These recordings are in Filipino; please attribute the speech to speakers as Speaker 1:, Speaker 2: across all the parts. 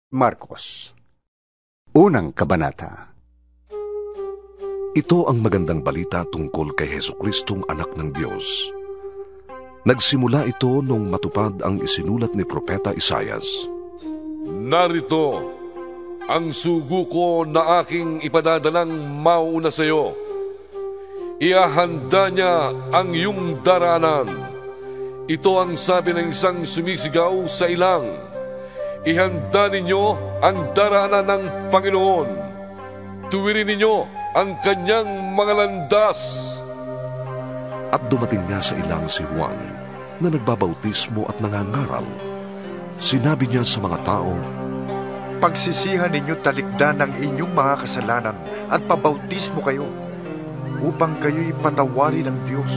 Speaker 1: Marcos, unang kabanata.
Speaker 2: Ito ang magandang balita tungkol kay Jesucristong anak ng Diyos. Nagsimula ito nung matupad ang isinulat ni Propeta Isaias.
Speaker 3: Narito ang sugo ko na aking ipadadalang mauna sa iyo. Iahanda niya ang iyong daraanan. Ito ang sabi ng isang sumisigaw sa ilang. Ihanda ninyo ang daraanan ng Panginoon. Tuwirin ninyo ang kanyang mga landas.
Speaker 2: At dumating nga sa ilang si Juan na nagbabautismo at nangangaral. Sinabi niya sa mga tao,
Speaker 4: pagsisihan ninyo talikdan ng inyong mga kasalanan at pabautismo kayo upang kayo'y patawarin ng Diyos.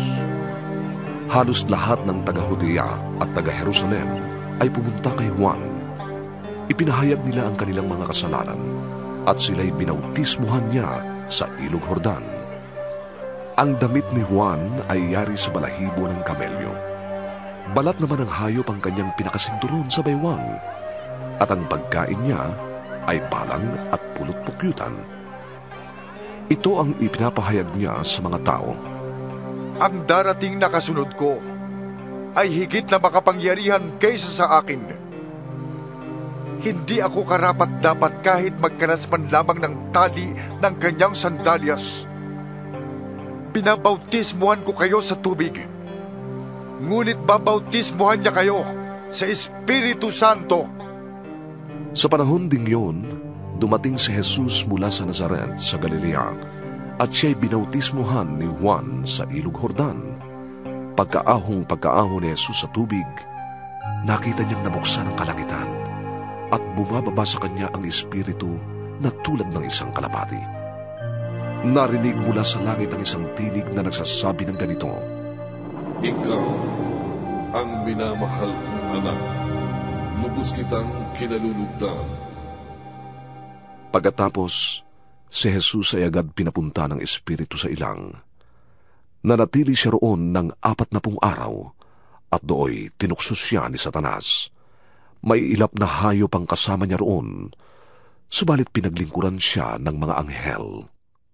Speaker 2: Halos lahat ng taga-Judea at taga-Jerusalem ay pumunta kay Juan. Ipinahayag nila ang kanilang mga kasalanan at sila'y binautismuhan niya sa Ilog Jordan. Ang damit ni Juan ay yari sa balahibo ng kamelyo. Balat naman ng hayop ang kanyang pinakasinturon sa baywang at ang pagkain niya ay balang at pulot-pukyutan. Ito ang ipinapahayag niya sa mga tao.
Speaker 4: Ang darating na kasunod ko ay higit na makapangyarihan kaysa sa akin. Hindi ako karapat-dapat kahit magkanas man lamang ng tali ng kanyang sandalyas. Pinabautismuhan ko kayo sa tubig, ngunit babautismuhan niya kayo sa Espiritu Santo.
Speaker 2: Sa panahon ding yun, dumating si Jesus mula sa Nazaret sa Galilea at siya'y binautismuhan ni Juan sa Ilog Jordan. Pagkaahong ni Jesus sa tubig, nakita niyang nabuksan ang kalangitan at bumababa sa kanya ang Espiritu na tulad ng isang kalapati. Narinig mula sa langit ang isang tinig na nagsasabi ng ganito,
Speaker 3: Ikaw ang minamahal kong anak, lubos kitang kinalulugdan.
Speaker 2: Pagkatapos, si Jesus ay agad pinapunta ng Espiritu sa ilang. Nanatili siya roon ng 40 araw at dooy tinukso siya ni Satanas. May ilap na hayop ang kasama niya roon, subalit pinaglingkuran siya ng mga anghel.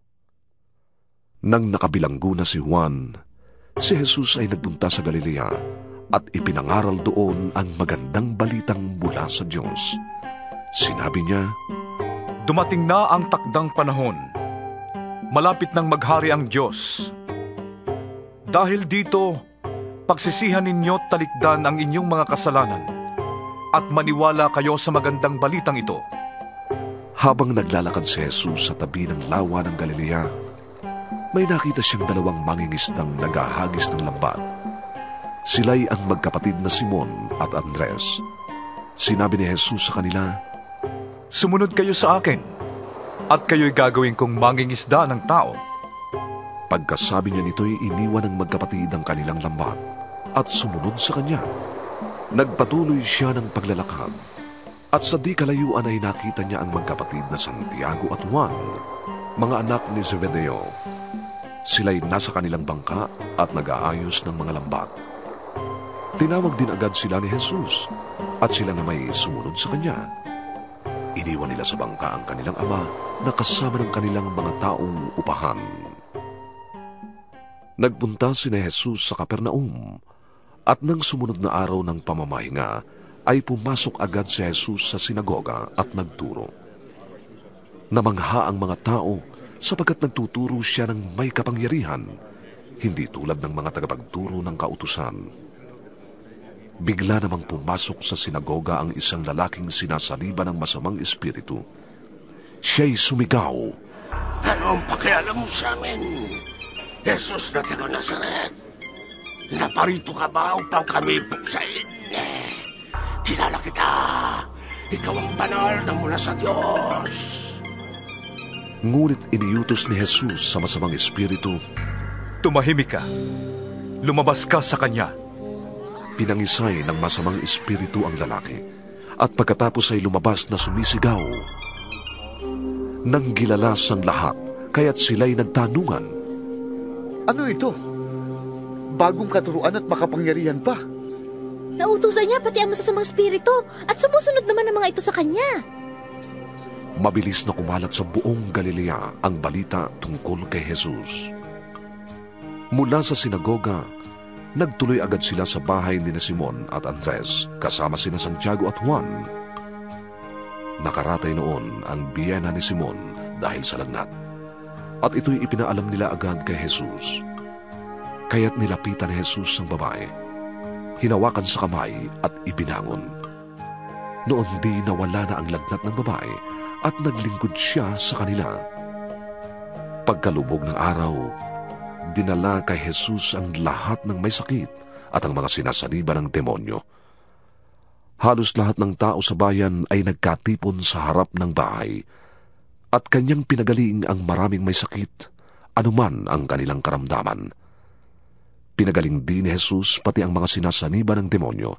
Speaker 2: Nang nakabilanggo na si Juan, si Jesus ay nagpunta sa Galilea at ipinangaral doon ang magandang balitang mula sa Diyos. Sinabi niya,
Speaker 5: dumating na ang takdang panahon. Malapit nang maghari ang Diyos. Dahil dito, pagsisihan ninyo talikdan ang inyong mga kasalanan at maniwala kayo sa magandang balitang ito.
Speaker 2: Habang naglalakad si Jesus sa tabi ng lawa ng Galilea, may nakita siyang 2 mangingisdang naghahagis ng lambat. Sila'y ang magkapatid na Simon at Andres. Sinabi ni Jesus sa kanila,
Speaker 5: sumunod kayo sa akin, at kayo'y gagawin kong mangingisda ng tao.
Speaker 2: Pagkasabi niya nito'y iniwan ng magkapatid ang kanilang lambat at sumunod sa kanya. Nagpatuloy siya ng paglalakad at sa di kalayuan ay nakita niya ang magkapatid na Santiago at Juan, mga anak ni Zebedeo. Sila'y nasa kanilang bangka at nag-aayos ng mga lambat. Tinawag din agad sila ni Jesus at sila na may sumunod sa kanya. Iniwan nila sa bangka ang kanilang ama na kasama ng kanilang mga taong upahan. Nagpunta si Jesus sa Capernaum at nang sumunod na araw ng pamamahinga ay pumasok agad si Jesus sa sinagoga at nagturo. Namangha ang mga tao sapagkat nagtuturo siya ng may kapangyarihan, hindi tulad ng mga tagapagturo ng kautusan. Bigla namang pumasok sa sinagoga ang isang lalaking sinasaliba ng masamang espiritu. Siya'y sumigaw,
Speaker 6: Anong pakialam mo sa amin, Jesus na taga Nazaret? Naparito ka ba upang kami buksain? Kilala kita. Ikaw ang banal na mula sa Diyos.
Speaker 2: Ngunit iniutos ni Jesus sa masamang espiritu,
Speaker 5: tumahimik ka. Lumabas ka sa kanya.
Speaker 2: Pinangisay ng masamang espiritu ang lalaki at pagkatapos ay lumabas na sumisigaw. Nang gilalas ang lahat, kaya't sila'y nagtanungan.
Speaker 7: Ano ito? Bagong katuruan at makapangyarihan pa.
Speaker 8: Nautusan niya pati ang masasamang espiritu at sumusunod naman ang mga ito sa kanya.
Speaker 2: Mabilis na kumalat sa buong Galilea ang balita tungkol kay Jesus. Mula sa sinagoga, nagtuloy agad sila sa bahay ni Simon at Andres kasama sina Santiago at Juan. Nakaratay noon ang biyena ni Simon dahil sa lagnat, at ito'y ipinaalam nila agad kay Jesus. Kaya't nilapitan ni Jesus ang babae, hinawakan sa kamay at ibinangon. Noon di nawala na ang lagnat ng babae at naglingkod siya sa kanila. Pagkalubog ng araw, dinala kay Jesus ang lahat ng may sakit at ang mga sinasaniban ng demonyo. Halos lahat ng tao sa bayan ay nagkatipon sa harap ng bahay at kanyang pinagaling ang maraming may sakit, anuman ang kanilang karamdaman. Pinagaling din ni Jesus pati ang mga sinasaniban ng demonyo.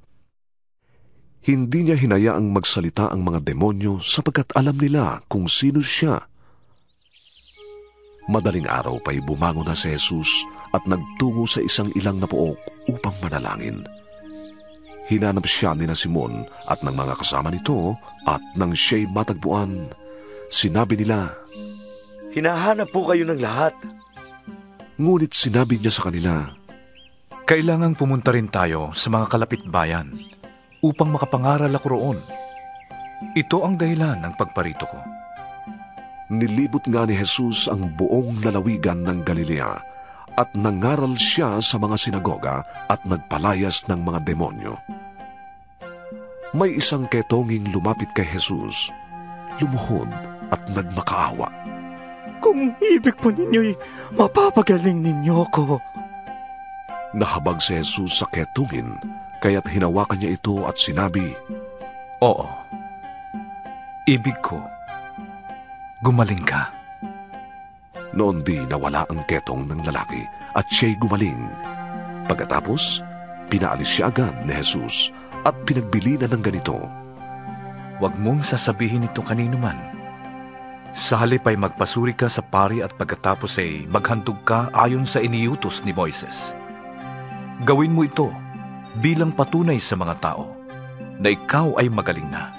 Speaker 2: Hindi niya hinayaang magsalita ang mga demonyo sapagkat alam nila kung sino siya. Madaling araw pa'y bumangon na si Jesus at nagtungo sa isang ilang na pook upang manalangin. Hinanap siya ni Simon at ng mga kasama nito, at nang siya'y matagpuan, sinabi nila,
Speaker 7: Hinahanap po kayo ng lahat.
Speaker 2: Ngunit sinabi niya sa kanila,
Speaker 5: Kailangang pumunta rin tayo sa mga kalapit bayan upang makapangaral ako roon. Ito ang dahilan ng pagparito ko.
Speaker 2: Nilibot nga ni Jesus ang buong lalawigan ng Galilea at nangaral siya sa mga sinagoga at nagpalayas ng mga demonyo. May isang ketonging lumapit kay Jesus, lumuhod at nagmakaawa.
Speaker 8: Kung ibig po ninyo'y mapapagaling ninyo ko.
Speaker 2: Nahabag si Jesus sa ketungin, kaya't hinawakan niya ito at sinabi,
Speaker 5: Oo, ibig ko, gumaling ka.
Speaker 2: Noon di nawala ang ketong ng lalaki at siya'y gumaling. Pagkatapos, pinaalis siya agad ni Jesus at pinagbilinan ng ganito,
Speaker 5: Huwag mong sasabihin ito kanino man. Sa halip ay magpasuri ka sa pari at pagkatapos ay maghandog ka ayon sa iniutos ni Moises. Gawin mo ito bilang patunay sa mga tao na ikaw ay magaling na.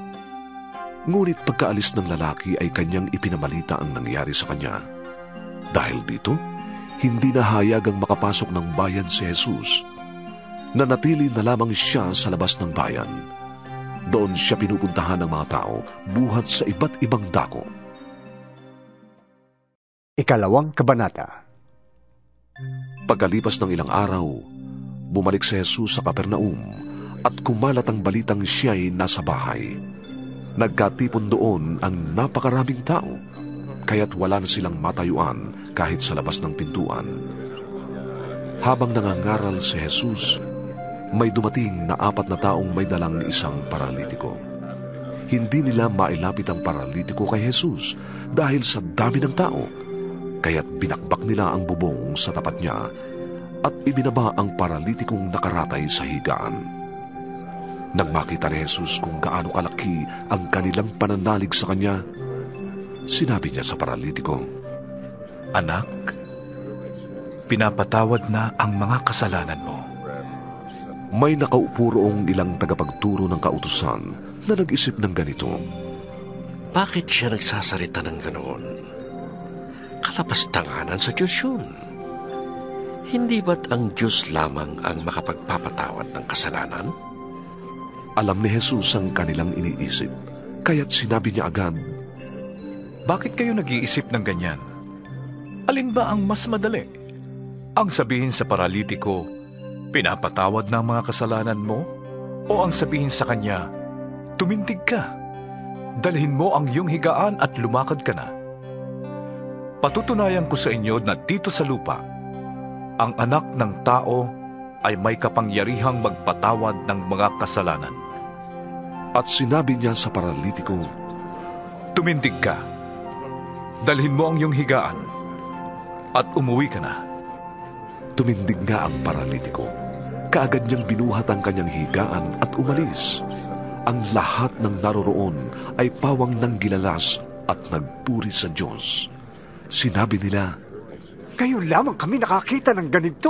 Speaker 2: Ngunit pagkaalis ng lalaki ay kanyang ipinamalita ang nangyari sa kanya. Dahil dito, hindi nahayagang makapasok ng bayan si Jesus. Nanatili na lamang siya sa labas ng bayan. Doon siya pinupuntahan ng mga tao buhat sa iba't ibang dako.
Speaker 1: Ikalawang kabanata.
Speaker 2: Pagkalipas ng ilang araw, bumalik si Jesus sa Capernaum at kumalat ang balitang siya'y nasa bahay. Nagkatipon doon ang napakaraming tao, kaya't wala na silang matayuan kahit sa labas ng pintuan. Habang nangangaral si Jesus, may dumating na 4 na taong may dalang isang paralitiko. Hindi nila mailapit ang paralitiko kay Jesus dahil sa dami ng tao, kaya't binakbak nila ang bubong sa tapat niya at ibinaba ang paralitikong nakaratay sa higaan. Nang makita ni Jesus kung gaano kalaki ang kanilang pananalig sa kanya, sinabi niya sa paralitiko,
Speaker 5: Anak, pinapatawad na ang mga kasalanan mo.
Speaker 2: May nakaupo roong ilang tagapagturo ng kautusan na nag-isip ng ganito,
Speaker 6: Bakit siya nagsasalita ng ganoon? Kalapastanganan sa Diyos yun. Hindi ba't ang Diyos lamang ang makapagpapatawad ng kasalanan?
Speaker 2: Alam ni Jesus ang kanilang iniisip, kaya't sinabi niya agad,
Speaker 5: Bakit kayo nag-iisip ng ganyan? Alin ba ang mas madali? Ang sabihin sa paralitiko, pinapatawad ng mga kasalanan mo? O ang sabihin sa kanya, tumindig ka, dalhin mo ang iyong higaan at lumakad ka na? Patutunayan ko sa inyo na dito sa lupa, ang anak ng tao ay may kapangyarihang magpatawad ng mga kasalanan.
Speaker 2: At sinabi niya sa paralitiko,
Speaker 5: Tumindig ka, dalhin mo ang iyong higaan, at umuwi ka na.
Speaker 2: Tumindig nga ang paralitiko. Kaagad niyang binuhat ang kanyang higaan at umalis. Ang lahat ng naroroon ay pawang nang gilalas at nagpuri sa Diyos. Sinabi nila,
Speaker 1: Ngayon lamang kami nakakita ng ganito.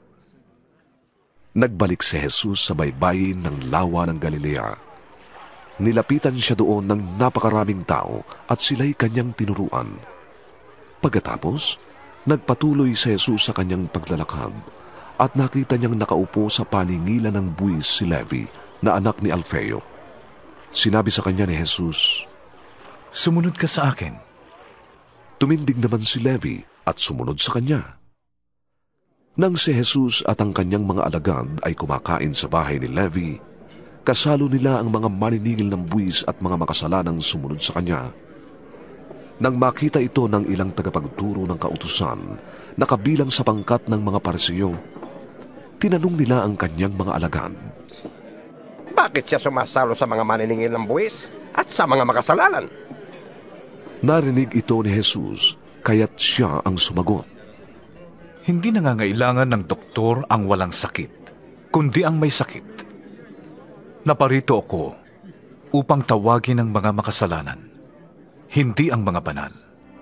Speaker 2: Nagbalik si Jesus sa baybayin ng lawa ng Galilea. Nilapitan siya doon ng napakaraming tao at sila'y kanyang tinuruan. Pagkatapos, nagpatuloy si Jesus sa kanyang paglalakad at nakita niyang nakaupo sa paningilan ng buwis si Levi na anak ni Alfeo. Sinabi sa kanya ni Jesus,
Speaker 5: "Sumunod ka sa akin."
Speaker 2: Tumindig naman si Levi at sumunod sa kanya. Nang si Jesus at ang kanyang mga alagad ay kumakain sa bahay ni Levi, kasalo nila ang mga maniningil ng buwis at mga makasalanang sumunod sa kanya. Nang makita ito ng ilang tagapagturo ng kautusan na kabilang sa pangkat ng mga Parisiyo, tinanong nila ang kanyang mga alagad,
Speaker 9: "Bakit siya sumasalo sa mga maniningil ng buwis at sa mga makasalanan?"
Speaker 2: Narinig ito ni Jesus, kaya't siya ang sumagot,
Speaker 5: Hindi nangangailangan ng doktor ang walang sakit, kundi ang may sakit. Naparito ako upang tawagin ang mga makasalanan, hindi ang mga banal.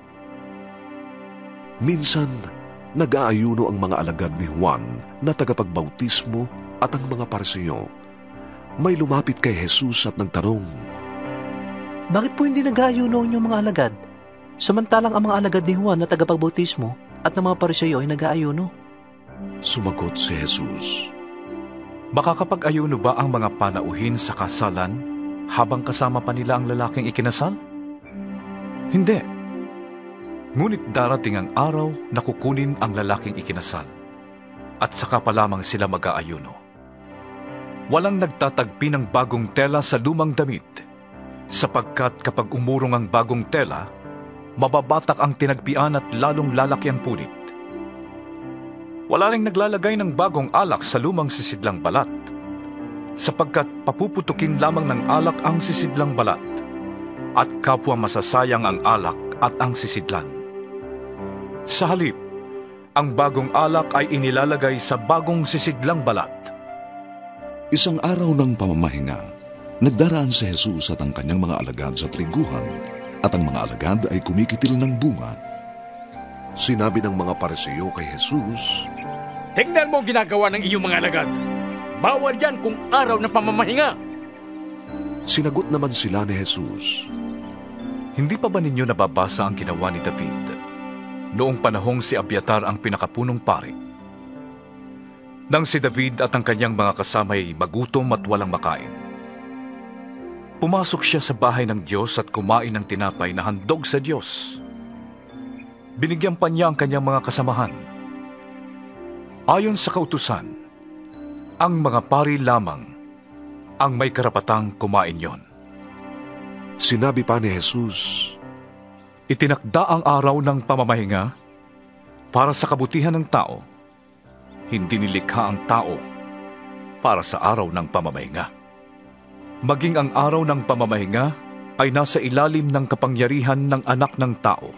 Speaker 2: Minsan, nag-aayuno ang mga alagad ni Juan na tagapagbautismo at ang mga Parisiyo. May lumapit kay Jesus at nagtanong,
Speaker 10: "Bakit po hindi nag-aayuno ang inyong mga alagad? Samantalang ang mga alagad ni Juan na tagapagbautismo at ng mga Parisiyo ay nag-aayuno."
Speaker 2: Sumagot si Jesus,
Speaker 5: Makakapag-ayuno ba ang mga panauhin sa kasalan habang kasama pa nila ang lalaking ikinasal? Hindi. Ngunit darating ang araw na kukunin ang lalaking ikinasal, at saka pa lamang sila mag-aayuno. Walang nagtatagpi ng bagong tela sa lumang damit, sapagkat kapag umurong ang bagong tela, mababatak ang tinagpian at lalong lalaki ang punit. Wala ring naglalagay ng bagong alak sa lumang sisidlang balat, sapagkat papuputukin lamang ng alak ang sisidlang balat, at kapwa masasayang ang alak at ang sisidlan. Sa halip, ang bagong alak ay inilalagay sa bagong sisidlang balat.
Speaker 2: Isang araw ng pamamahinga, nagdaraan si Jesus at ang kanyang mga alagad sa triguhan, at ang mga alagad ay kumikitil ng bunga. Sinabi ng mga Parisiyo kay Jesus,
Speaker 11: "Tingnan mo ang ginagawa ng iyong mga alagad. Bawal yan kung araw ng pamamahinga."
Speaker 2: Sinagot naman sila ni Jesus,
Speaker 5: Hindi pa ba ninyo nababasa ang ginawa ni David noong panahong si Abiatar ang pinakapunong pari? Nang si David at ang kanyang mga kasamay magutom at walang makain, pumasok siya sa bahay ng Diyos at kumain ng tinapay na handog sa Diyos. Binigyan pa niya ang kanyang mga kasamahan. Ayon sa kautusan, ang mga pari lamang ang may karapatang kumain yon.
Speaker 2: Sinabi pa ni Jesus,
Speaker 5: Itinakda ang araw ng pamamahinga para sa kabutihan ng tao. Hindi nilikha ang tao para sa araw ng pamamahinga. Maging ang araw ng pamamahinga ay nasa ilalim ng kapangyarihan ng anak ng tao.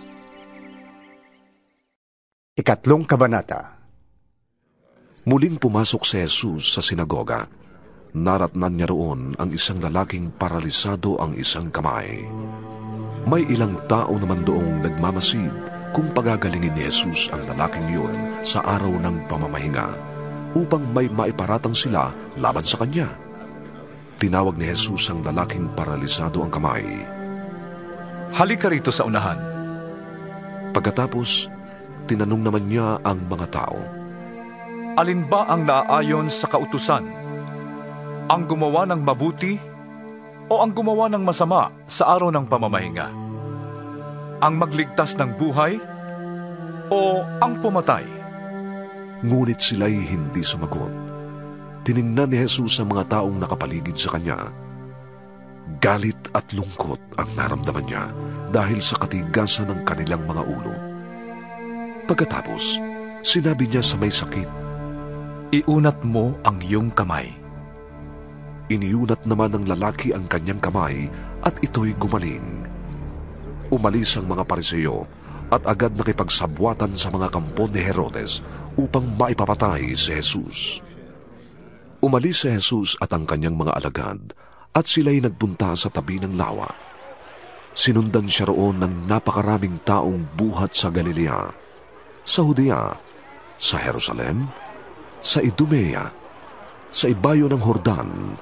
Speaker 1: Ikatlong kabanata.
Speaker 2: Muling pumasok si Jesus sa sinagoga. Naratnan niya roon ang isang lalaking paralisado ang isang kamay. May ilang tao naman doong nagmamasid kung pagagalingin ni Jesus ang lalaking yun sa araw ng pamamahinga upang may maiparatang sila laban sa kanya. Tinawag ni Jesus ang lalaking paralisado ang kamay.
Speaker 5: Halika rito sa unahan.
Speaker 2: Pagkatapos, tinanong naman niya ang mga tao,
Speaker 5: Alin ba ang naaayon sa kautusan? Ang gumawa ng mabuti o ang gumawa ng masama sa araw ng pamamahinga? Ang magligtas ng buhay o ang pumatay?
Speaker 2: Ngunit sila'y hindi sumagot. Tiningnan ni Jesus ang mga taong nakapaligid sa kanya. Galit at lungkot ang naramdaman niya dahil sa katigasan ng kanilang mga ulo. Pagkatapos, sinabi niya sa may sakit,
Speaker 5: Iunat mo ang iyong kamay.
Speaker 2: Iniunat naman ng lalaki ang kanyang kamay at ito'y gumaling. Umalis ang mga Parisiyo at agad nakipagsabwatan sa mga kampo ni Herodes upang maipapatay si Jesus. Umalis si Jesus at ang kanyang mga alagad at sila'y nagpunta sa tabi ng lawa. Sinundan siya roon ng napakaraming taong buhat sa Galilea, sa Judea, sa Jerusalem, sa Idumea, sa ibayo ng Jordan,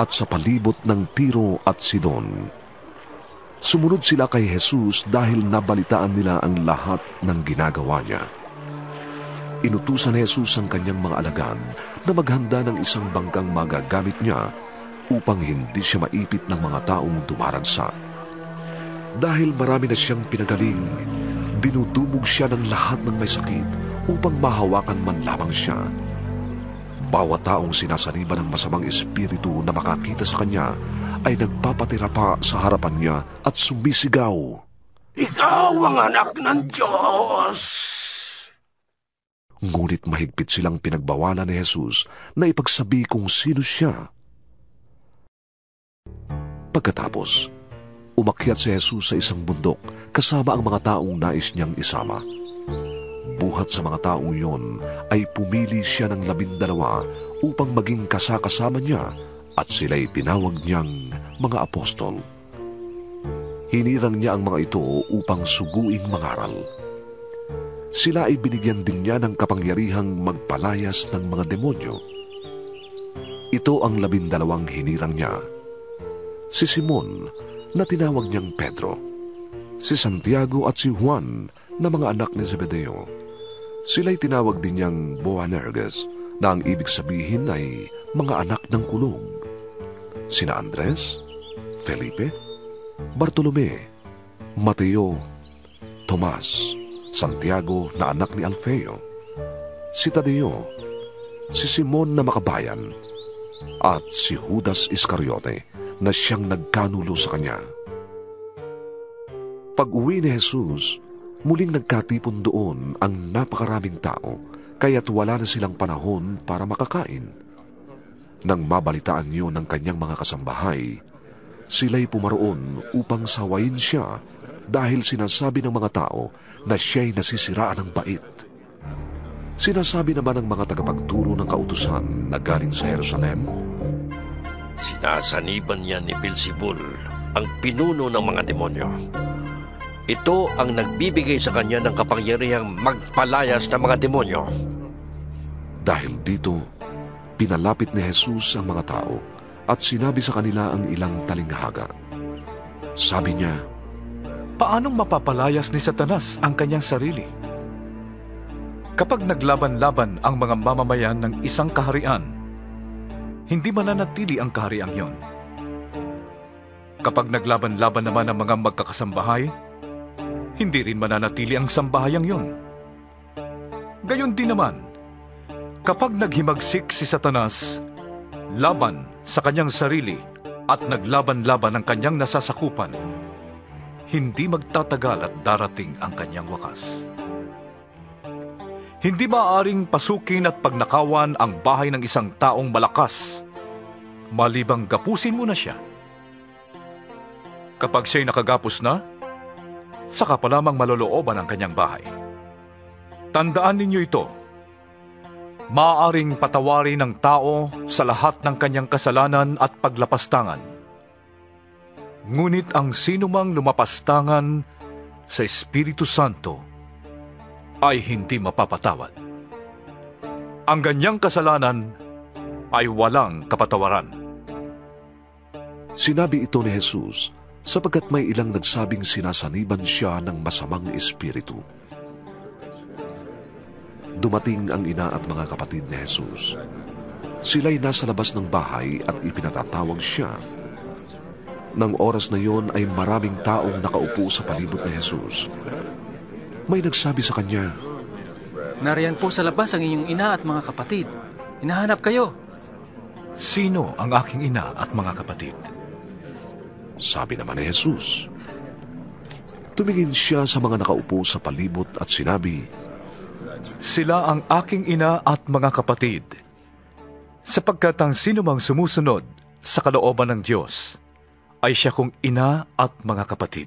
Speaker 2: at sa palibot ng Tiro at Sidon. Sumunod sila kay Jesus dahil nabalitaan nila ang lahat ng ginagawa niya. Inutusan ni Jesus ang kanyang mga alagad na maghanda ng isang bangkang magagamit niya upang hindi siya maipit ng mga taong dumaragsa. Dahil marami na siyang pinagaling, dinudumog siya ng lahat ng may sakit upang mahawakan man lamang siya. Bawat taong sinasaniban ng masamang espiritu na makakita sa kanya ay nagpapatira pa sa harapan niya at sumisigaw,
Speaker 6: "Ikaw ang anak ng Diyos!"
Speaker 2: Ngunit mahigpit silang pinagbawalan ni Jesus na ipagsabi kung sino siya. Pagkatapos, umakyat si Jesus sa isang bundok kasama ang mga taong nais niyang isama. Buhat sa mga taong iyon ay pumili siya ng 12 upang maging kasakasama niya at sila'y tinawag niyang mga apostol. Hinirang niya ang mga ito upang suguing mangaral. Sila ay binigyan din niya ng kapangyarihang magpalayas ng mga demonyo. Ito ang 12 hinirang niya: si Simon na tinawag niyang Pedro, si Santiago at si Juan na mga anak ni Zebedeo. Sila'y tinawag din niyang Boanerges, na ang ibig sabihin ay mga anak ng kulog. Sina Andres, Felipe, Bartolome, Mateo, Tomas, Santiago na anak ni Alfeo, si Tadeo, si Simon na makabayan, at si Judas Iscariote na siyang nagkanulo sa kanya. Pag-uwi ni Jesus, muling nagkatipon doon ang napakaraming tao, kaya't wala na silang panahon para makakain. Nang mabalitaan niyo ng kanyang mga kasambahay, sila'y pumaroon upang sawayin siya dahil sinasabi ng mga tao na siya'y nasisiraan ng bait. Sinasabi naman ng mga tagapagturo ng kautusan na galing sa Jerusalem,
Speaker 6: "Sinasaniban niya ni Beelzebul, ang pinuno ng mga demonyo. Ito ang nagbibigay sa kanya ng kapangyarihang magpalayas ng mga demonyo."
Speaker 2: Dahil dito, pinalapit ni Jesus ang mga tao at sinabi sa kanila ang ilang talinghaga. Sabi niya,
Speaker 5: Paanong mapapalayas ni Satanas ang kanyang sarili? Kapag naglaban-laban ang mga mamamayan ng isang kaharian, hindi mananatili ang kahariang yon. Kapag naglaban-laban naman ang mga magkakasambahay, hindi rin mananatili ang sambahayang yon. Gayon din naman, kapag naghimagsik si Satanas laban sa kanyang sarili at naglaban-laban ang kanyang nasasakupan, hindi magtatagal at darating ang kanyang wakas. Hindi maaaring pasukin at pagnakawan ang bahay ng isang taong malakas, malibang gapusin mo na siya. Kapag siya'y nakagapos na, saka pa lamang malolooban ang kanyang bahay. Tandaan ninyo ito, maaaring patawarin ng tao sa lahat ng kanyang kasalanan at paglapastangan. Ngunit ang sinumang lumapastangan sa Espiritu Santo ay hindi mapapatawad. Ang ganyang kasalanan ay walang kapatawaran.
Speaker 2: Sinabi ito ni Jesus sapagkat may ilang nagsabing sinasaniban siya ng masamang espiritu. Dumating ang ina at mga kapatid ni Jesus. Sila'y nasa labas ng bahay at ipinatatawag siya. Nang oras na yon ay maraming taong nakaupo sa palibot ni Jesus. May nagsabi sa kanya,
Speaker 12: "Nariyan po sa labas ang inyong ina at mga kapatid. Hinahanap kayo."
Speaker 5: "Sino ang aking ina at mga kapatid?"
Speaker 2: Sabi naman ni Jesus. Tumingin siya sa mga nakaupo sa palibot at sinabi,
Speaker 5: "Sila ang aking ina at mga kapatid, sapagkat ang sinumang sumusunod sa kalooban ng Diyos ay siya kong ina at mga kapatid."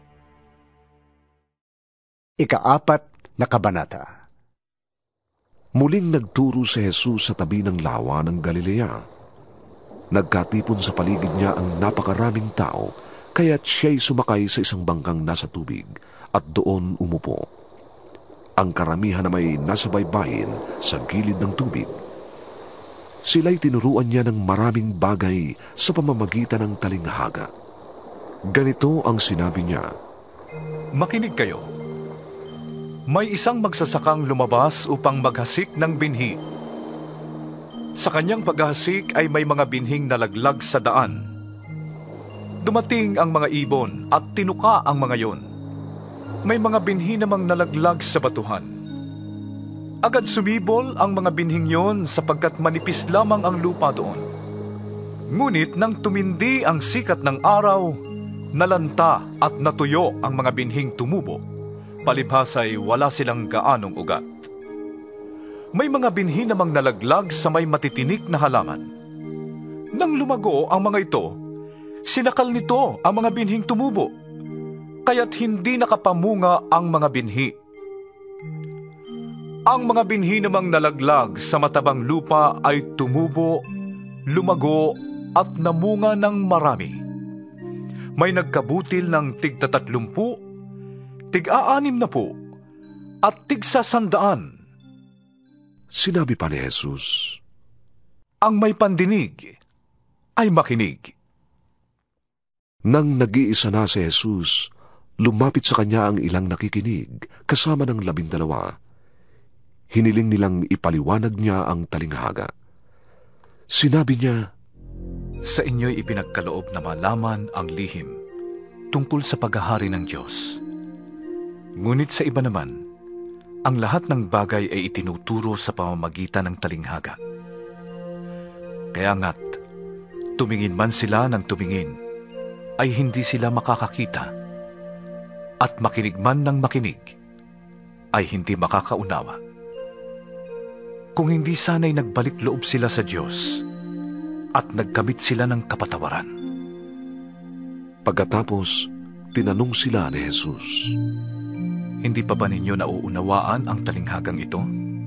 Speaker 1: Ika-4 na kabanata.
Speaker 2: Muling nagturo si Jesus sa tabi ng lawa ng Galilea. Nagkatipon sa paligid niya ang napakaraming tao, kaya't siya'y sumakay sa isang bangkang nasa tubig at doon umupo. Ang karamihan na may nasa baybayin sa gilid ng tubig. sila'y tinuruan niya ng maraming bagay sa pamamagitan ng talinghaga. Ganito ang sinabi niya,
Speaker 5: Makinig kayo. May isang magsasakang lumabas upang maghasik ng binhi. Sa kanyang paghasik ay may mga binhing nalaglag sa daan. Dumating ang mga ibon at tinuka ang mga yon. May mga binhi namang nalaglag sa batuhan. Agad sumibol ang mga binhing yon sapagkat manipis lamang ang lupa doon. Ngunit nang tumindi ang sikat ng araw, nalanta at natuyo ang mga binhing tumubo. Palibhas ay wala silang gaanong ugat. May mga binhi namang nalaglag sa may matitinik na halaman. Nang lumago ang mga ito, sinakal nito ang mga binhing tumubo, kaya't hindi nakapamunga ang mga binhi. Ang mga binhi namang nalaglag sa matabang lupa ay tumubo, lumago at namunga ng marami. May nagkabutil ng tig-30, tig-60 at tig-100.
Speaker 2: Sinabi pa ni Jesus,
Speaker 5: Ang may pandinig ay makinig.
Speaker 2: Nang nag-iisa na si Jesus, lumapit sa kanya ang ilang nakikinig kasama ng 12. Hiniling nilang ipaliwanag niya ang talinghaga. Sinabi niya,
Speaker 5: Sa inyo'y ipinagkaloob na malaman ang lihim tungkol sa paghahari ng Diyos. Ngunit sa iba naman, ang lahat ng bagay ay itinuturo sa pamamagitan ng talinghaga. Kaya nga't, tumingin man sila ng tumingin, ay hindi sila makakakita, at makinig man ng makinig, ay hindi makakaunawa. Kung hindi sana'y nagbalik loob sila sa Diyos, at nagkamit sila ng kapatawaran.
Speaker 2: Pagkatapos, tinanong sila ni Jesus,
Speaker 5: Hindi pa ba ninyo nauunawaan ang talinghagang ito?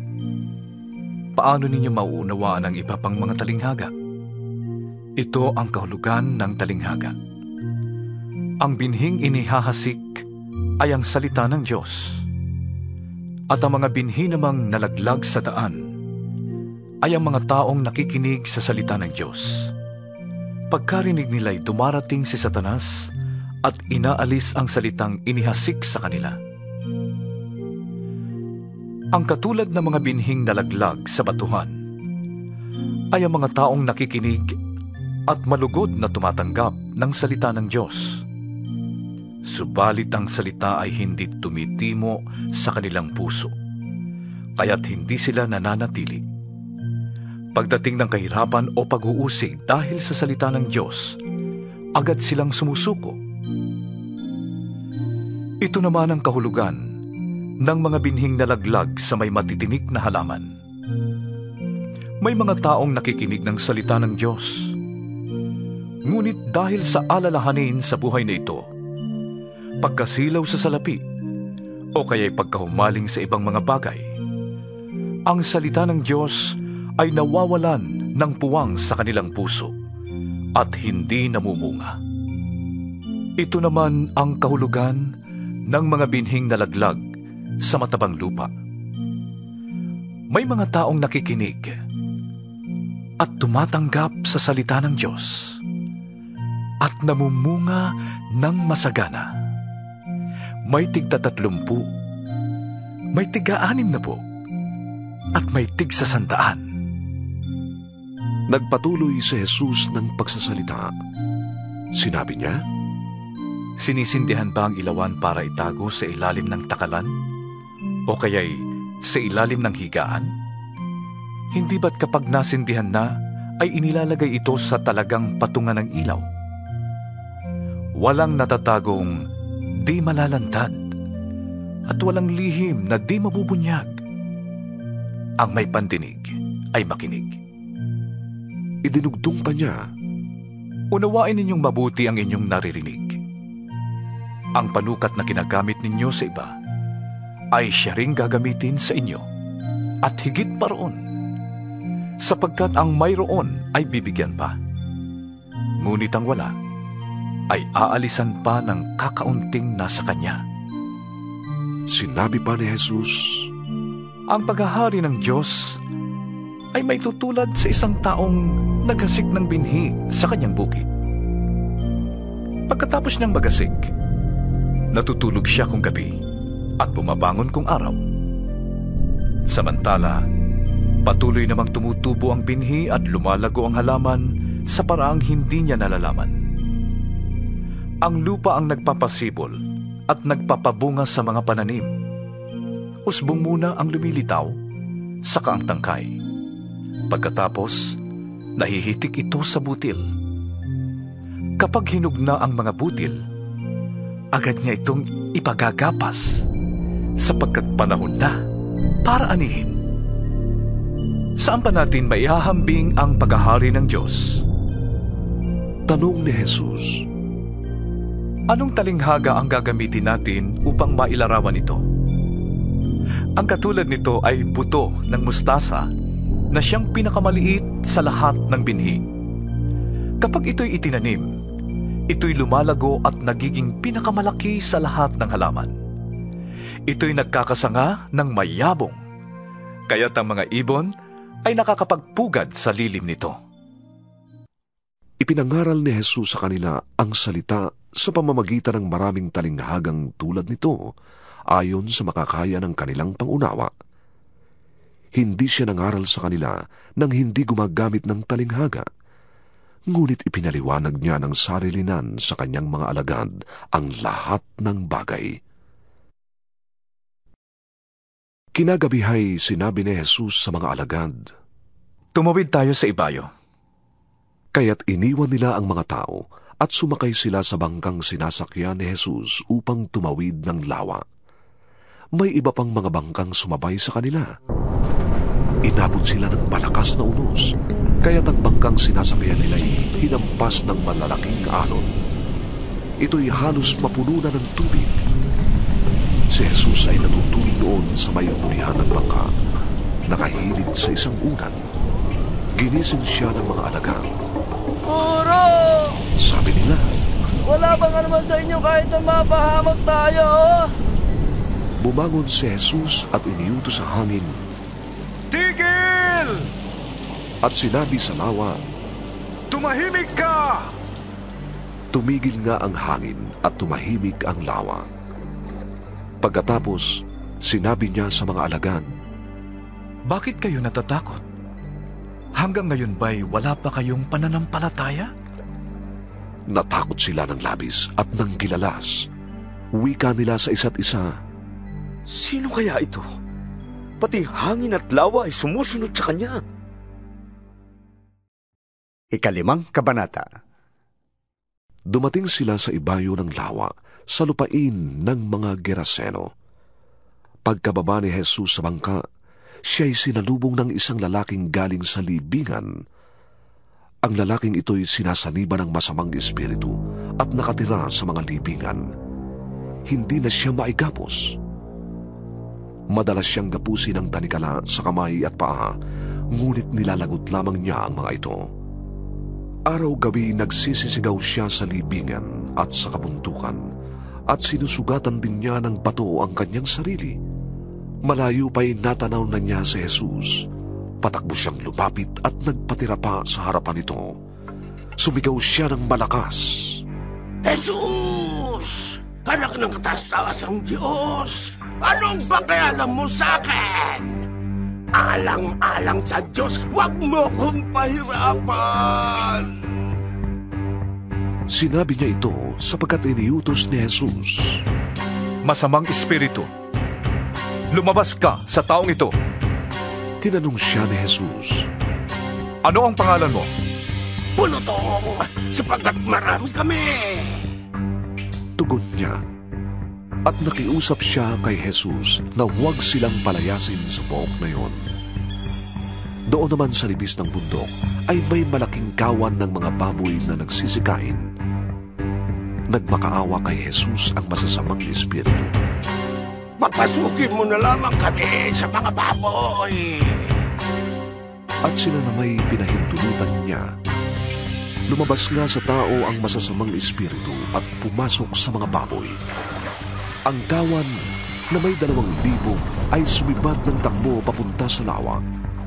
Speaker 5: Paano ninyo mauunawaan ang iba pang mga talinghaga? Ito ang kahulugan ng talinghaga. Ang binhing inihahasik ay ang salita ng Diyos. At ang mga binhi namang nalaglag sa daan ay ang mga taong nakikinig sa salita ng Diyos. Pagkarinig nila'y dumarating si Satanas at inaalis ang salitang inihasik sa kanila. Ang katulad ng mga binhing nalaglag sa batuhan ay ang mga taong nakikinig at malugod na tumatanggap ng salita ng Diyos. Subalit ang salita ay hindi tumitimo sa kanilang puso, kaya't hindi sila nananatili. Pagdating ng kahirapan o pag-uusig dahil sa salita ng Diyos, agad silang sumusuko. Ito naman ang kahulugan ng mga binhing nalaglag sa may matitinik na halaman. May mga taong nakikinig ng salita ng Diyos. Ngunit dahil sa alalahanin sa buhay na ito, pagkasilaw sa salapi, o kaya'y pagkahumaling sa ibang mga bagay, ang salita ng Diyos ay nawawalan ng puwang sa kanilang puso at hindi namumunga. Ito naman ang kahulugan ng mga binhing nalaglag sa matabang lupa. May mga taong nakikinig at tumatanggap sa salita ng Diyos at namumunga ng masagana. May tig-30, may tig-60 at may tig-100.
Speaker 2: Nagpatuloy si Jesus ng pagsasalita. Sinabi niya,
Speaker 5: Sinisindihan ba ang ilawan para itago sa ilalim ng takalan? O kaya'y sa ilalim ng higaan? Hindi ba't kapag nasindihan na, ay inilalagay ito sa talagang patungan ng ilaw? Walang natatagong di malalantad, at walang lihim na di mabubunyag. Ang may pandinig ay makinig.
Speaker 2: Idinugtong pa niya,
Speaker 5: Unawain ninyong mabuti ang inyong naririnig. Ang panukat na ginagamit ninyo sa iba ay siya ring gagamitin sa inyo, at higit pa roon, sapagkat ang mayroon ay bibigyan pa. Ngunit ang wala ay aalisan pa ng kakaunting nasa kanya.
Speaker 2: Sinabi pa ni Jesus,
Speaker 5: Ang paghahari ng Diyos ay may tutulad sa isang taong naghasik ng binhi sa kanyang bukid. Pagkatapos niyang magasik, natutulog siya kung gabi at bumabangon kung araw. Samantala, patuloy namang tumutubo ang binhi at lumalago ang halaman sa paraang hindi niya nalalaman. Ang lupa ang nagpapasibol at nagpapabunga sa mga pananim. Usbong muna ang lumilitaw, saka ang tangkay. Pagkatapos, nahihitik ito sa butil. Kapag hinog na ang mga butil, agad niya itong ipagagapas sapagkat panahon na para anihin. Saan pa natin maihahambing ang paghahari ng Diyos?
Speaker 2: Tanong ni Jesus.
Speaker 5: Anong talinghaga ang gagamitin natin upang mailarawan ito? Ang katulad nito ay buto ng mustasa na siyang pinakamaliit sa lahat ng binhi. Kapag ito'y itinanim, ito'y lumalago at nagiging pinakamalaki sa lahat ng halaman. Ito'y nagkakasanga ng mayabong, kaya't ang mga ibon ay nakakapagpugad sa lilim nito.
Speaker 2: Ipinangaral ni Jesus sa kanila ang salita sa pamamagitan ng maraming talinghagang tulad nito ayon sa makakaya ng kanilang pangunawa. Hindi siya nangaral sa kanila nang hindi gumagamit ng talinghaga, ngunit ipinaliwanag niya ng sarilinan sa kanyang mga alagad ang lahat ng bagay. Kinagabihay sinabi ni Jesus sa mga alagad,
Speaker 5: "Tumawid tayo sa ibayo."
Speaker 2: Kaya't iniwan nila ang mga tao at sumakay sila sa bangkang sinasakyan ni Jesus upang tumawid ng lawa. May iba pang mga bangkang sumabay sa kanila. Inabot sila ng malakas na unos, kaya't ang bangkang sinasakyan nila'y hinampas ng malalaking alon. Ito'y halos mapuno na ng tubig. Si Jesus ay natutulog noon sa may ulihan ng bangka, nakahilig sa isang unan. Ginising siya ng mga alagad.
Speaker 13: "Guro!
Speaker 2: Sabi nila,
Speaker 13: Wala bang naman sa inyo kahit na mapahamak tayo?"
Speaker 2: Bumangon si Jesus at iniutos sa hangin,
Speaker 5: "Tigil!"
Speaker 2: At sinabi sa lawa,
Speaker 5: "Tumahimik ka!"
Speaker 2: Tumigil nga ang hangin at tumahimik ang lawa. Pagkatapos, sinabi niya sa mga alagad,
Speaker 5: "Bakit kayo natatakot? Hanggang ngayon ba'y wala pa kayong pananampalataya?"
Speaker 2: Natakot sila ng labis at ng gilalas. Wika nila sa isa't isa,
Speaker 7: "Sino kaya ito? Pati hangin at lawa ay sumusunod sa kanya."
Speaker 1: 5 kabanata.
Speaker 2: Dumating sila sa ibayo ng lawa sa lupain ng mga Geraseno. Pagkababa ni Jesus sa bangka, siya'y sinalubong ng isang lalaking galing sa libingan. Ang lalaking ito'y sinasaniba ng masamang espiritu at nakatira sa mga libingan. Hindi na siya maigapos. Madalas siyang gapusin ng tanikala sa kamay at paa, ngunit nilalagot lamang niya ang mga ito. Araw-gabi nagsisisigaw siya sa libingan at sa kabuntukan, at sinusugatan din niya ng bato ang kanyang sarili. Malayo pa'y natanaw na niya si Jesus. Patakbo siyang lumapit at nagpatira pa sa harapan nito. Sumigaw siya ng malakas,
Speaker 6: "Jesus! Anak ng kataas-taasang Diyos! Anong pakialam mo sa akin? Alang-alang sa Diyos, huwag mo kong pahirapan!"
Speaker 2: Sinabi niya ito sapagkat iniutos ni Jesus,
Speaker 5: "Masamang espiritu, lumabas ka sa taong ito."
Speaker 2: Tinanong siya ni Jesus,
Speaker 5: "Ano ang pangalan mo?"
Speaker 6: "Pulutong, sapagkat marami kami."
Speaker 2: Tugon niya, at nakiusap siya kay Jesus na huwag silang palayasin sa pook na yon. Doon naman sa libis ng bundok ay may malaking kawan ng mga baboy na nagsisikain. Nagmakaawa kay Jesus ang masasamang espiritu.
Speaker 6: "Papasukin mo na lamang kami sa mga baboy."
Speaker 2: At sila na may pinahintulutan niya. Lumabas nga sa tao ang masasamang espiritu at pumasok sa mga baboy. Ang kawan na may 2,000 ay sumibad ng takbo papunta sa lawa.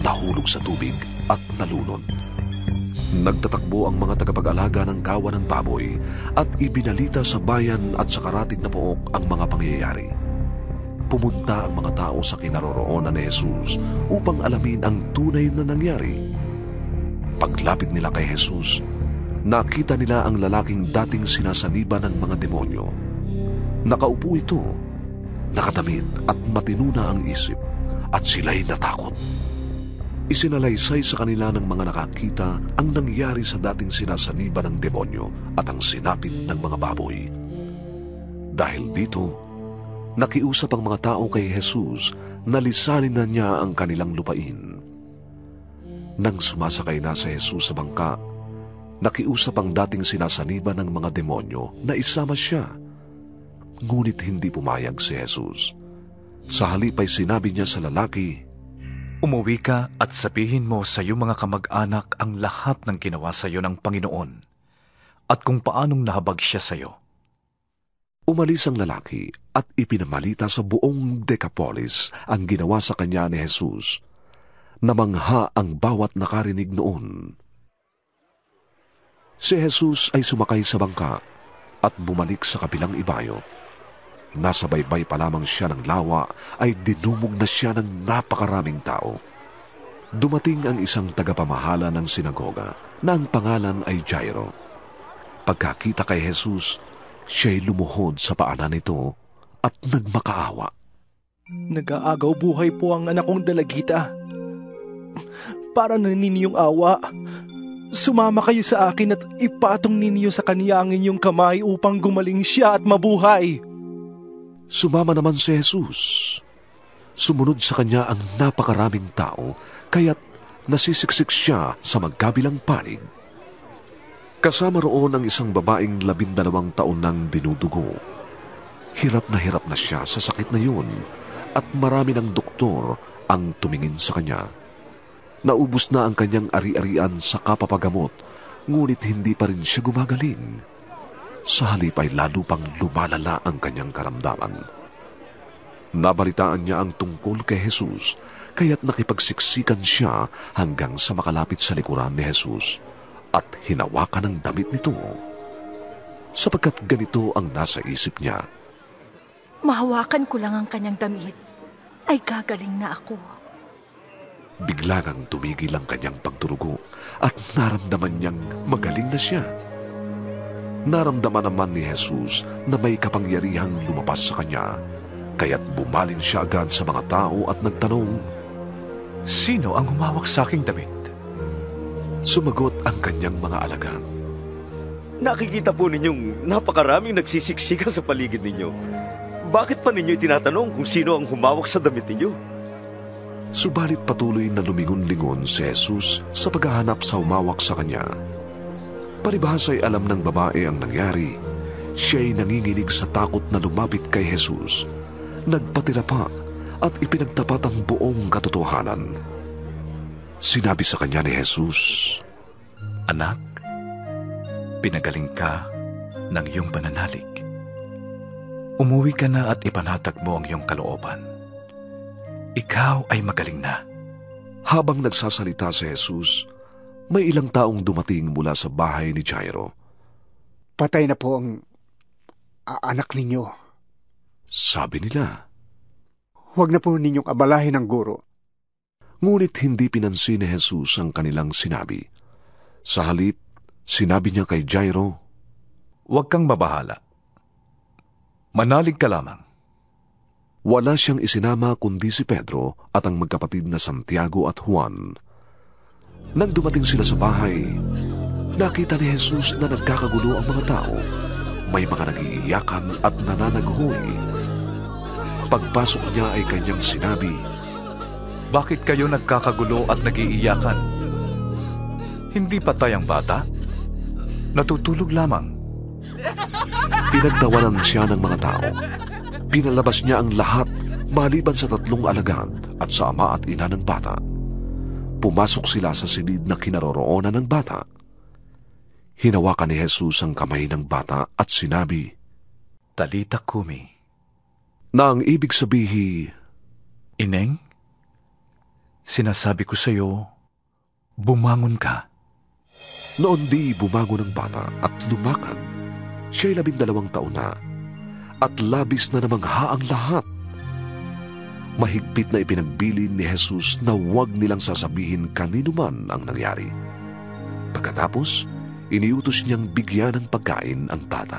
Speaker 2: nahulog sa tubig at nalunod. Nagtatakbo ang mga tagapag-alaga ng kawan ng baboy at ibinalita sa bayan at sa karatig na pook ang mga pangyayari. Pumunta ang mga tao sa kinaroroonan ni Jesus upang alamin ang tunay na nangyari. Paglapit nila kay Jesus, nakita nila ang lalaking dating sinasaniba ng mga demonyo. Nakaupo ito, nakadamit at matinuna ang isip, at sila'y natakot. Isinalaysay sa kanila ng mga nakakita ang nangyari sa dating sinasaniba ng demonyo at ang sinapit ng mga baboy. Dahil dito, nakiusap ang mga tao kay Jesus na lisanin na niya ang kanilang lupain. Nang sumasakay na si Jesus sa bangka, nakiusap ang dating sinasaniba ng mga demonyo na isama siya. Ngunit hindi pumayag si Jesus. Sa halip ay sinabi niya sa lalaki,
Speaker 5: "Umuwi ka at sabihin mo sa iyong mga kamag-anak ang lahat ng ginawa sa iyo ng Panginoon at kung paanong nahabag siya sa iyo."
Speaker 2: Umalis ang lalaki at ipinamalita sa buong Decapolis ang ginawa sa kanya ni Jesus. Namangha ang bawat nakarinig noon. Si Jesus ay sumakay sa bangka at bumalik sa kabilang ibayo. Nasa baybay pa lamang siya ng lawa ay dinumog na siya ng napakaraming tao. Dumating ang isang tagapamahala ng sinagoga na ang pangalan ay Jairo. Pagkakita kay Jesus, siya'y lumuhod sa paanan nito at nagmakaawa.
Speaker 14: "Nag-aagaw buhay po ang anak kong dalagita. Para na ninyong awa, sumama kayo sa akin at ipatong ninyo sa kaniya ang inyong kamay upang gumaling siya at mabuhay."
Speaker 2: Sumama naman si Jesus. Sumunod sa kanya ang napakaraming tao, kaya't nasisiksik siya sa magkabilang panig. Kasama roon ang isang babaeng 12 taon nang dinudugo. Hirap na siya sa sakit na yun, at marami ng doktor ang tumingin sa kanya. Naubos na ang kanyang ari-arian sa kapapagamot, ngunit hindi pa rin siya gumagaling. Sa halip ay lalo pang lumalala ang kanyang karamdaman. Nabalitaan niya ang tungkol kay Jesus, kaya't nakipagsiksikan siya hanggang sa makalapit sa likuran ni Jesus at hinawakan ang damit nito. Sapagkat ganito ang nasa isip niya,
Speaker 15: "Mahawakan ko lang ang kanyang damit, ay gagaling na ako."
Speaker 2: Biglang tumigil ang kanyang pagdurugo at naramdaman niyang magaling na siya. Naramdaman naman ni Jesus na may kapangyarihang lumabas sa kanya, kaya't bumaling siya agad sa mga tao at nagtanong,
Speaker 5: "Sino ang humawak sa aking damit?"
Speaker 2: Sumagot ang kanyang mga alagad,
Speaker 7: "Nakikita po ninyong napakaraming nagsisiksikan sa paligid ninyo. Bakit pa ninyo tinatanong kung sino ang humawak sa damit ninyo?"
Speaker 2: Subalit patuloy na lumingon-lingon si Jesus sa paghahanap sa humawak sa kanya. Palibhas ay alam ng babae ang nangyari. Siya'y nanginginig sa takot na lumapit kay Jesus. Nagpatira pa at ipinagtapat ang buong katotohanan. Sinabi sa kanya ni Jesus,
Speaker 5: "Anak, pinagaling ka ng iyong pananalig. Umuwi ka na at ipanatag mo ang iyong kalooban. Ikaw ay magaling na."
Speaker 2: Habang nagsasalita si Jesus, may ilang taong dumating mula sa bahay ni Jairo.
Speaker 1: "Patay na po ang anak ninyo,"
Speaker 2: sabi nila.
Speaker 1: "Huwag na po ninyong abalahin ang guro."
Speaker 2: Ngunit hindi pinansin ni Jesus ang kanilang sinabi. Sa halip, sinabi niya kay Jairo,
Speaker 5: "Huwag kang mabahala. Manalig ka lamang."
Speaker 2: Wala siyang isinama kundi si Pedro at ang magkapatid na Santiago at Juan. Nang dumating sila sa bahay, nakita ni Jesus na nagkakagulo ang mga tao. May mga nagiiyakan at nananaghoy. Pagpasok niya ay kanyang sinabi,
Speaker 5: "Bakit kayo nagkakagulo at nagiiyakan? Hindi patay ang bata? Natutulog lamang."
Speaker 2: Pinagtawanan siya ng mga tao. Pinalabas niya ang lahat maliban sa 3 alagad at sa ama at ina ng bata. Pumasok sila sa silid na kinaroroonan ng bata. Hinawakan ni Jesus ang kamay ng bata at sinabi,
Speaker 5: "Talita kumi,"
Speaker 2: na ang ibig sabihin,
Speaker 5: "Ineng, Sinasabi ko sa iyo, bumangon ka.
Speaker 2: Noon di bumangon ang bata at lumakad. Siya'y 12 taon na at labis na namangha ang lahat. Mahigpit na ipinagbilin ni Jesus na huwag nilang sasabihin kanino man ang nangyari. Pagkatapos, iniutos niyang bigyan ng pagkain ang bata.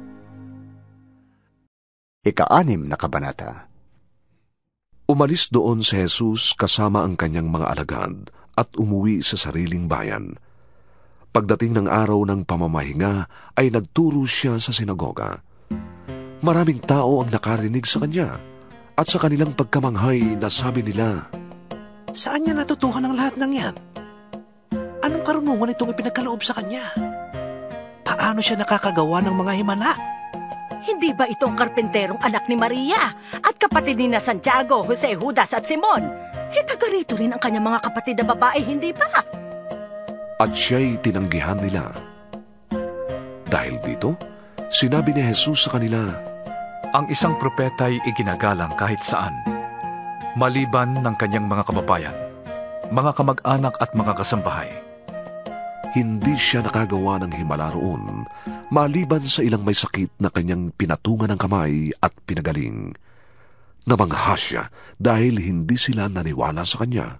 Speaker 1: Ika-6 na kabanata.
Speaker 2: Umalis doon si Jesus kasama ang kanyang mga alagad at umuwi sa sariling bayan. Pagdating ng araw ng pamamahinga ay nagturo siya sa sinagoga. Maraming tao ang nakarinig sa kanya at sa kanilang pagkamanghay nasabi nila,
Speaker 10: Saan niya natutuhan ang lahat ng yan? Anong karunungan itong ipinagkaloob sa kanya? Paano siya nakakagawa ng mga himala?
Speaker 15: Hindi ba itong karpenterong anak ni Maria at kapatid ni na Santiago, Jose, Judas at Simon? Taga rito rin ang kanyang mga kapatid na babae, hindi ba?
Speaker 2: At siya'y tinanggihan nila. Dahil dito, sinabi ni Jesus sa kanila,
Speaker 5: Ang isang propeta'y iginagalang kahit saan, maliban ng kanyang mga kababayan, mga kamag-anak at mga kasambahay.
Speaker 2: Hindi siya nakagawa ng himala roon, maliban sa ilang may sakit na kanyang pinatungan ng kamay at pinagaling. Namangha siya dahil hindi sila naniwala sa kanya.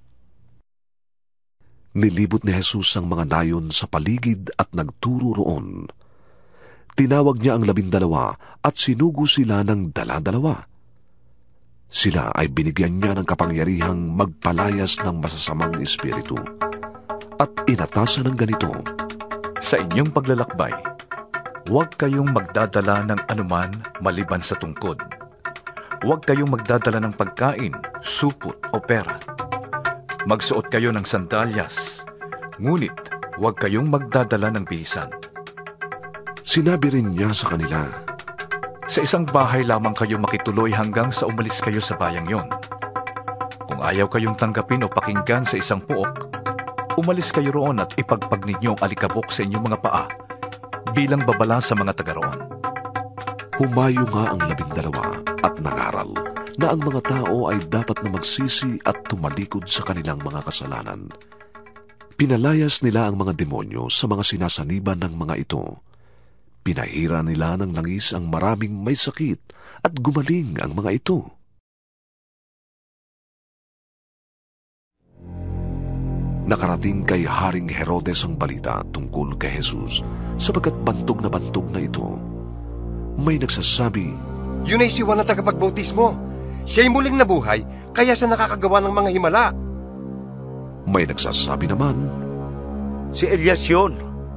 Speaker 2: Nilibot ni Jesus ang mga nayon sa paligid at nagturo roon. Tinawag niya ang 12 at sinugo sila ng 12. Sila ay binigyan niya ng kapangyarihang magpalayas ng masasamang espiritu. At inatasan ng ganito,
Speaker 5: Sa inyong paglalakbay, huwag kayong magdadala ng anuman maliban sa tungkod. Huwag kayong magdadala ng pagkain, supot o pera. Magsuot kayo ng sandalyas, ngunit huwag kayong magdadala ng bihisan.
Speaker 2: Sinabi rin niya sa kanila,
Speaker 5: Sa isang bahay lamang kayo makituloy hanggang sa umalis kayo sa bayang yon. Kung ayaw kayong tanggapin o pakinggan sa isang puok, umalis kayo roon at ipagpag ninyo ang alikabok sa inyong mga paa bilang babala sa mga taga roon.
Speaker 2: Humayo nga ang 12 at nangaral na ang mga tao ay dapat na magsisi at tumalikod sa kanilang mga kasalanan. Pinalayas nila ang mga demonyo sa mga sinasaniban ng mga ito. Pinahira nila ng langis ang maraming may sakit at gumaling ang mga ito. Nakarating kay Haring Herodes ang balita tungkol kay Jesus sapagkat bantog na ito. May nagsasabi,
Speaker 9: Yun ay si Juan na tagapagbautismo. Siya'y muling nabuhay, kaya siya nakakagawa ng mga himala.
Speaker 2: May nagsasabi naman,
Speaker 7: Si Elias yun.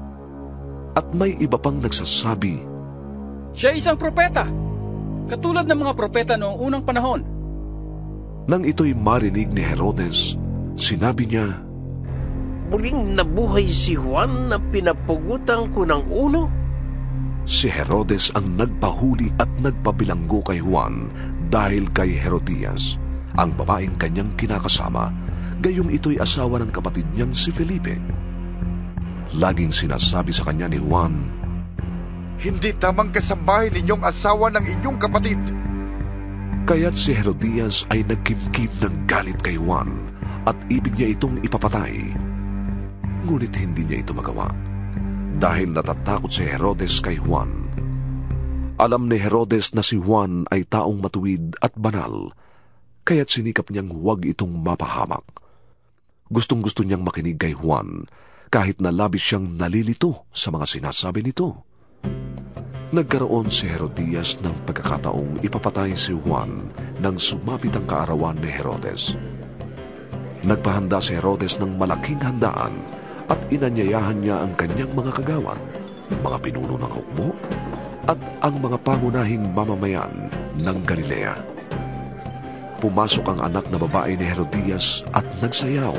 Speaker 2: At may iba pang nagsasabi,
Speaker 12: Siya isang propeta, katulad ng mga propeta noong unang panahon.
Speaker 2: Nang ito'y marinig ni Herodes, sinabi niya,
Speaker 6: Muling nabuhay si Juan na pinapugutan ko ng ulo?
Speaker 2: Si Herodes ang nagpahuli at nagpabilanggo kay Juan dahil kay Herodias, ang babaeng kanyang kinakasama, gayong ito'y asawa ng kapatid niyang si Felipe. Laging sinasabi sa kanya ni Juan,
Speaker 4: Hindi tamang kasambahay ninyong asawa ng inyong kapatid.
Speaker 2: Kaya't si Herodias ay nagkimkim ng galit kay Juan at ibig niya itong ipapatay. Ngunit hindi niya ito magawa dahil natatakot si Herodes kay Juan. Alam ni Herodes na si Juan ay taong matuwid at banal, kaya't sinikap niyang huwag itong mapahamak. Gustong-gusto niyang makinig kay Juan kahit na labis siyang nalilito sa mga sinasabi nito. Nagkaroon si Herodias ng pagkakataong ipapatay si Juan nang sumapit ang kaarawan ni Herodes. Nagpahanda si Herodes ng malaking handaan at inanyayahan niya ang kanyang mga kagawad, mga pinuno ng hukbo, at ang mga pangunahing mamamayan ng Galilea. Pumasok ang anak na babae ni Herodias at nagsayaw.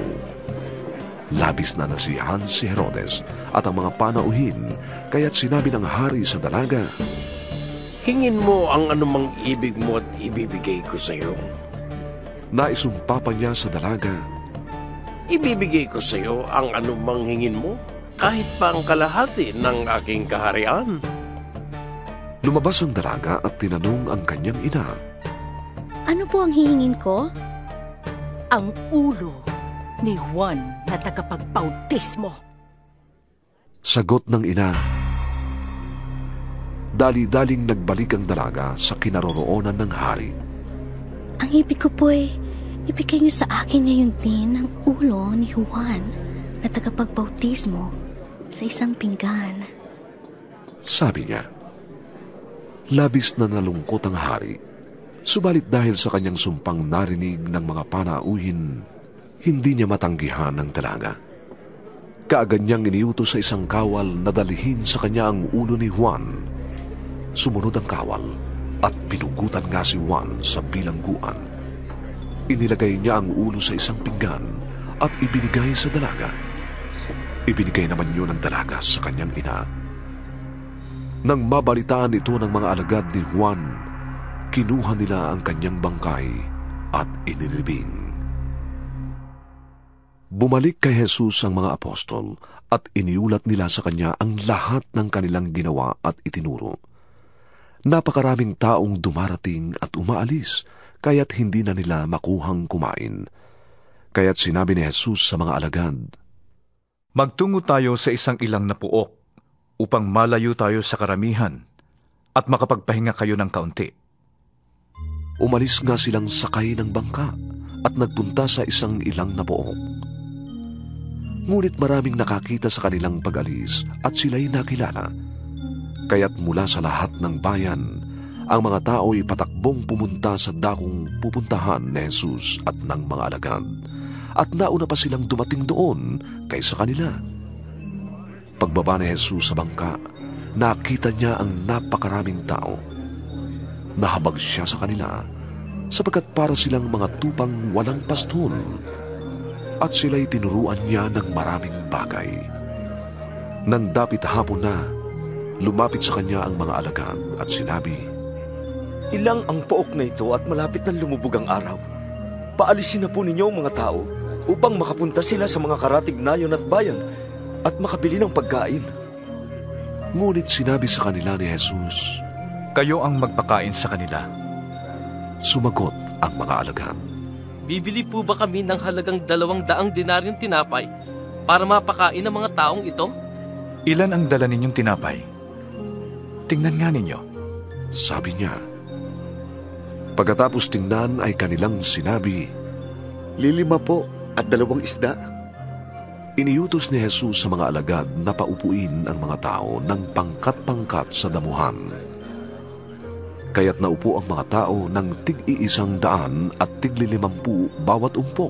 Speaker 2: Labis na nasiyahan si Herodes at ang mga panauhin, kaya't sinabi ng hari sa dalaga,
Speaker 6: Hingin mo ang anumang ibig mo at ibibigay ko sa iyo.
Speaker 2: Naisumpa pa niya sa dalaga,
Speaker 6: Ibibigay ko sa iyo ang anumang hingin mo, kahit pa ang kalahati ng aking kaharian.
Speaker 2: Lumabas ang dalaga at tinanong ang kanyang ina,
Speaker 16: Ano po ang hihingin ko?
Speaker 15: Ang ulo ni Juan na tagapagbautismo.
Speaker 2: Sagot ng ina. Dali-daling nagbalik ang dalaga sa kinaroroonan ng hari.
Speaker 16: Ang ibig ko po ay ibigay niyo sa akin ngayon din ang ulo ni Juan na tagapagbautismo sa isang pinggan.
Speaker 2: Sabi niya. Labis na nalungkot ang hari, subalit dahil sa kanyang sumpang narinig ng mga panauhin, hindi niya matanggihan ang dalaga. Kaagad niyang iniutos sa isang kawal na dalhin sa kanya ang ulo ni Juan. Sumunod ang kawal at pinugutan nga si Juan sa bilangguan. Inilagay niya ang ulo sa isang pinggan at ibinigay sa dalaga. Ibinigay naman yun ng dalaga sa kanyang ina. Nang mabalitaan ito ng mga alagad ni Juan, kinuha nila ang kanyang bangkay at inilibing. Bumalik kay Jesus ang mga apostol at iniulat nila sa kanya ang lahat ng kanilang ginawa at itinuro. Napakaraming taong dumarating at umaalis, kaya't hindi na nila makuhang kumain. Kaya't sinabi ni Jesus sa mga alagad,
Speaker 5: Magtungo tayo sa isang ilang na puok upang malayo tayo sa karamihan at makapagpahinga kayo ng kaunti.
Speaker 2: Umalis nga silang sakay ng bangka at nagpunta sa isang ilang na pook. Ngunit maraming nakakita sa kanilang pag-alis at sila'y nakilala. Kaya't mula sa lahat ng bayan, ang mga tao'y patakbong pumunta sa dakong pupuntahan ni Jesus at ng mga alagad, at nauna pa silang dumating doon kaysa kanila. Pagbaba ni Jesus sa bangka, nakita niya ang napakaraming tao. Nahabag siya sa kanila, sapagkat para silang mga tupang walang pastol, at sila'y tinuruan niya ng maraming bagay. Nang dapit hapon na, lumapit sa kanya ang mga alagad at sinabi,
Speaker 7: Ilang ang pook na ito at malapit na lumubog ang araw. Paalisin na po ninyo ang mga tao upang makapunta sila sa mga karatignayon at bayan at makabili ng pagkain.
Speaker 2: Ngunit sinabi sa kanila ni Jesus,
Speaker 5: Kayo ang magpakain sa kanila.
Speaker 2: Sumagot ang mga alagad,
Speaker 17: Bibili po ba kami ng halagang 200 denaryong tinapay para mapakain ang mga taong ito?
Speaker 5: Ilan ang dala ninyong tinapay? Tingnan nga ninyo.
Speaker 2: Sabi niya. Pagkatapos tingnan ay kanilang sinabi,
Speaker 1: 5 po at 2 isda.
Speaker 2: Iniutos ni Jesus sa mga alagad na paupuin ang mga tao ng pangkat-pangkat sa damuhan. Kaya't naupo ang mga tao ng tig-100 at tig-50 bawat umpok.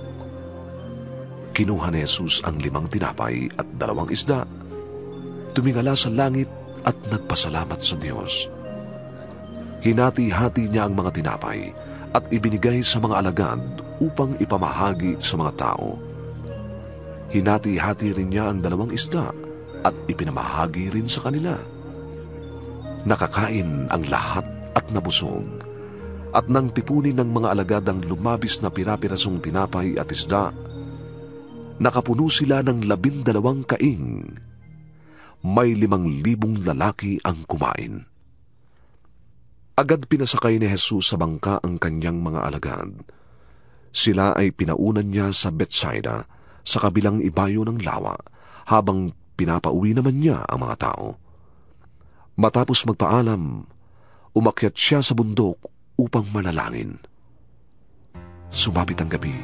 Speaker 2: Kinuha ni Jesus ang 5 tinapay at 2 isda, tumingala sa langit at nagpasalamat sa Diyos. Hinati-hati niya ang mga tinapay at ibinigay sa mga alagad upang ipamahagi sa mga tao. Hinati-hati rin niya ang 2 isda at ipinamahagi rin sa kanila. Nakakain ang lahat at nabusog, at nang tipunin ng mga alagad ang lumabis na pira-pirasong tinapay at isda, nakapuno sila ng 12 kaing. May 5,000 lalaki ang kumain. Agad pinasakay ni Jesus sa bangka ang kanyang mga alagad. Sila ay pinaunan niya sa Bethsaida, sa kabilang ibayo ng lawa, habang pinapauwi naman niya ang mga tao. Matapos magpaalam, umakyat siya sa bundok upang manalangin. Sumapit ang gabi.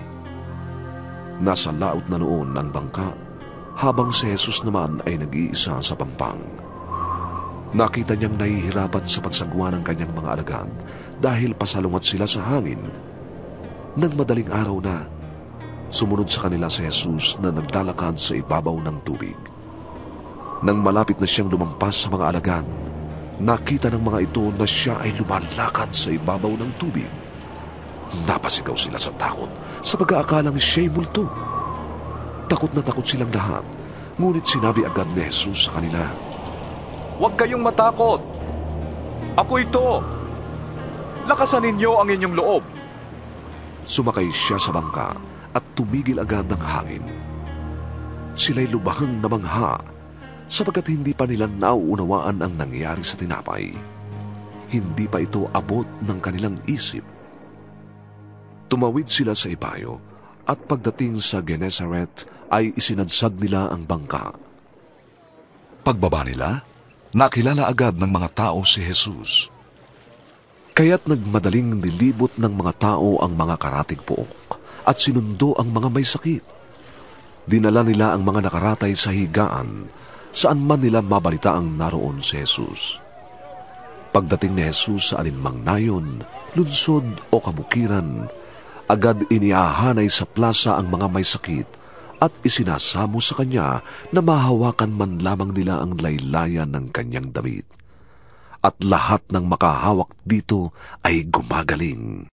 Speaker 2: Nasa laot na noon ang bangka, habang si Jesus naman ay nag-iisa sa pampang. Nakita niyang nahihirapan sa pagsagwa ng kanyang mga alagad dahil pasalungat sila sa hangin. Nang madaling araw na, sumunod sa kanila si Jesus na naglalakad sa ibabaw ng tubig. Nang malapit na siyang lumampas sa mga alagad, nakita ng mga ito na siya ay lumalakad sa ibabaw ng tubig. Napasigaw sila sa takot sa pag-aakalang siya'y multo. Takot na takot silang lahat, ngunit sinabi agad ni Jesus sa kanila,
Speaker 5: Huwag kayong matakot. Ako ito. Lakasan ninyo ang inyong loob.
Speaker 2: Sumakay siya sa bangka at tumigil agad ang hangin. Sila'y lubhang namangha sapagkat hindi pa nila nauunawaan ang nangyayari sa tinapay. Hindi pa ito abot ng kanilang isip. Tumawid sila sa ibayo at pagdating sa Genesaret ay isinadsad nila ang bangka.
Speaker 18: Pagbaba nila, nakilala agad ng mga tao si Jesus.
Speaker 2: Kaya't nagmadaling nilibot ng mga tao ang mga karatig pook at sinundo ang mga may sakit. Dinala nila ang mga nakaratay sa higaan, saan man nila mabalita ang naroon si Jesus. Pagdating ni Jesus sa alinmang nayon, lunsod o kabukiran, agad iniahanay sa plaza ang mga may sakit at isinasamo sa kanya na mahawakan man lamang nila ang laylayan ng kanyang damit. At lahat ng makahawak dito ay gumagaling.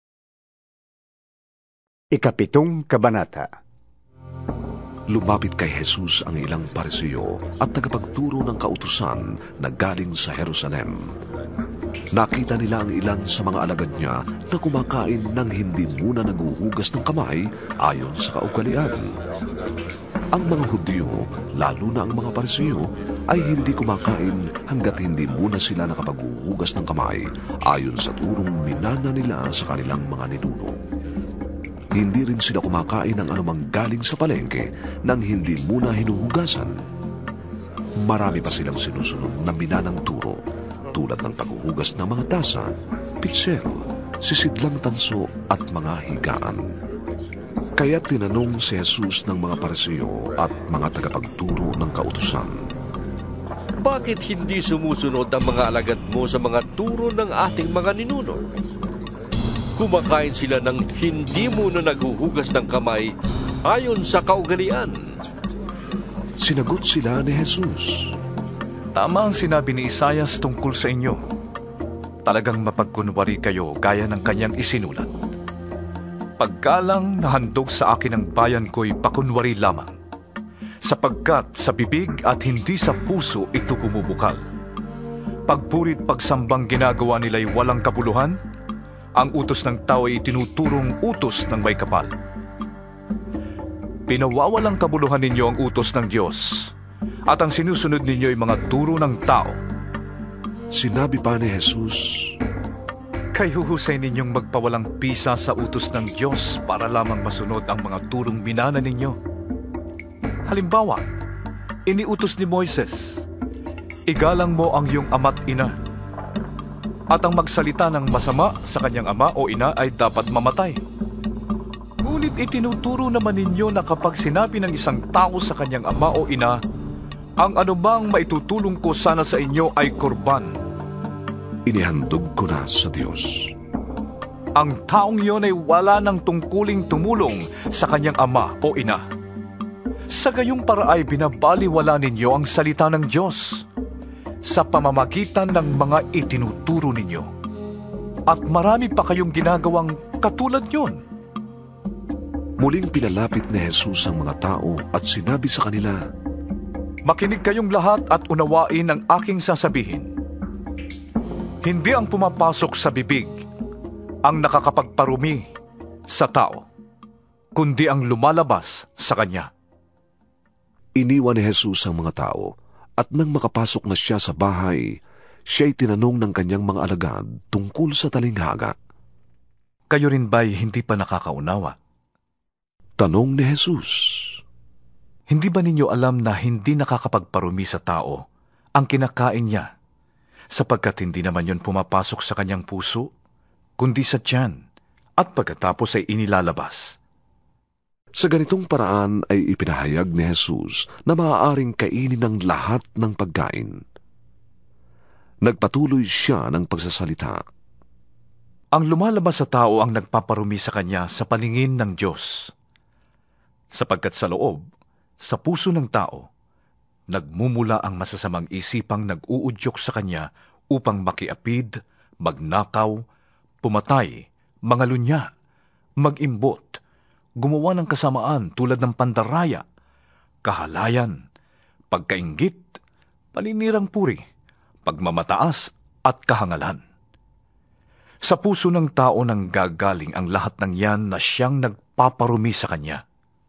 Speaker 1: 7 Kabanata.
Speaker 2: Lumapit kay Jesus ang ilang Pariseo at tagapagturo ng kautusan na galing sa Jerusalem. Nakita nila ang ilan sa mga alagad niya na kumakain nang hindi muna naguhugas ng kamay ayon sa kaugalian. Ang mga Hudyo, lalo na ang mga Pariseo, ay hindi kumakain hanggat hindi muna sila nakapaghuhugas ng kamay ayon sa turong minana nila sa kanilang mga ninuno. Hindi rin sila kumakain ng anumang galing sa palengke nang hindi muna hinuhugasan. Marami pa silang sinusunod na minanang turo, tulad ng paghuhugas ng mga tasa, pitsero, sisidlang tanso at mga higaan. Kaya tinanong si Jesus ng mga Pariseo at mga tagapagturo ng kautusan,
Speaker 3: bakit hindi sumusunod ang mga alagad mo sa mga turo ng ating mga ninuno? Kumakain sila ng hindi muna naghuhugas ng kamay ayon sa kaugalian.
Speaker 2: Sinagot sila ni Jesus,
Speaker 5: tama ang sinabi ni Isaias tungkol sa inyo. Talagang mapagkunwari kayo gaya ng kanyang isinulat. Pagkalang nahandog sa akin ang bayan ko'y pakunwari lamang, sapagkat sa bibig at hindi sa puso ito bumubukal. Pagpurit pagsambang ginagawa nila'y walang kabuluhan, ang utos ng tao ay tinuturong utos ng may kapal. Pinawawalang kabuluhan ninyo ang utos ng Diyos, at ang sinusunod ninyo ay mga turo ng tao.
Speaker 2: Sinabi pa ni Jesus,
Speaker 5: kayo husay ninyong magpawalang pisa sa utos ng Diyos para lamang masunod ang mga turong minana ninyo. Halimbawa, iniutos ni Moises, igalang mo ang iyong ama't ina, at ang magsalita ng masama sa kanyang ama o ina ay dapat mamatay. Ngunit itinuturo naman ninyo na kapag sinabi ng isang tao sa kanyang ama o ina, ang anumang maitutulong ko sana sa inyo ay kurban.
Speaker 2: Inihandog ko na sa Diyos.
Speaker 5: Ang taong iyon ay wala ng tungkuling tumulong sa kanyang ama o ina. Sa gayong paraay binabaliwala ninyo ang salita ng Diyos sa pamamagitan ng mga itinuturo ninyo. At marami pa kayong ginagawang katulad yon.
Speaker 2: Muling pinalapit ni Jesus ang mga tao at sinabi sa kanila,
Speaker 5: makinig kayong lahat at unawain ang aking sasabihin. Hindi ang pumapasok sa bibig ang nakakapagparumi sa tao, kundi ang lumalabas sa kanya.
Speaker 2: Iniwan ni Jesus ang mga tao, at nang makapasok na siya sa bahay, siya'y tinanong ng kanyang mga alagad tungkol sa talinghaga.
Speaker 5: Kayo rin ba'y hindi pa nakakaunawa?
Speaker 2: Tanong ni Jesus.
Speaker 5: Hindi ba ninyo alam na hindi nakakapagparumi sa tao ang kinakain niya, sapagkat hindi naman yon pumapasok sa kanyang puso, kundi sa tiyan, at pagkatapos ay inilalabas?
Speaker 2: Sa ganitong paraan ay ipinahayag ni Jesus na maaaring kainin ng lahat ng pagkain. Nagpatuloy siya ng pagsasalita.
Speaker 5: Ang lumalabas sa tao ang nagpaparumi sa kanya sa paningin ng Diyos, sapagkat sa loob, sa puso ng tao, nagmumula ang masasamang isipang nag-uudyok sa kanya upang makiapid, magnakaw, pumatay, mangalunya, mag-imbot, gumawa ng kasamaan tulad ng pandaraya, kahalayan, pagkainggit, paninirang puri, pagmamataas at kahangalan. Sa puso ng tao nang gagaling ang lahat ng yan na siyang nagpaparumi sa kanya.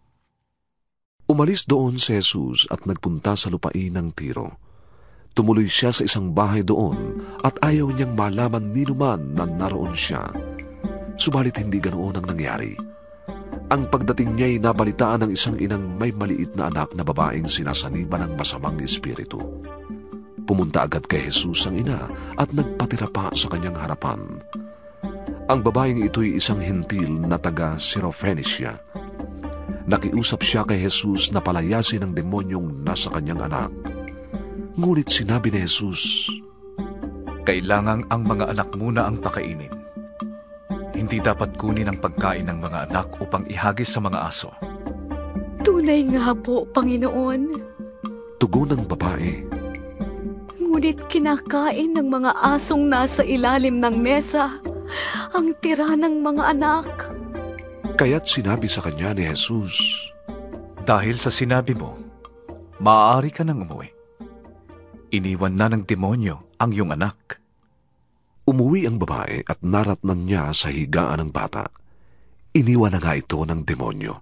Speaker 2: Umalis doon si Jesus at nagpunta sa lupain ng Tiro. Tumuloy siya sa isang bahay doon at ayaw niyang malaman ninuman na naroon siya. Subalit hindi ganoon ang nangyari. Ang pagdating niya'y nabalitaan ng isang inang may maliit na anak na babaeng sinasaniba ng masamang espiritu. Pumunta agad kay Jesus ang ina at nagpatira pa sa kanyang harapan. Ang babaeng ito'y isang hintil na taga Syrophoenicia. Nakiusap siya kay Jesus na palayasin ang demonyong nasa kanyang anak. Ngunit sinabi ni Jesus,
Speaker 5: "Kailangang ang mga anak muna ang pakainin. Hindi dapat kunin ang pagkain ng mga anak upang ihagis sa mga aso."
Speaker 15: Tunay nga po, Panginoon.
Speaker 2: Tugon ng babae,
Speaker 15: Ngunit kinakain ng mga asong nasa ilalim ng mesa ang tira ng mga anak.
Speaker 2: Kaya't sinabi sa kanya ni Jesus,
Speaker 5: "Dahil sa sinabi mo, maaari ka nang umuwi. Iniwan na ng demonyo ang iyong anak."
Speaker 2: Umuwi ang babae at naratnan niya sa higaan ng bata. Iniwan na nga ito ng demonyo.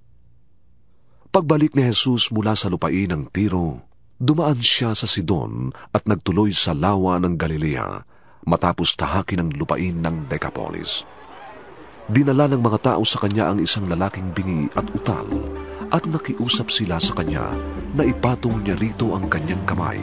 Speaker 2: Pagbalik ni Jesus mula sa lupain ng Tiro, dumaan siya sa Sidon at nagtuloy sa lawa ng Galilea matapos tahakin ang lupain ng Decapolis. Dinala ng mga tao sa kanya ang isang lalaking bingi at utal at nakiusap sila sa kanya na ipatong niya rito ang kanyang kamay.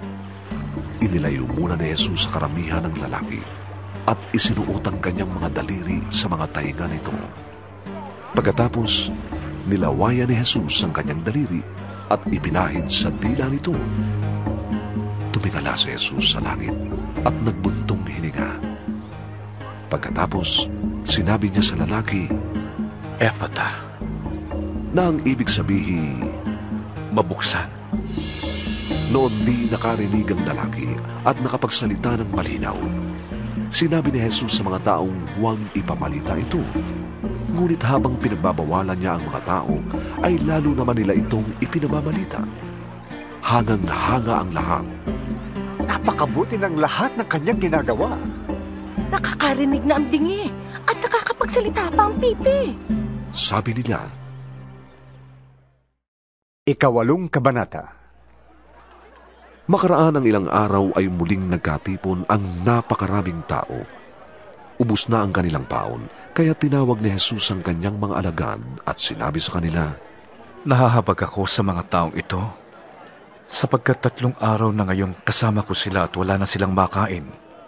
Speaker 2: Inilayo muna ni Jesus sa karamihan ng lalaki at isinuot ang kanyang mga daliri sa mga tainga nito. Pagkatapos, nilawayan ni Jesus ang kanyang daliri at ibinahid sa dila nito. Tumingala si Jesus sa langit at nagbuntong hininga. Pagkatapos, sinabi niya sa lalaki,
Speaker 5: "Ephata,"
Speaker 2: na ang ibig sabihin,
Speaker 5: mabuksan.
Speaker 2: Noon di nakarinig ang lalaki at nakapagsalita ng malinaw. Sinabi ni Jesus sa mga taong huwag ipamalita ito. Ngunit habang pinagbabawalan niya ang mga tao, ay lalo naman nila itong ipinamamalita. Hangang-hanga ang lahat.
Speaker 1: Napakabuti ng lahat ng kanyang ginagawa.
Speaker 15: Nakakarinig na ang bingi at nakakapagsalita pa ang pipi.
Speaker 2: Sabi nila,
Speaker 1: Ikawalong kabanata.
Speaker 2: Makaraan ang ilang araw ay muling nagkatipon ang napakaraming tao. Ubus na ang kanilang paon, kaya tinawag ni Jesus ang kanyang mga alagad at sinabi sa kanila,
Speaker 5: "Nahahabag ako sa mga taong ito, sapagkat 3 araw na ngayong kasama ko sila at wala na silang makain.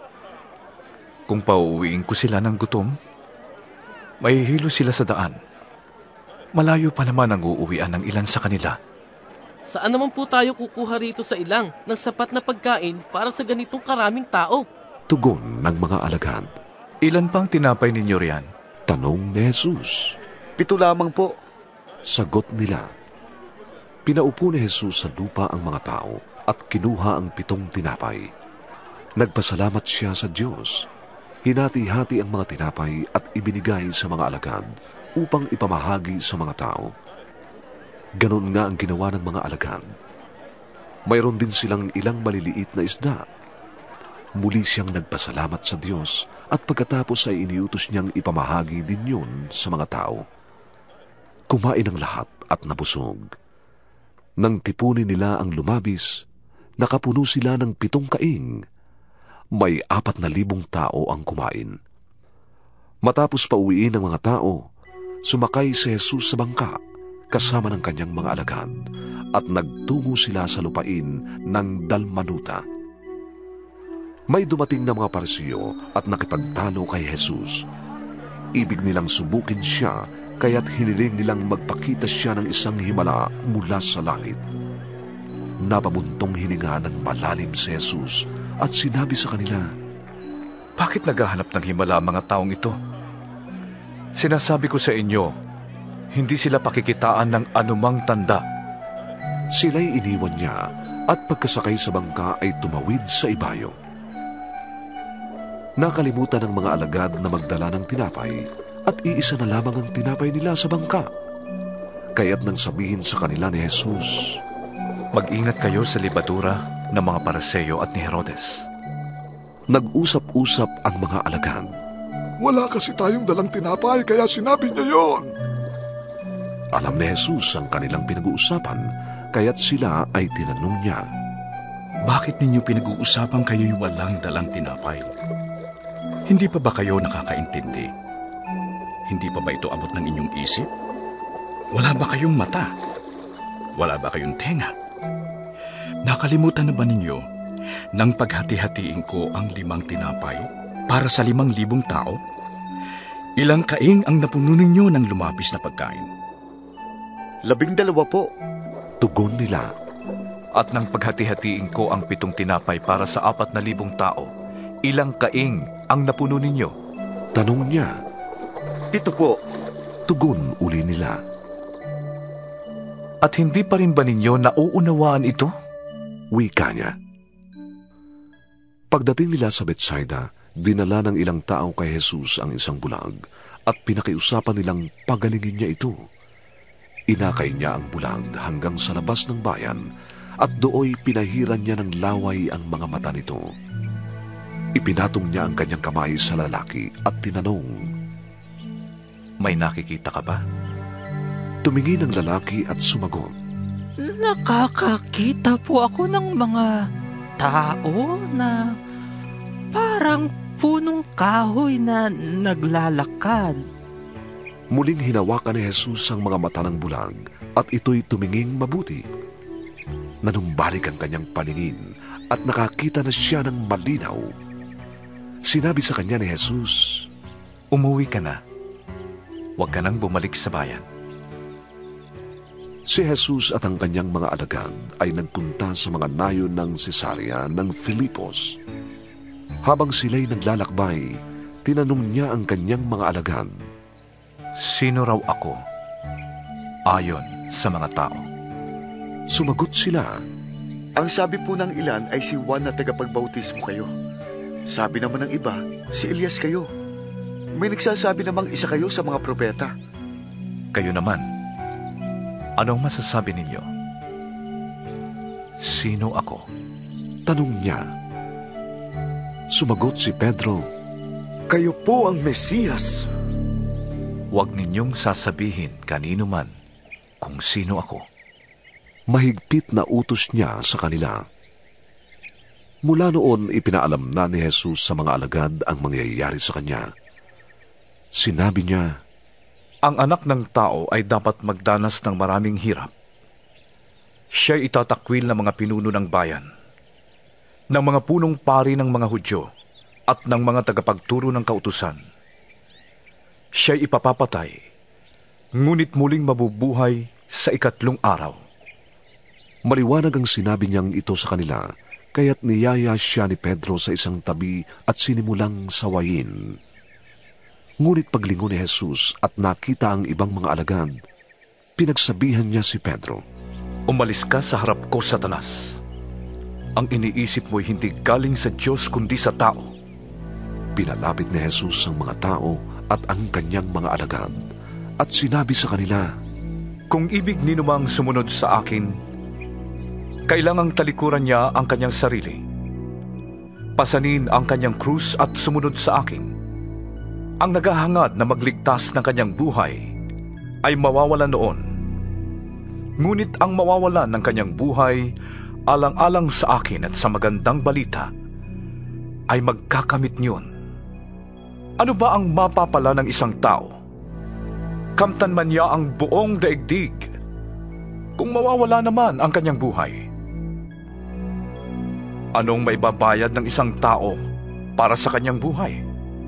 Speaker 5: Kung pauuwiin ko sila ng gutom, mahihilo sila sa daan. Malayo pa naman ang uuwian ng ilan sa kanila.
Speaker 17: Saan naman po tayo kukuha rito sa ilang ng sapat na pagkain para sa ganitong karaming tao?"
Speaker 2: Tugon ng mga alagad.
Speaker 5: "Ilan pang tinapay ninyo riyan?"
Speaker 2: Tanong ni Jesus.
Speaker 1: 7 lamang po.
Speaker 2: Sagot nila. Pinaupo ni Jesus sa lupa ang mga tao at kinuha ang 7 tinapay. Nagpasalamat siya sa Diyos. Hinati-hati ang mga tinapay at ibinigay sa mga alagad upang ipamahagi sa mga tao. Ganon nga ang ginawa ng mga alagad. Mayroon din silang ilang maliliit na isda. Muli siyang nagpasalamat sa Diyos at pagkatapos ay iniutos niyang ipamahagi din yun sa mga tao. Kumain ang lahat at nabusog. Nang tipunin nila ang lumabis, nakapuno sila ng 7 kaing. May 4,000 tao ang kumain. Matapos pauwiin ng mga tao, sumakay si Jesus sa bangka kasama ng kanyang mga alagad at nagtungo sila sa lupain ng Dalmanuta. May dumating na mga Parisiyo at nakipagtalo kay Jesus. Ibig nilang subukin siya, kaya't hiniling nilang magpakita siya ng isang himala mula sa langit. Napabuntong hininga ng malalim si Jesus at sinabi sa kanila,
Speaker 5: "Bakit naghahanap ng himala ang mga taong ito? Sinasabi ko sa inyo, hindi sila pakikitaan ng anumang tanda."
Speaker 2: Sila'y iniwan niya at pagkasakay sa bangka ay tumawid sa ibayo. Nakalimutan ng mga alagad na magdala ng tinapay at iisa na lamang ang tinapay nila sa bangka. Kaya't nang sabihin sa kanila ni Jesus,
Speaker 5: "Mag-ingat kayo sa libadura ng mga Pariseo at ni Herodes."
Speaker 2: Nag-usap-usap ang mga alagad.
Speaker 18: "Wala kasi tayong dalang tinapay, kaya sinabi niya yon."
Speaker 2: Alam ni Jesus ang kanilang pinag-uusapan, kaya't sila ay tinanong niya,
Speaker 19: "Bakit ninyo pinag-uusapan kayo'y walang dalang tinapay? Hindi pa ba kayo nakakaintindi? Hindi pa ba ito abot ng inyong isip?" Wala ba kayong mata? Wala ba kayong tenga? Nakalimutan na ba ninyo nang paghati-hatiin ko ang 5 tinapay para sa 5,000 tao? Ilang kaing ang napuno ninyo ng lumapis na pagkain?
Speaker 18: 12 po.
Speaker 2: Tugon nila.
Speaker 5: At nang paghati-hatiin ko ang 7 tinapay para sa 4,000 tao, ilang kaing ang napuno ninyo?
Speaker 2: Tanong niya.
Speaker 18: 7 po.
Speaker 2: Tugon uli nila.
Speaker 5: At hindi pa rin ba ninyo nauunawaan ito?
Speaker 2: Wika niya. Pagdating nila sa Betsaida, dinala ng ilang tao kay Jesus ang isang bulag at pinakiusapan nilang pagalingin niya ito. Inakay niya ang bulag hanggang sa labas ng bayan at dooy pinahiran niya ng laway ang mga mata nito. Ipinatong niya ang kanyang kamay sa lalaki at tinanong,
Speaker 5: May nakikita ka ba?
Speaker 2: Tumingin ang lalaki at sumagot,
Speaker 8: Nakakakita po ako ng mga tao na parang punong kahoy na naglalakad.
Speaker 2: Muling hinawakan ni Jesus ang mga mata ng bulag at ito'y tuminging mabuti. Nanumbalik ang kanyang paningin at nakakita na siya ng malinaw. Sinabi sa kanya ni Jesus,
Speaker 5: Umuwi ka na. Huwag ka nang bumalik sa bayan.
Speaker 2: Si Jesus at ang kanyang mga alagad ay nagpunta sa mga nayon ng Cesarea ng Filipos. Habang sila'y naglalakbay, tinanong niya ang kanyang mga alagad,
Speaker 5: Sino raw ako ayon sa mga tao?
Speaker 2: Sumagot sila,
Speaker 18: Ang sabi po ng ilan ay si Juan na tagapagbautismo kayo. Sabi naman ng iba, si Elias kayo. May nagsasabi namang isa kayo sa mga propeta.
Speaker 5: Kayo naman, anong masasabi ninyo? Sino ako?
Speaker 2: Tanong niya. Sumagot si Pedro,
Speaker 18: Kayo po ang Mesiyas.
Speaker 5: Huwag ninyong sasabihin kanino man kung sino ako.
Speaker 2: Mahigpit na utos niya sa kanila. Mula noon, ipinaalam na ni Jesus sa mga alagad ang mangyayari sa kanya. Sinabi niya,
Speaker 5: Ang anak ng tao ay dapat magdanas ng maraming hirap. Siya'y itatakwil ng mga pinuno ng bayan, ng mga punong pari ng mga Hudyo, at ng mga tagapagturo ng kautusan. Siya'y ipapapatay, ngunit muling mabubuhay sa 3 araw.
Speaker 2: Maliwanag ang sinabi niyang ito sa kanila, kaya't niyaya siya ni Pedro sa isang tabi at sinimulang sawayin. Ngunit paglingon ni Jesus at nakita ang ibang mga alagad, pinagsabihan niya si Pedro,
Speaker 5: Umalis ka sa harap ko, Satanas. Ang iniisip mo'y hindi galing sa Diyos kundi sa tao.
Speaker 2: Pinalapit ni Jesus ang mga tao at ang kanyang mga alagad at sinabi sa kanila,
Speaker 5: Kung ibig ninumang sumunod sa akin, kailangang talikuran niya ang kanyang sarili. Pasanin ang kanyang krus at sumunod sa akin. Ang naghahangad na magligtas ng kanyang buhay ay mawawalan noon. Ngunit ang mawawalan ng kanyang buhay alang-alang sa akin at sa magandang balita ay magkakamit niyon. Ano ba ang mapapala ng isang tao? Kamtan man niya ang buong daigdig kung mawawala naman ang kanyang buhay. Anong may babayad ng isang tao para sa kanyang buhay?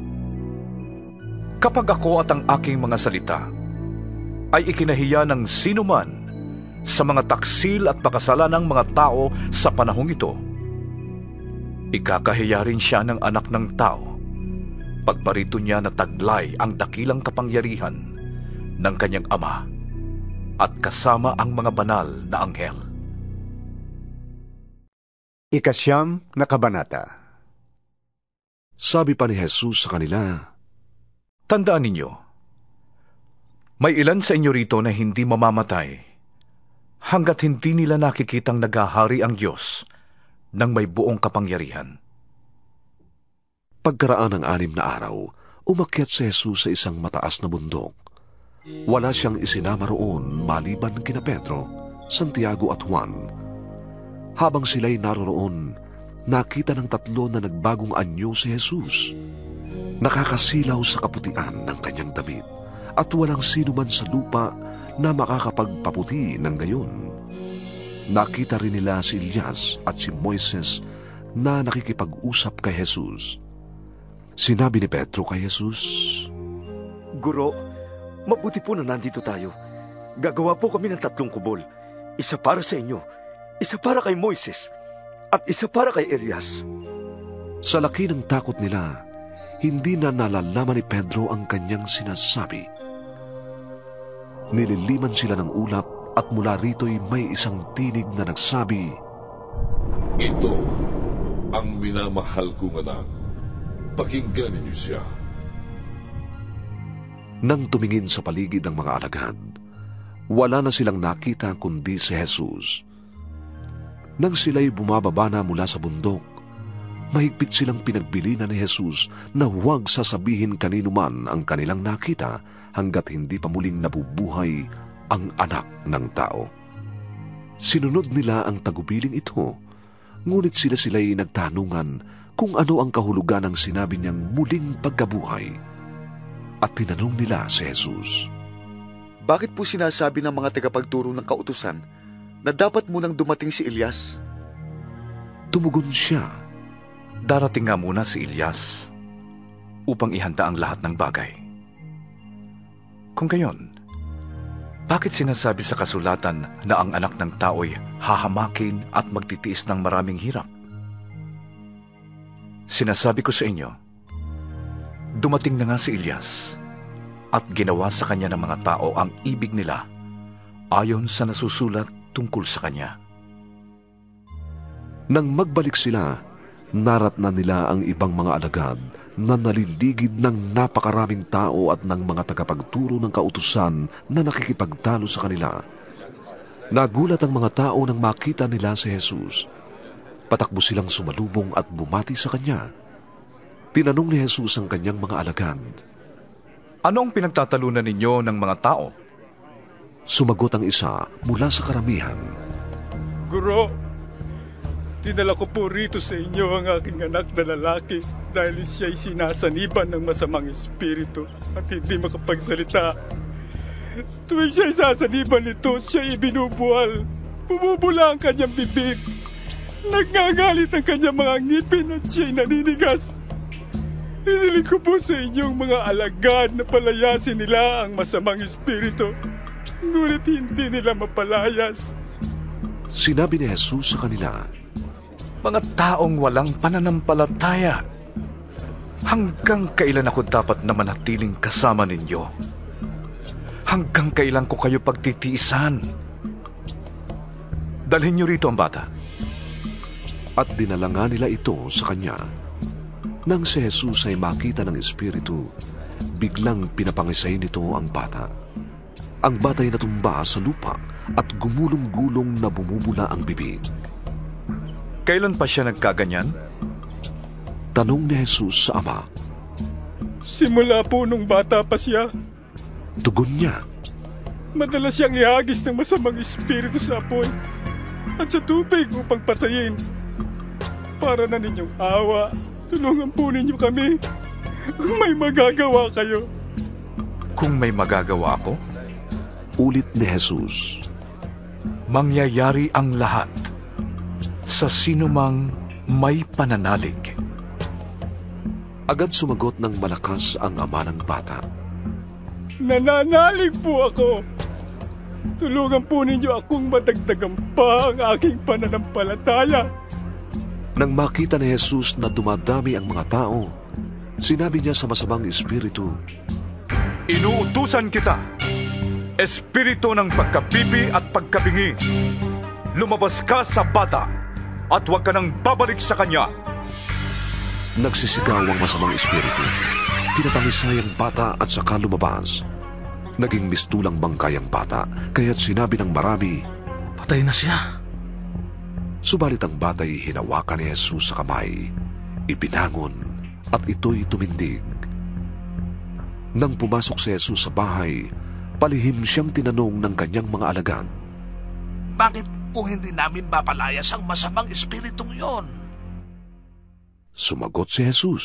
Speaker 5: Kapag ako at ang aking mga salita ay ikinahiya ng sino man sa mga taksil at makasalanang mga tao sa panahong ito, ikakahiya rin siya ng anak ng tao pagparito niya na taglay ang dakilang kapangyarihan ng kanyang ama at kasama ang mga banal na anghel.
Speaker 1: 9 na kabanata.
Speaker 2: Sabi pa ni Jesus sa kanila,
Speaker 5: Tandaan ninyo, may ilan sa inyo rito na hindi mamamatay hanggat hindi nila nakikitang naghahari ang Diyos ng may buong kapangyarihan.
Speaker 2: Pagkaraan ng 6 na araw, umakyat si Jesus sa isang mataas na bundok. Wala siyang isinama roon maliban kina Pedro, Santiago at Juan. Habang sila'y naroroon, nakita ng 3 na nagbagong anyo si Jesus. Nakakasilaw sa kaputian ng kanyang damit at walang sino man sa lupa na makakapagpaputi ng gayon. Nakita rin nila si Elias at si Moises na nakikipag-usap kay Jesus. Sinabi ni Pedro kay Jesus,
Speaker 7: Guro, mabuti po na nandito tayo. Gagawa po kami ng 3 kubol. Isa para sa inyo, isa para kay Moises, at isa para kay Elias.
Speaker 2: Sa laki ng takot nila, hindi na nalalaman ni Pedro ang kanyang sinasabi. Nililiman sila ng ulap at mula rito'y may isang tinig na nagsabi,
Speaker 3: Ito ang minamahal kong anak. Pakinggan ninyo siya.
Speaker 2: Nang tumingin sa paligid ng mga alagad, wala na silang nakita kundi si Jesus. Nang sila'y bumababa na mula sa bundok, mahigpit silang pinagbilinan ni Jesus na huwag sasabihin kanino man ang kanilang nakita hanggat hindi pa muling nabubuhay ang anak ng tao. Sinunod nila ang tagubiling ito, ngunit sila'y nagtanungan kung ano ang kahulugan ng sinabi niyang muling pagkabuhay. At tinanong nila si Jesus,
Speaker 18: Bakit po sinasabi ng mga tagapagturo ng kautusan na dapat munang dumating si Elias?
Speaker 2: Tumugon siya,
Speaker 5: Darating nga muna si Elias upang ihanda ang lahat ng bagay. Kung gayon, bakit sinasabi sa kasulatan na ang anak ng tao'y hahamakin at magtitiis ng maraming hirap? Sinasabi ko sa inyo, dumating na nga si Elias at ginawa sa kanya ng mga tao ang ibig nila ayon sa nasusulat tungkol sa kanya.
Speaker 2: Nang magbalik sila, naratnan nila ang ibang mga alagad na naliligid ng napakaraming tao at ng mga tagapagturo ng kautusan na nakikipagtalo sa kanila. Nagulat ang mga tao nang makita nila si Jesus. Patakbo silang sumalubong at bumati sa kanya. Tinanong ni Jesus ang kanyang mga alagad,
Speaker 5: Anong pinagtatalunan ninyo ng mga tao?
Speaker 2: Sumagot ang isa mula sa karamihan,
Speaker 13: Guro, dinala ko po rito sa inyo ang aking anak na lalaki dahil siya'y sinasaniban ng masamang espiritu at hindi makapagsalita. Tuwing siya'y sasaniban nito, siya'y ibinubuhal. Bumubula ang kanyang bibig. Nagngagalit ang kanyang mga ngipin at siya'y naninigas. Hiniling ko po sa inyong mga alagad na palayasin nila ang masamang espiritu. Ngunit hindi nila mapalayas.
Speaker 2: Sinabi ni Jesus sa kanila,
Speaker 5: Mga taong walang pananampalataya, hanggang kailan ako dapat na manatiling kasama ninyo? Hanggang kailan ko kayo pagtitiisan? Dalhin niyo rito ang bata.
Speaker 2: At dinala nga nila ito sa kanya. Nang si Jesus ay makita ng espiritu, biglang pinapangisay nito ang bata. Ang bata'y natumba sa lupa at gumulong-gulong na bumubula ang bibig.
Speaker 5: Kailan pa siya nagkaganyan?
Speaker 2: Tanong ni Jesus sa ama.
Speaker 13: Simula po nung bata pa siya.
Speaker 2: Tugon niya.
Speaker 13: Madalas siyang ihagis ng masamang espiritu sa apoy at sa tubig upang patayin. Para na ninyong awa, tulungan po ninyo kami kung may magagawa kayo.
Speaker 5: Kung may magagawa ako?
Speaker 2: Ulit ni Jesus.
Speaker 5: Mangyayari ang lahat sa sinumang may pananalig.
Speaker 2: Agad sumagot ng malakas ang ama ng bata.
Speaker 13: Nananalig po ako. Tulungan po ninyo akong madagdagan pa ang aking pananampalataya.
Speaker 2: Nang makita ni Jesus na dumadami ang mga tao, sinabi niya sa masamang espiritu,
Speaker 5: Inuutusan kita, espiritu ng pagkapipi at pagkabingi. Lumabas ka sa bata at huwag ka nang babalik sa kanya.
Speaker 2: Nagsisigaw ang masamang espiritu. Pinapangisay ang bata at saka lumabas. Naging mistulang bangkay ang bata, kaya't sinabi ng marami,
Speaker 6: Patay na siya.
Speaker 2: Subalit ang bata'y hinawakan ni Jesus sa kamay, ibinangon at ito'y tumindig. Nang pumasok si Jesus sa bahay, palihim siyang tinanong ng kanyang mga alagad,
Speaker 6: Bakit po hindi namin mapalayas ang masamang espiritong yon?
Speaker 2: Sumagot si Jesus,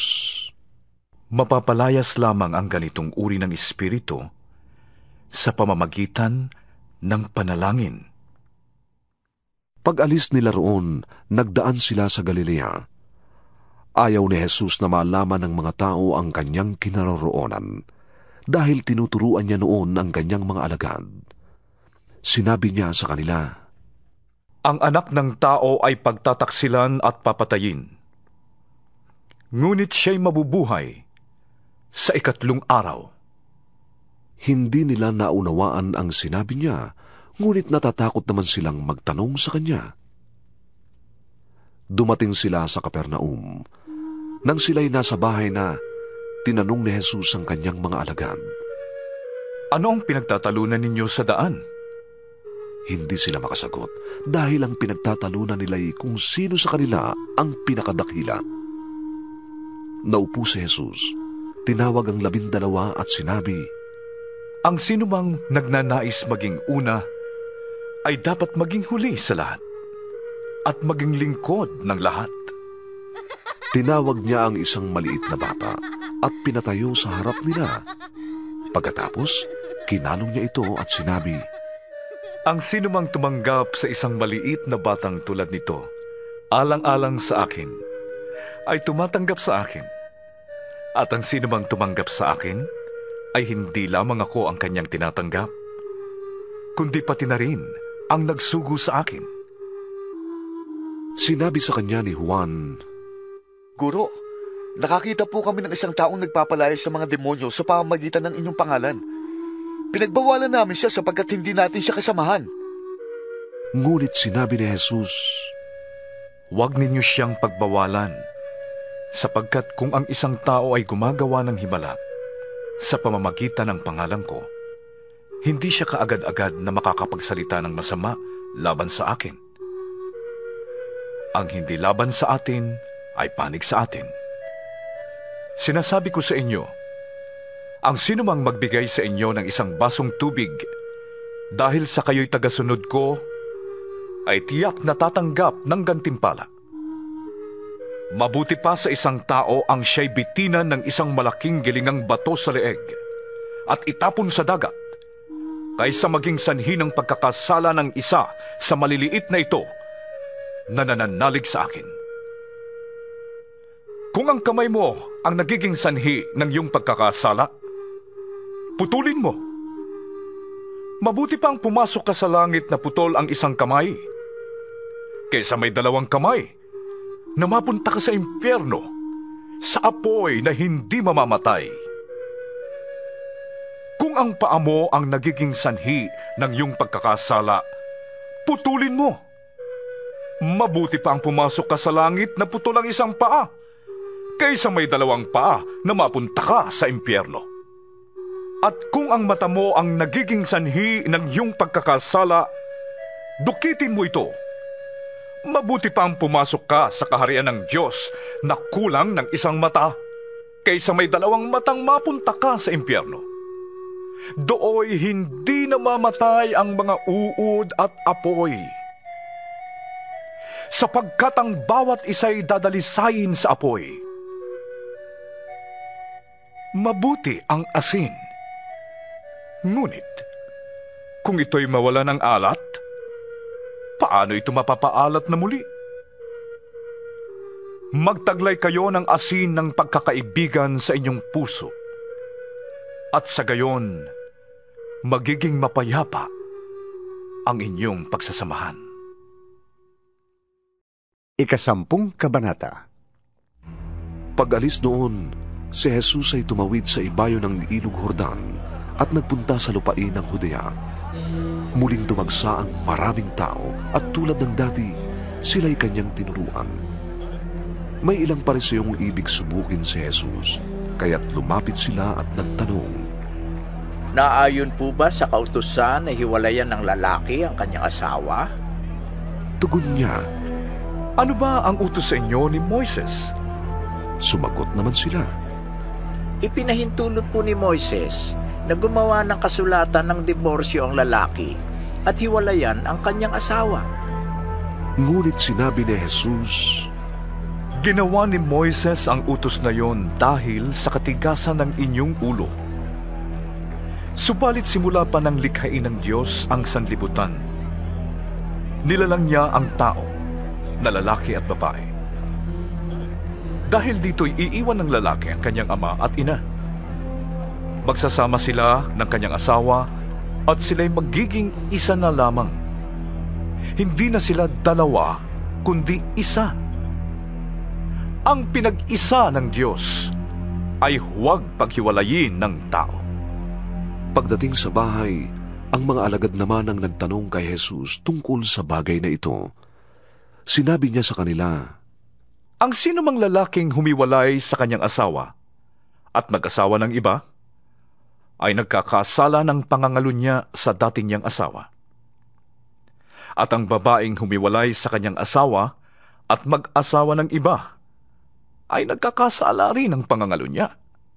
Speaker 5: Mapapalayas lamang ang ganitong uri ng espiritu sa pamamagitan ng panalangin.
Speaker 2: Pag-alis nila roon, nagdaan sila sa Galilea. Ayaw ni Jesus na malaman ng mga tao ang kanyang kinaroroonan dahil tinuturuan niya noon ang kanyang mga alagad. Sinabi niya sa kanila,
Speaker 5: "Ang anak ng tao ay pagtataksilan at papatayin. Ngunit siya'y mabubuhay sa 3 araw."
Speaker 2: Hindi nila naunawaan ang sinabi niya, ngunit natatakot naman silang magtanong sa kanya. Dumating sila sa Capernaum. Nang sila'y nasa bahay na, tinanong ni Jesus ang kanyang mga alagad,
Speaker 5: "Ano ang pinagtatalunan ninyo sa daan?"
Speaker 2: Hindi sila makasagot dahil ang pinagtatalunan nila'y kung sino sa kanila ang pinakadakila. Naupo si Jesus, tinawag ang 12 at sinabi,
Speaker 5: "Ang sinumang nagnanais maging una ay dapat maging huli sa lahat at maging lingkod ng lahat."
Speaker 2: Tinawag niya ang isang maliit na bata at pinatayo sa harap nila. Pagkatapos, kinalong niya ito at sinabi,
Speaker 5: "Ang sinumang tumanggap sa isang maliit na batang tulad nito, alang-alang sa akin, ay tumatanggap sa akin. At ang sinumang tumanggap sa akin, ay hindi lamang ako ang kanyang tinatanggap, kundi pati na rin ang nagsugo sa akin."
Speaker 2: Sinabi sa kanya ni Juan,
Speaker 18: "Guro, nakakita po kami ng isang taong nagpapalaya sa mga demonyo sa pamamagitan ng inyong pangalan. Pinagbawalan namin siya sapagkat hindi natin siya kasamahan."
Speaker 2: Ngunit sinabi ni Jesus,
Speaker 5: "Huwag ninyo siyang pagbawalan, sapagkat kung ang isang tao ay gumagawa ng himala sa pamamagitan ng pangalan ko, hindi siya kaagad-agad na makakapagsalita ng masama laban sa akin. Ang hindi laban sa atin ay panig sa atin. Sinasabi ko sa inyo, ang sinumang magbigay sa inyo ng isang basong tubig dahil sa kayo'y tagasunod ko, ay tiyak na tatanggap ng gantimpala. Mabuti pa sa isang tao ang siya'y bitinan ng isang malaking gilingang bato sa leeg at itapon sa dagat, kaysa maging sanhi ng pagkakasala ng isa sa maliliit na ito na nananalig sa akin. Kung ang kamay mo ang nagiging sanhi ng iyong pagkakasala, putulin mo. Mabuti pang pumasok ka sa langit na putol ang isang kamay, kaysa may 2 kamay na mapunta ka sa impyerno, sa apoy na hindi mamamatay. Kung ang paa mo ang nagiging sanhi ng iyong pagkakasala, putulin mo. Mabuti pa ang pumasok ka sa langit na putol ang isang paa, kaysa may 2 paa na mapunta ka sa impyerno. At kung ang mata mo ang nagiging sanhi ng iyong pagkakasala, dukitin mo ito. Mabuti pa ang pumasok ka sa kaharian ng Diyos na kulang ng 1 mata, kaysa may 2 matang mapunta ka sa impyerno. Dooy hindi namamatay ang mga uod at apoy, sapagkat ang bawat isa'y dadalisayin sa apoy. Mabuti ang asin, ngunit kung ito'y mawala ng alat, paano ito mapapaalat na muli? Magtaglay kayo ng asin ng pagkakaibigan sa inyong puso, at sa gayon, magiging mapayapa ang inyong pagsasamahan.
Speaker 1: 10 kabanata.
Speaker 2: Pag-alis doon, si Jesus ay tumawid sa ibayo ng ilog Jordan at nagpunta sa lupain ng Judea. Muling dumagsa ang maraming tao at tulad ng dati, sila'y kanyang tinuruan. May ilang pariseyong ibig subukin si Jesus, kaya't lumapit sila at nagtanong,
Speaker 20: "Naayon po ba sa kautusan na hiwalayan ng lalaki ang kanyang asawa?"
Speaker 2: Tugon niya,
Speaker 5: "Ano ba ang utos sa inyo ni Moises?"
Speaker 2: Sumagot naman sila,
Speaker 20: "Ipinahintulot po ni Moises na gumawa ng kasulatan ng diborsyo ang lalaki at hiwalayan ang kanyang asawa."
Speaker 2: Ngunit sinabi ni Jesus,
Speaker 5: "Ginawa ni Moises ang utos na yon dahil sa katigasan ng inyong ulo. Subalit simula pa ng likhain ng Diyos ang sanlibutan, nilalang niya ang tao na lalaki at babae. Dahil dito'y iiwan ng lalaki ang kanyang ama at ina. Magsasama sila ng kanyang asawa at sila'y magiging isa na lamang. Hindi na sila dalawa, kundi isa. Ang pinag-isa ng Diyos ay huwag paghiwalayin ng tao.
Speaker 2: Pagdating sa bahay, ang mga alagad naman ang nagtanong kay Jesus tungkol sa bagay na ito. Sinabi niya sa kanila,
Speaker 5: ang sino mang lalaking humiwalay sa kanyang asawa at nag-asawa ng iba, ay nagkakasala ng pangangalunya sa dating niyang asawa. At ang babaeng humiwalay sa kanyang asawa at mag-asawa ng iba, ay nagkakasala rin ng pangangalunya.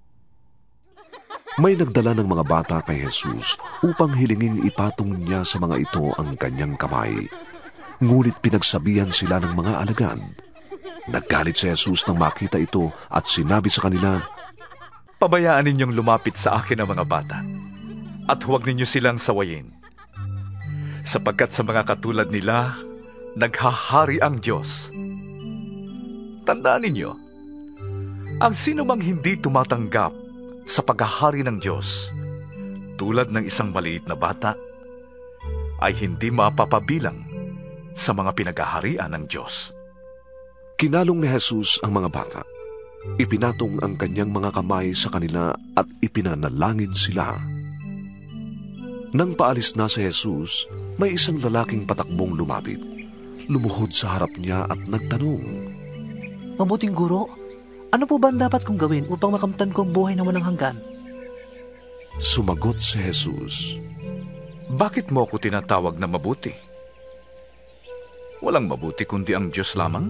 Speaker 2: May nagdala ng mga bata kay Jesus upang hilinging ipatong niya sa mga ito ang kanyang kamay. Ngunit pinagsabihan sila ng mga alagad. Naggalit si Jesus nang makita ito at sinabi sa kanila,
Speaker 5: pabayaan ninyong lumapit sa akin ang mga bata at huwag ninyo silang sawayin. Sapagkat sa mga katulad nila, naghahari ang Diyos. Tandaan ninyo, ang sino mang hindi tumatanggap sa paghahari ng Diyos, tulad ng isang maliit na bata, ay hindi mapapabilang sa mga pinaghaharian ng Diyos.
Speaker 2: Kinalong ni Jesus ang mga bata. Ipinatong ang kanyang mga kamay sa kanila at ipinanalangin sila. Nang paalis na si Jesus, may isang lalaking patakbong lumapit. Lumuhod sa harap niya at nagtanong,
Speaker 10: mabuting guro, ano po ba ang dapat kong gawin upang makamtan ko ang buhay na walang hanggan?
Speaker 2: Sumagot si Jesus,
Speaker 5: bakit mo ako tinatawag na mabuti? Walang mabuti kundi ang Diyos lamang.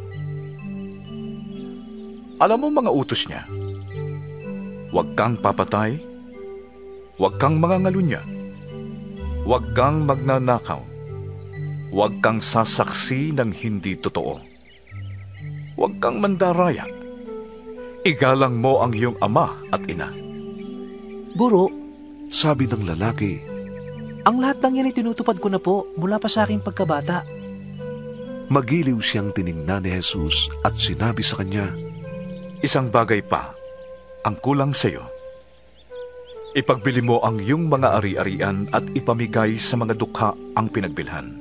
Speaker 5: Alam mo mga utos niya, huwag kang papatay, huwag kang mangangalunya, huwag kang magnanakaw, huwag kang sasaksi ng hindi totoo, huwag kang mandaraya, igalang mo ang iyong ama at ina.
Speaker 10: Guro,
Speaker 2: sabi ng lalaki,
Speaker 10: ang lahat ng yan itinutupad ko na po mula pa sa aking pagkabata.
Speaker 2: Magiliw siyang tiningnan ni Jesus at sinabi sa kanya,
Speaker 5: isang bagay pa ang kulang sa iyo. Ipagbili mo ang iyong mga ari-arian at ipamigay sa mga dukha ang pinagbilhan.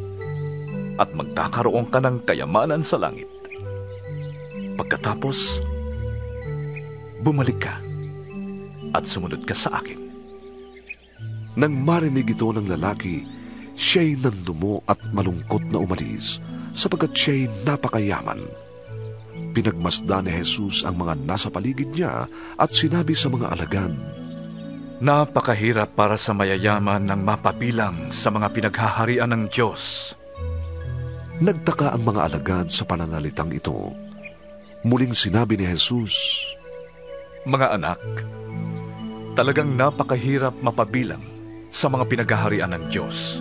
Speaker 5: At magkakaroon ka ng kayamanan sa langit. Pagkatapos, bumalik ka at sumunod ka sa akin.
Speaker 2: Nang marinig ito ng lalaki, siya'y nanlumo at malungkot na umalis, sapagkat siya'y napakayaman. Pinagmasdan ni Jesus ang mga nasa paligid niya at sinabi sa mga alagad,
Speaker 5: napakahirap para sa mayayaman ng mapabilang sa mga pinaghaharian ng Diyos.
Speaker 2: Nagtaka ang mga alagad sa pananalitang ito. Muling sinabi ni Jesus,
Speaker 5: mga anak, talagang napakahirap mapabilang sa mga pinaghaharian ng Diyos.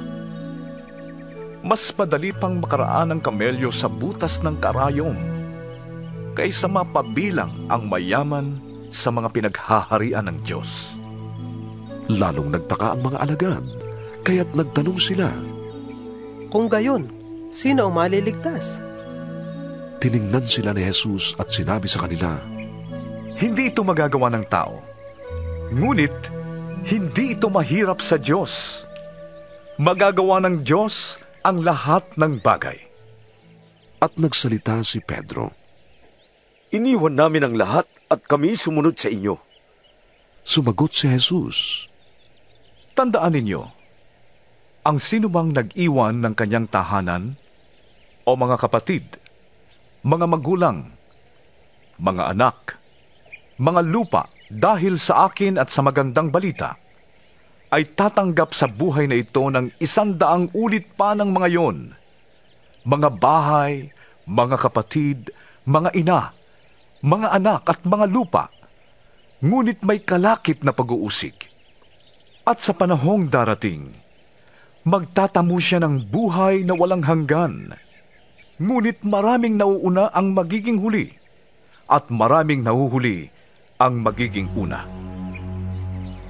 Speaker 5: Mas madali pang makaraan ng kamelyo sa butas ng karayom kaysa mapabilang ang mayaman sa mga pinaghaharian ng Diyos.
Speaker 2: Lalong nagtaka ang mga alagad, kaya't nagtanong sila,
Speaker 21: kung gayon, sino ang maliligtas?
Speaker 2: Tiningnan sila ni Jesus at sinabi sa kanila,
Speaker 5: hindi ito magagawa ng tao, ngunit hindi ito mahirap sa Diyos. Magagawa ng Diyos ang lahat ng bagay.
Speaker 2: At nagsalita si Pedro,
Speaker 7: iniwan namin ang lahat at kami sumunod sa inyo.
Speaker 2: Sumagot si Jesus,
Speaker 5: tandaan ninyo, ang sino mang nag-iwan ng kanyang tahanan, o mga kapatid, mga magulang, mga anak, mga lupa, dahil sa akin at sa magandang balita, ay tatanggap sa buhay na ito ng 100 ulit pa ng mga yon. Mga bahay, mga kapatid, mga ina, mga anak at mga lupa, ngunit may kalakip na pag-uusig. At sa panahong darating, magtatamo siya ng buhay na walang hanggan, ngunit maraming nauuna ang magiging huli, at maraming nahuhuli ang magiging una.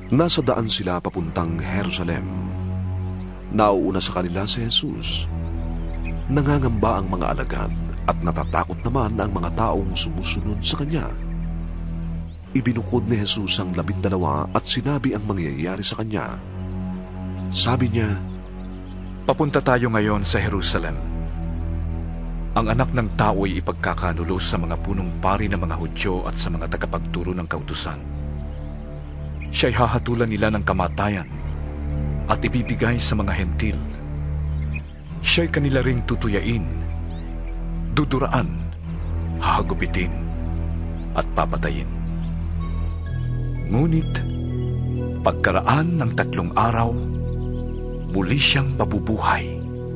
Speaker 2: Nasa daan sila papuntang Jerusalem. Nauuna sa kanila si Jesus. Nangangamba ang mga alagad at natatakot naman ang mga taong sumusunod sa kanya. Ibinukod ni Jesus ang 12 at sinabi ang mangyayari sa kanya. Sabi niya,
Speaker 5: "Papunta tayo ngayon sa Jerusalem. Ang anak ng tao ay ipagkakanulos sa mga punong pari ng mga Hudyo at sa mga tagapagturo ng kautusan. Siya'y hahatulan nila ng kamatayan at ibibigay sa mga hentil. Siya'y kanila ring tutuyain, duduraan, hahagupitin, at papatayin. Ngunit, pagkaraan ng 3 araw, muli siyang mabubuhay."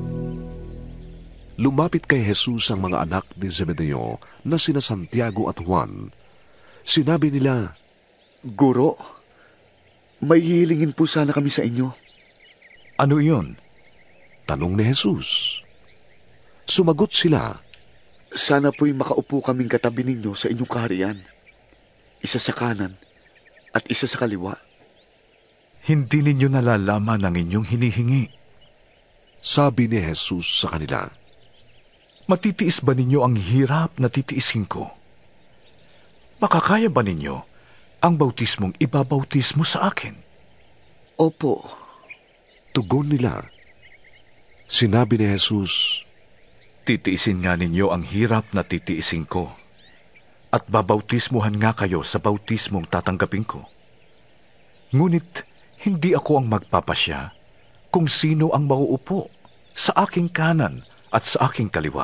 Speaker 2: Lumapit kay Jesus ang mga anak ni Zebedeo na sina Santiago at Juan. Sinabi nila,
Speaker 18: "Guro, may hihilingin po sana kami sa inyo."
Speaker 5: "Ano iyon?"
Speaker 2: tanong ni Jesus. Sumagot sila,
Speaker 18: "Sana po'y makaupo kaming katabi ninyo sa inyong kaharian. Isa sa kanan at isa sa kaliwa."
Speaker 5: "Hindi ninyo nalalaman ang inyong hinihingi,"
Speaker 2: sabi ni Jesus sa kanila.
Speaker 5: "Matitiis ba ninyo ang hirap na titiisin ko? Makakaya ba ninyo ang bautismong ibabautismo sa akin?"
Speaker 18: "Opo,"
Speaker 2: tugon nila. Sinabi ni Jesus,
Speaker 5: "Titiisin nga ninyo ang hirap na titiisin ko, at babautismuhan nga kayo sa bautismong tatanggapin ko. Ngunit hindi ako ang magpapasya kung sino ang mauupo sa aking kanan at sa aking kaliwa.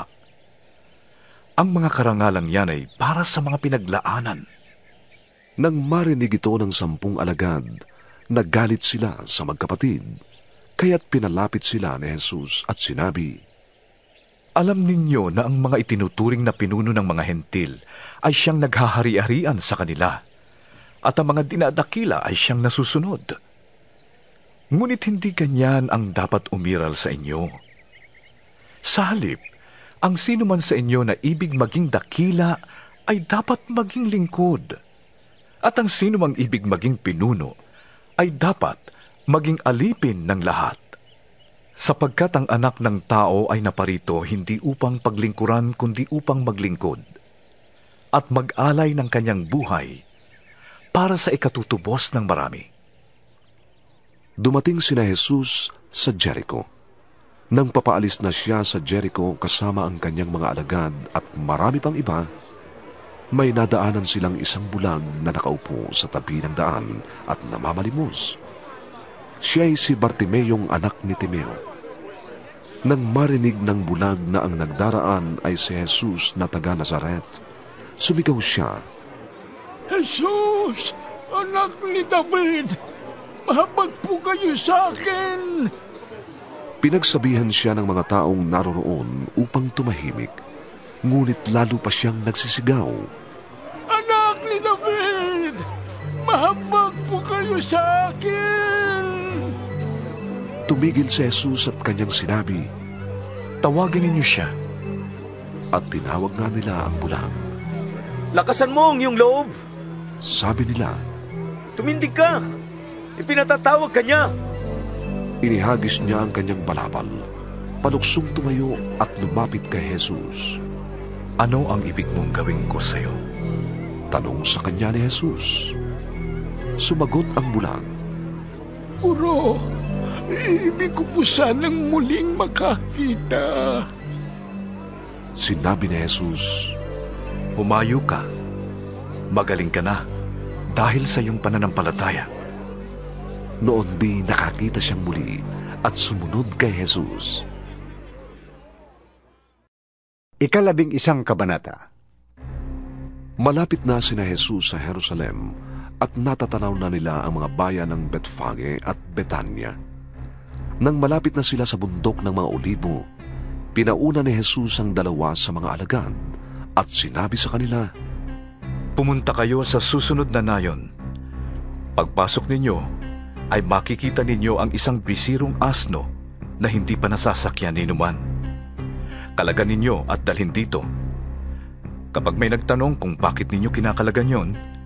Speaker 5: Ang mga karangalang yan ay para sa mga pinaglaanan."
Speaker 2: Nang marinig ito ng 10 alagad, nagalit sila sa magkapatid, kaya't pinalapit sila ni Jesus at sinabi,
Speaker 5: "Alam ninyo na ang mga itinuturing na pinuno ng mga hentil ay siyang naghahari-harian sa kanila, at ang mga dinadakila ay siyang nasusunod. Ngunit hindi ganyan ang dapat umiral sa inyo. Sa halip, ang sino man sa inyo na ibig maging dakila ay dapat maging lingkod, at ang sino mang ibig maging pinuno ay dapat maging alipin ng lahat. Sapagkat ang anak ng tao ay naparito hindi upang paglingkuran kundi upang maglingkod, at mag-alay ng kanyang buhay para sa ikatutubos ng marami."
Speaker 2: Dumating sina Jesus sa Jericho. Nang papaalis na siya sa Jericho kasama ang kanyang mga alagad at marami pang iba, may nadaanan silang isang bulag na nakaupo sa tabi ng daan at namamalimos. Siya ay si Bartimeyong anak ni Timeo. Nang marinig ng bulag na ang nagdaraan ay si Jesus na taga Nazaret, sumigaw siya,
Speaker 11: "Jesus, anak ni David, mahabag po kayo sa akin!"
Speaker 2: Pinagsabihan siya ng mga taong naroroon upang tumahimik, ngunit lalo pa siyang nagsisigaw,
Speaker 11: "Anak ni David, mahabag po kayo sa akin!"
Speaker 2: Tumigil si Jesus at kanyang sinabi,
Speaker 5: "Tawagin ninyo siya."
Speaker 2: At tinawag nga nila ang bulag.
Speaker 7: "Lakasan mo ang iyong loob,"
Speaker 2: sabi nila.
Speaker 7: "Tumindig ka! Ipinatatawag ka niya!"
Speaker 2: Inihagis niya ang kanyang balabal, paluksong tumayo at lumapit kay Jesus.
Speaker 5: "Ano ang ibig mong gawin ko sa iyo?"
Speaker 2: tanong sa kanya ni Jesus. Sumagot ang bulag,
Speaker 11: "Guro, ibig ko po sanang muling makakita."
Speaker 2: Sinabi ni Jesus,
Speaker 5: "Humayo ka. Magaling ka na dahil sa iyong pananampalataya."
Speaker 2: Noon di nakakita siyang muli at sumunod kay Jesus.
Speaker 1: 11 kabanata.
Speaker 2: Malapit na sina Jesus sa Jerusalem at natatanaw na nila ang mga bayan ng Betfage at Betania. Nang malapit na sila sa bundok ng mga Olibo, pinauna ni Jesus ang 2 sa mga alagad at sinabi sa kanila,
Speaker 5: "Pumunta kayo sa susunod na nayon. Pagpasok ninyo, ay makikita ninyo ang isang bisirong asno na hindi pa nasasakyan ni numan. Kalagan ninyo at dalhin dito. Kapag may nagtanong kung bakit ninyo kinakalagan yon,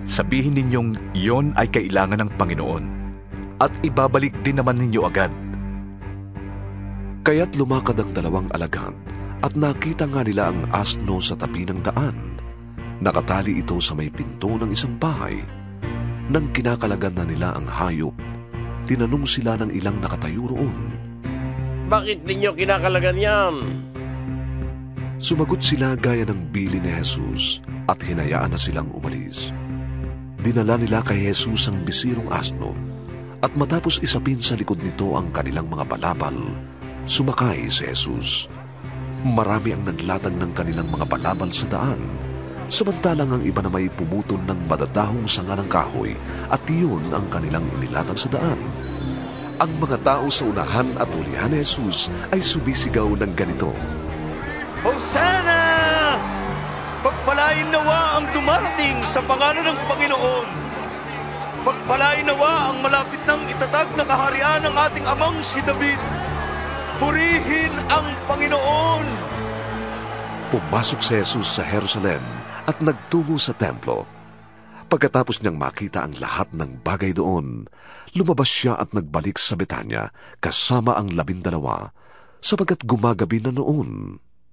Speaker 5: sabihin ninyong iyon ay kailangan ng Panginoon at ibabalik din naman ninyo agad.
Speaker 2: Kaya't lumakad ang dalawang alagad at nakita nga nila ang asno sa tabi ng daan. Nakatali ito sa may pinto ng isang bahay. Nang kinakalagan na nila ang hayop, tinanong sila ng ilang nakatayo roon.
Speaker 6: Bakit ninyo kinakalagan yan?
Speaker 2: Sumagot sila gaya ng bili ni Jesus at hinayaan na silang umalis. Dinala nila kay Jesus ang bisirong asno at matapos isapin sa likod nito ang kanilang mga balabal, sumakay si Jesus. Marami ang naglatag ng kanilang mga balabal sa daan, samantalang ang iba na may pumutol ng madadahong sanga ng kahoy at iyon ang kanilang inilatag sa daan. Ang mga tao sa unahan at ulihan ni Jesus ay sumisigaw ng ganito,
Speaker 7: Hosanna! Pagpalain nawa ang dumarating sa pangalan ng Panginoon. Pagpalain nawa ang malapit ng itatag na kaharian ng ating amang si David. Purihin ang Panginoon!
Speaker 2: Pumasok si Jesus sa Jerusalem at nagtungo sa templo. Pagkatapos niyang makita ang lahat ng bagay doon, lumabas siya at nagbalik sa Betanya kasama ang 12, sapagkat gumagabi na noon.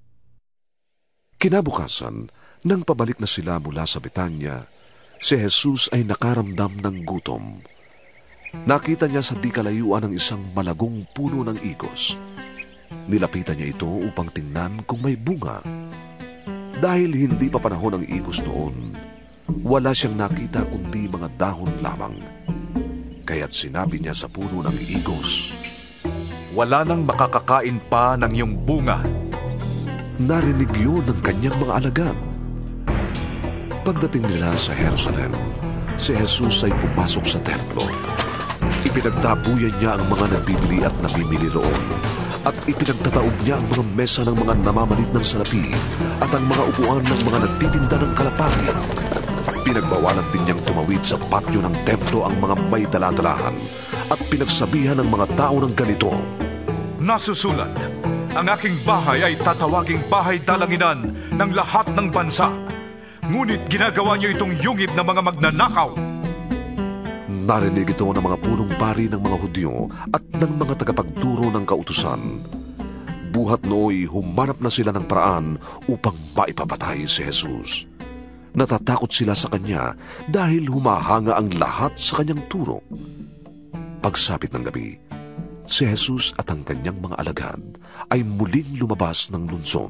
Speaker 2: Kinabukasan, nang pabalik na sila mula sa Betanya, si Jesus ay nakaramdam ng gutom. Nakita niya sa di kalayuan ng isang malagong puno ng igos. Nilapitan niya ito upang tingnan kung may bunga. Dahil hindi pa panahon ang igos noon, wala siyang nakita kundi mga dahon lamang. Kaya't sinabi niya sa puno ng igos,
Speaker 5: Wala nang makakakain pa ng iyong bunga.
Speaker 2: Narinig yun ng kanyang mga alagad. Pagdating nila sa Jerusalem, si Jesus ay pumasok sa templo. Ipinagtabuyan niya ang mga nagbibili at namimili roon, at ipinagtataob niya ang mga mesa ng mga namamalit ng salapi at ang mga upuan ng mga nagtitinda ng kalapati. Pinagbawalan din niyang tumawid sa patio ng templo ang mga may daladalahan at pinagsabihan ng mga tao ng ganito,
Speaker 5: Nasusulat, ang aking bahay ay tatawaging bahay dalanginan ng lahat ng bansa. Ngunit ginagawa niyo itong yungib ng mga magnanakaw.
Speaker 2: Narinig ito ng mga punong pari ng mga Hudyo at ng mga tagapagturo ng kautusan. Buhat nooy humanap na sila ng paraan upang maipapatay si Jesus. Natatakot sila sa kanya dahil humahanga ang lahat sa kanyang turo. Pagsapit ng gabi, si Jesus at ang kanyang mga alagad ay muling lumabas ng lungsod.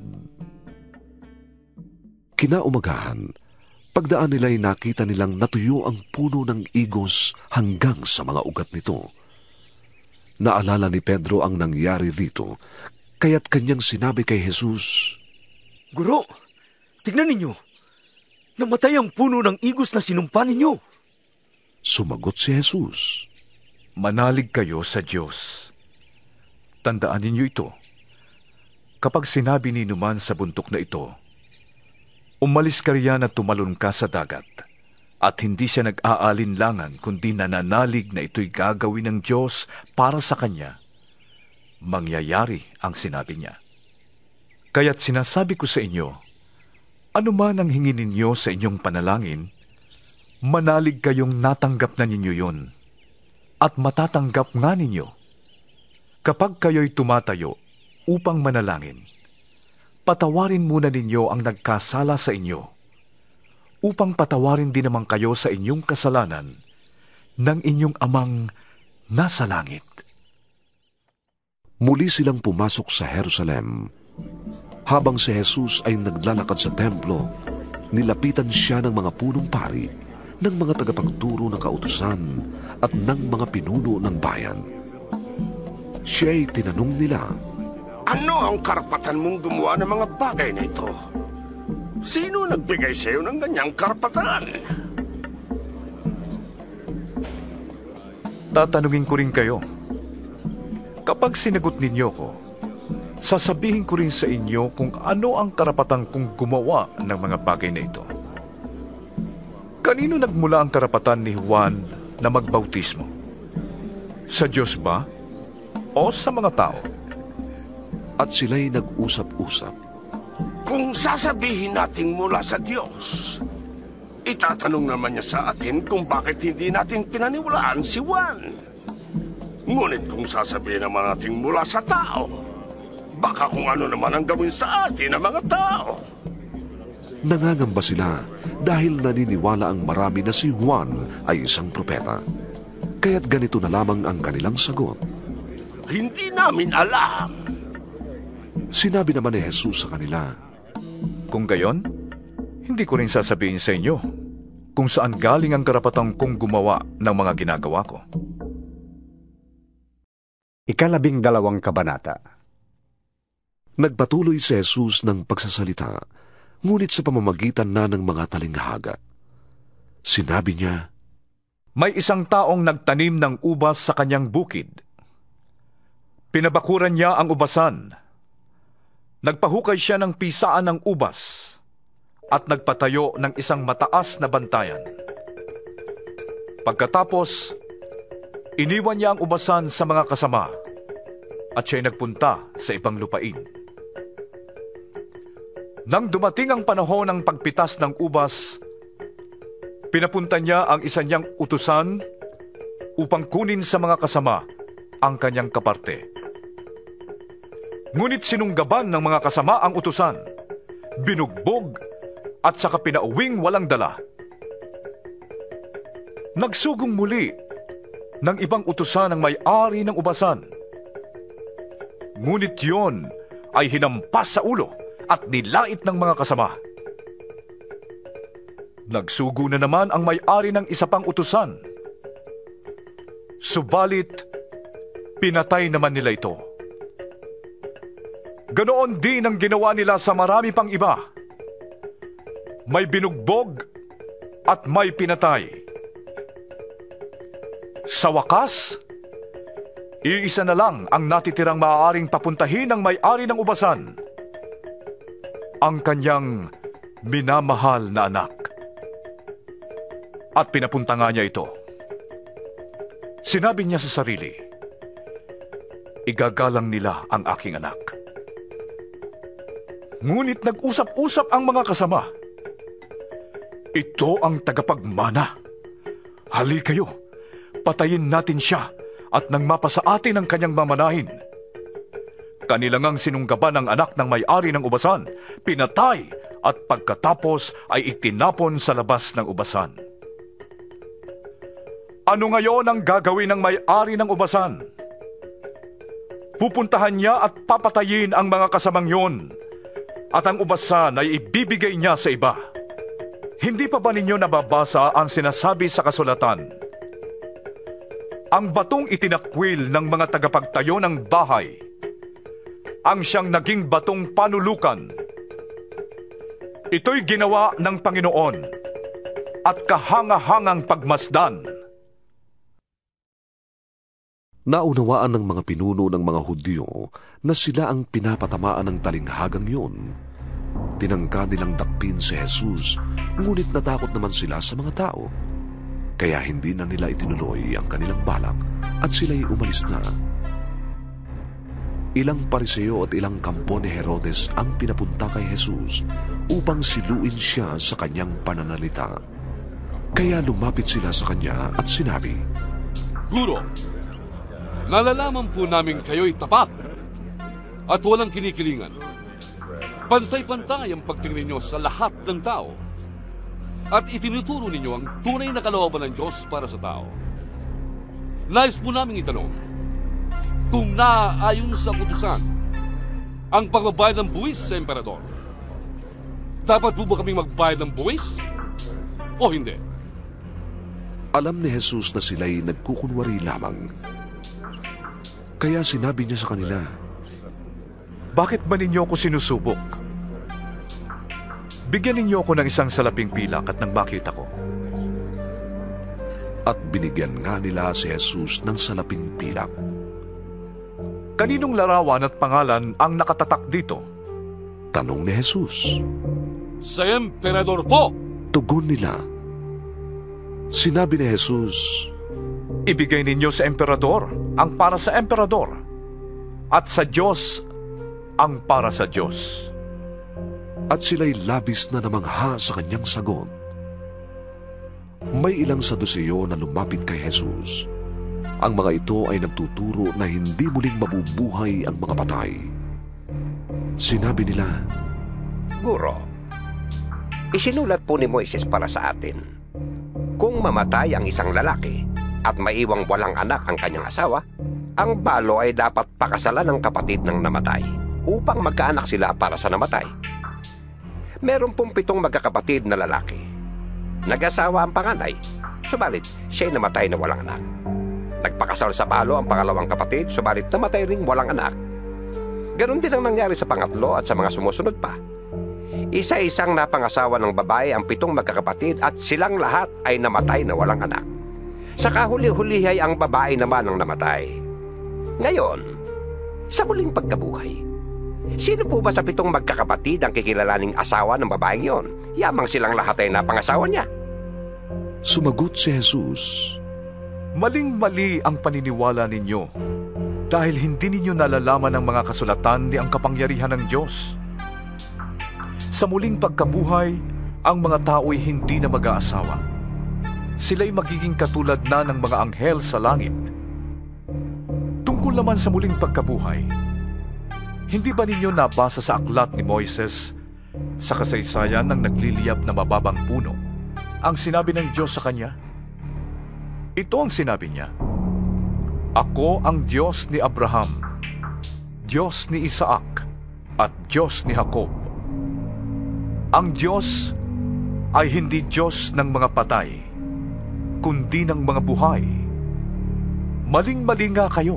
Speaker 2: Kinaumagahan, pagdaan nila ay nakita nilang natuyo ang puno ng igos hanggang sa mga ugat nito. Naalala ni Pedro ang nangyari rito, kaya't kanyang sinabi kay Jesus,
Speaker 7: Guro, tignan ninyo! Namatay ang puno ng igos na sinumpa ninyo.
Speaker 2: Sumagot si Jesus,
Speaker 5: Manalig kayo sa Diyos. Tandaan ninyo ito. Kapag sinabi ni numan sa bundok na ito, umalis ka riyan at tumalon ka sa dagat, at hindi siya nag-aalinlangan kundi nananalig na ito'y gagawin ng Diyos para sa kanya, mangyayari ang sinabi niya. Kaya't sinasabi ko sa inyo, ano man ang hingin ninyo sa inyong panalangin, manalig kayong natanggap na ninyo yon, at matatanggap nga ninyo. Kapag kayo'y tumatayo upang manalangin, patawarin muna ninyo ang nagkasala sa inyo, upang patawarin din naman kayo sa inyong kasalanan ng inyong amang nasa langit.
Speaker 2: Muli silang pumasok sa Jerusalem. Habang si Jesus ay naglalakad sa templo, nilapitan siya ng mga punong pari, ng mga tagapagturo ng kautusan at ng mga pinuno ng bayan. Siya'y tinanong nila,
Speaker 6: Ano ang karapatan mong gumawa ng mga bagay na ito? Sino nagbigay sa iyo ng ganyang karapatan?
Speaker 5: Tatanungin ko rin kayo. Kapag sinagot ninyo ko, sasabihin ko rin sa inyo kung ano ang karapatan kong gumawa ng mga bagay na ito. Kanino nagmula ang karapatan ni Juan na magbautismo? Sa Diyos ba? O sa mga tao?
Speaker 2: At sila'y nag-usap-usap.
Speaker 6: Kung sasabihin nating mula sa Diyos, Itatanong naman niya sa atin kung bakit hindi natin pinaniwalaan si Juan. Ngunit kung sasabihin naman natin mula sa tao, baka kung ano naman ang gawin sa atin ng mga tao.
Speaker 2: Nangangamba sila dahil naniniwala ang marami na si Juan ay isang propeta. Kaya't ganito na lamang ang kanilang sagot.
Speaker 6: Hindi namin alam.
Speaker 2: Sinabi naman ni Jesus sa kanila,
Speaker 5: Kung gayon, hindi ko rin sasabihin sa inyo kung saan galing ang karapatang kong gumawa ng mga ginagawa ko.
Speaker 1: 12 kabanata.
Speaker 2: Nagpatuloy si Jesus ng pagsasalita, ngunit sa pamamagitan na ng mga talinghaga. Sinabi niya,
Speaker 5: May isang taong nagtanim ng ubas sa kanyang bukid. Pinabakuran niya ang ubasan. Nagpahukay siya ng pisaan ng ubas at nagpatayo ng isang mataas na bantayan. Pagkatapos, iniwan niya ang ubasan sa mga kasama at siya'y nagpunta sa ibang lupain. Nang dumating ang panahon ng pagpitas ng ubas, pinapunta niya ang isa niyang utusan upang kunin sa mga kasama ang kanyang kaparte. Ngunit sinunggaban ng mga kasama ang utusan, binugbog at saka pinauwing walang dala. Nagsugong muli ng ibang utusan ang may-ari ng ubasan. Ngunit yon ay hinampas sa ulo at nilait ng mga kasama. Nagsugo na naman ang may-ari ng isa pang utusan. Subalit, pinatay naman nila ito. Ganoon din ang ginawa nila sa marami pang iba. May binugbog at may pinatay. Sa wakas, iisa na lang ang natitirang maaaring papuntahin ng may-ari ng ubasan, ang kanyang minamahal na anak. At pinapunta nga niya ito. Sinabi niya sa sarili, igagalang nila ang aking anak. Ngunit nag-usap-usap ang mga kasama. Ito ang tagapagmana. Hali kayo, patayin natin siya at nang mapasa atin ang kanyang mamanahin. Kanilangang sinunggaban ang anak ng may-ari ng ubasan, pinatay at pagkatapos ay itinapon sa labas ng ubasan. Ano ngayon ang gagawin ng may-ari ng ubasan? Pupuntahan niya at papatayin ang mga kasamang yon, at ang ubasan ay ibibigay niya sa iba. Hindi pa ba ninyo nababasa ang sinasabi sa kasulatan? Ang batong itinakwil ng mga tagapagtayo ng bahay, ang siyang naging batong panulukan. Ito'y ginawa ng Panginoon at kahanga-hangang pagmasdan.
Speaker 2: Naunawaan ng mga pinuno ng mga Hudyo na sila ang pinapatamaan ng talinghagang yun. Tinangka nilang dakpin si Jesus, ngunit natakot naman sila sa mga tao. Kaya hindi na nila itinuloy ang kanilang balak at sila'y umalis na. Ilang pariseo at ilang kampo ni Herodes ang pinapunta kay Jesus upang siluin siya sa kanyang pananalita. Kaya lumapit sila sa kanya at sinabi,
Speaker 3: Guro, nalalaman po namin kayo'y tapat at walang kinikilingan. Pantay-pantay ang pagtingin ninyo sa lahat ng tao at itinuturo ninyo ang tunay na kalooban ng Diyos para sa tao. Nais po namin itanong kung naaayon sa utusan ang pagbabayad ng buwis sa emperador. Dapat po ba kaming magbayad ng buwis o hindi?
Speaker 2: Alam ni Jesus na sila'y nagkukunwari lamang. Kaya sinabi niya sa kanila,
Speaker 5: Bakit ba ninyo ako sinusubok? Bigyan ninyo ako ng isang salaping pilak at nang makita ko.
Speaker 2: At binigyan nga nila si Jesus ng salaping pilak.
Speaker 5: Kaninong larawan at pangalan ang nakatatak dito?
Speaker 2: Tanong ni Jesus.
Speaker 3: Sa emperador po!
Speaker 2: Tugon nila. Sinabi ni Jesus,
Speaker 5: Ibigay ninyo sa emperador ang para sa emperador, at sa Diyos ang para sa Diyos.
Speaker 2: At sila'y labis na namangha sa kanyang sagot. May ilang Saduceo na lumapit kay Jesus. Ang mga ito ay nagtuturo na hindi muling mabubuhay ang mga patay. Sinabi nila,
Speaker 9: Guro, isinulat po ni Moises para sa atin, kung mamatay ang isang lalaki at maiwang walang anak ang kanyang asawa, ang balo ay dapat pakasalan ng kapatid ng namatay upang magkaanak sila para sa namatay. Meron pong 7 magkakapatid na lalaki. Nag-asawa ang panganay, subalit siya'y namatay na walang anak. Nagpakasal sa balo ang pangalawang kapatid, subalit namatay ring walang anak. Ganon din ang nangyari sa pangatlo at sa mga sumusunod pa. Isa-isang napangasawa ng babae ang 7 magkakapatid at silang lahat ay namatay na walang anak. Sa kahuli-hulihay ang babae naman ang namatay. Ngayon, sa muling pagkabuhay, sino po ba sa 7 magkakapatid ang kikilalaning asawa ng babaeng yon? Yamang silang lahat ay napangasawa niya.
Speaker 2: Sumagot si Jesus,
Speaker 5: Maling-mali ang paniniwala ninyo dahil hindi ninyo nalalaman ang mga kasulatan ni ang kapangyarihan ng Diyos. Sa muling pagkabuhay, ang mga tao'y hindi na mag-aasawa. Sila'y magiging katulad na ng mga anghel sa langit. Tungkol naman sa muling pagkabuhay, hindi ba ninyo nabasa sa aklat ni Moises sa kasaysayan ng nagliliyab na mababang puno ang sinabi ng Diyos sa kanya? Ito ang sinabi niya, Ako ang Diyos ni Abraham, Diyos ni Isaac, at Diyos ni Jacob. Ang Diyos ay hindi Diyos ng mga patay, kundi ng mga buhay. Maling-mali nga kayo.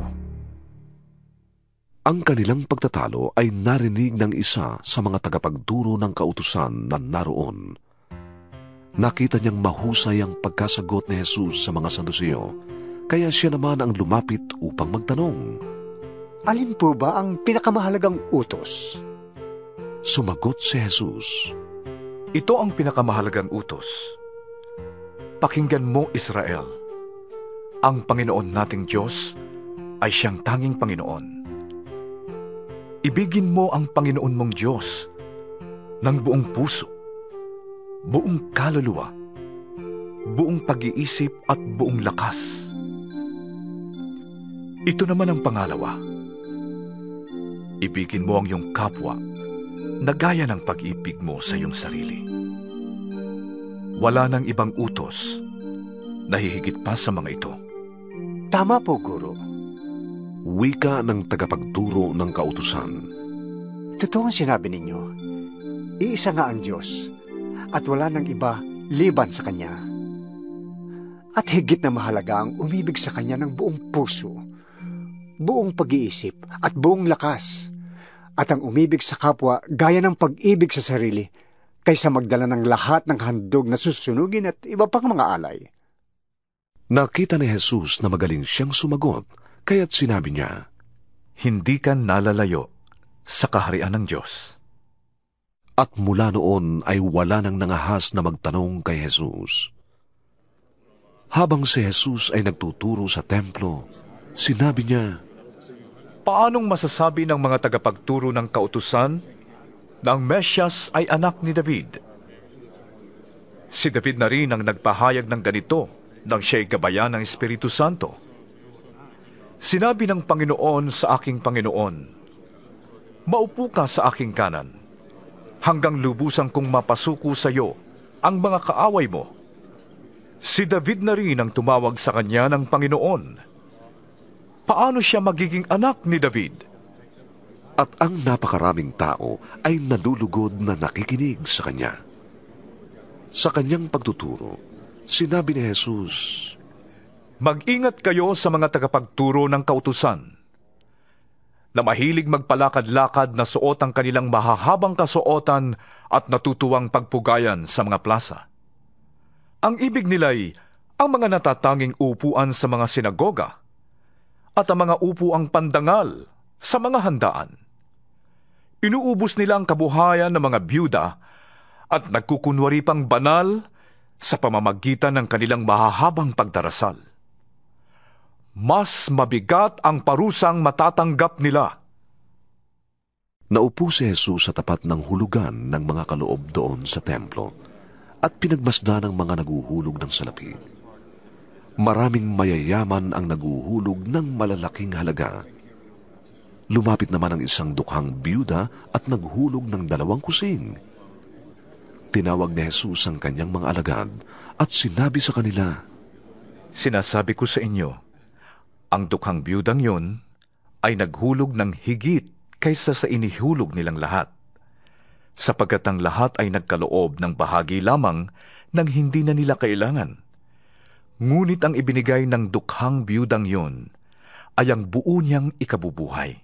Speaker 2: Ang kanilang pagtatalo ay narinig ng isa sa mga tagapagturo ng kautusan na naroon. Nakita niyang mahusay ang pagkasagot ni Jesus sa mga Saduceo, kaya siya naman ang lumapit upang magtanong.
Speaker 1: Alin po ba ang pinakamahalagang utos?
Speaker 2: Sumagot si Jesus,
Speaker 5: Ito ang pinakamahalagang utos. Pakinggan mo, Israel. Ang Panginoon nating Diyos ay siyang tanging Panginoon. Ibigin mo ang Panginoon mong Diyos ng buong puso, buong kaluluwa, buong pag-iisip at buong lakas. Ito naman ang pangalawa. Ibigin mo ang iyong kapwa na gaya ng pag-ibig mo sa iyong sarili. Wala nang ibang utos na hihigit pa sa mga ito.
Speaker 1: Tama po, Guro.
Speaker 2: Wika ng tagapagturo ng kautusan.
Speaker 1: Totoo ang sinabi ninyo. Iisa nga ang Diyos at wala nang iba liban sa Kanya. At higit na mahalaga ang umibig sa Kanya ng buong puso, buong pag-iisip at buong lakas, at ang umibig sa kapwa gaya ng pag-ibig sa sarili, kaysa magdala ng lahat ng handog na susunugin at iba pang mga alay.
Speaker 2: Nakita ni Jesus na magaling siyang sumagot, kaya't sinabi niya,
Speaker 5: Hindi ka nalalayo sa kaharian ng Diyos.
Speaker 2: At mula noon ay wala nang nangahas na magtanong kay Jesus. Habang si Jesus ay nagtuturo sa templo, sinabi niya,
Speaker 5: Paanong masasabi ng mga tagapagturo ng kautusan na ang Mesyas ay anak ni David? Si David na rin ang nagpahayag ng ganito nang siya'y gabayan ng Espiritu Santo. Sinabi ng Panginoon sa aking Panginoon, Maupo ka sa aking kanan, hanggang lubusan kong mapasuko sa iyo ang mga kaaway mo. Si David na rin ang tumawag sa kanya ng Panginoon. Paano siya magiging anak ni David?
Speaker 2: At ang napakaraming tao ay nalulugod na nakikinig sa kanya. Sa kanyang pagtuturo, sinabi ni Jesus,
Speaker 5: Mag-ingat kayo sa mga tagapagturo ng kautusan, na mahilig magpalakad-lakad na suot ang kanilang mahahabang kasuotan at natutuwang pagpugayan sa mga plaza. Ang ibig nila'y ang mga natatanging upuan sa mga sinagoga at ang mga upuang pandangal sa mga handaan. Inuubos nila ang kabuhayan ng mga byuda at nagkukunwari pang banal sa pamamagitan ng kanilang mahahabang pagdarasal. Mas mabigat ang parusang matatanggap nila.
Speaker 2: Naupo si Jesus sa tapat ng hulugan ng mga kaloob doon sa templo at pinagmasdan ng mga naguhulog ng salapi. Maraming mayayaman ang naguhulog ng malalaking halaga. Lumapit naman ang isang dukhang biyuda at naghulog ng 2 kusing. Tinawag ni Jesus ang kanyang mga alagad at sinabi sa kanila,
Speaker 5: "Sinasabi ko sa inyo, ang dukhang biyudang yun ay naghulog ng higit kaysa sa inihulog nilang lahat, sapagkat ang lahat ay nagkaloob ng bahagi lamang ng hindi na nila kailangan. Ngunit ang ibinigay ng dukhang biyudang yun ay ang buo niyang ikabubuhay."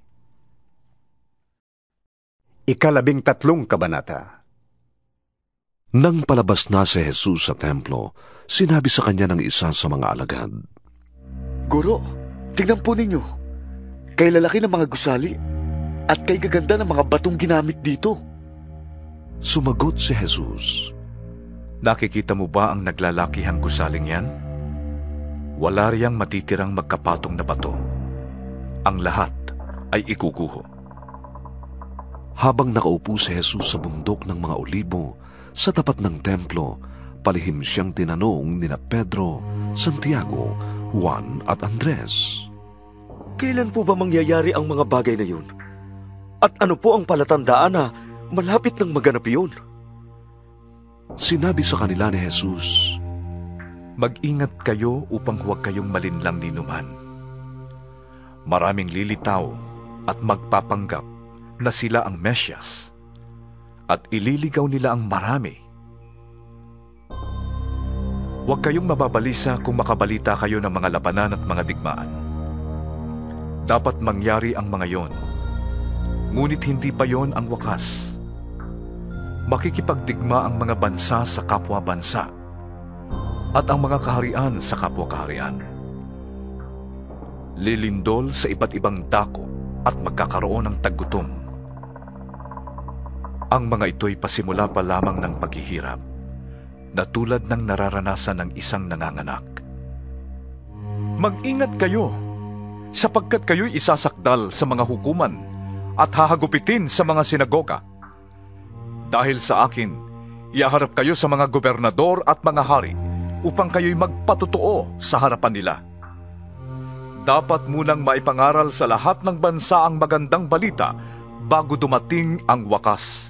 Speaker 1: 13 kabanata.
Speaker 2: Nang palabas na si Jesus sa templo, sinabi sa kanya ng isa sa mga alagad,
Speaker 18: "Guro, tingnan po ninyo. Kay lalaki ng mga gusali at kay gaganda ng mga batong ginamit dito."
Speaker 2: Sumagot si Jesus,
Speaker 5: "Nakikita mo ba ang naglalakihang gusaling yan? Wala riyang matitirang magkapatong na bato. Ang lahat ay ikuguho."
Speaker 2: Habang nakaupo si Jesus sa bundok ng mga Olibo, sa tapat ng templo, palihim siyang tinanong nina Pedro, Santiago, Juan at Andres,
Speaker 8: "Kailan po ba mangyayari ang mga bagay na yun? At ano po ang palatandaan na malapit ng maganap yun?"
Speaker 2: Sinabi sa kanila ni Jesus,
Speaker 5: "Mag-ingat kayo upang huwag kayong malinlang ninuman. Maraming lilitaw at magpapanggap na sila ang Mesyas, at ililigaw nila ang marami. Huwag kayong mababalisa kung makabalita kayo ng mga labanan at mga digmaan. Dapat mangyari ang mga yon, ngunit hindi pa yon ang wakas. Makikipagdigma ang mga bansa sa kapwa-bansa, at ang mga kaharian sa kapwa-kaharian. Lilindol sa iba't ibang dako at magkakaroon ng taggutom. Ang mga ito'y pasimula pa lamang ng paghihirap, na tulad ng nararanasan ng isang nanganganak. Mag-ingat kayo, sapagkat kayo'y isasakdal sa mga hukuman at hahagupitin sa mga sinagoga. Dahil sa akin, iaharap kayo sa mga gobernador at mga hari upang kayo'y magpatotoo sa harapan nila. Dapat munang maipangaral sa lahat ng bansa ang magandang balita bago dumating ang wakas.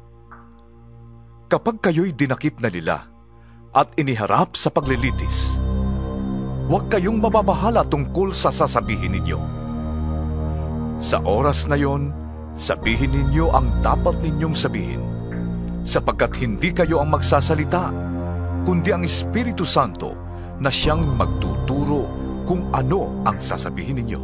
Speaker 5: Kapag kayo'y dinakip na nila at iniharap sa paglilitis, huwag kayong mababahala tungkol sa sasabihin ninyo. Sa oras na yon, sabihin ninyo ang dapat ninyong sabihin, sapagkat hindi kayo ang magsasalita, kundi ang Espiritu Santo na siyang magtuturo kung ano ang sasabihin ninyo.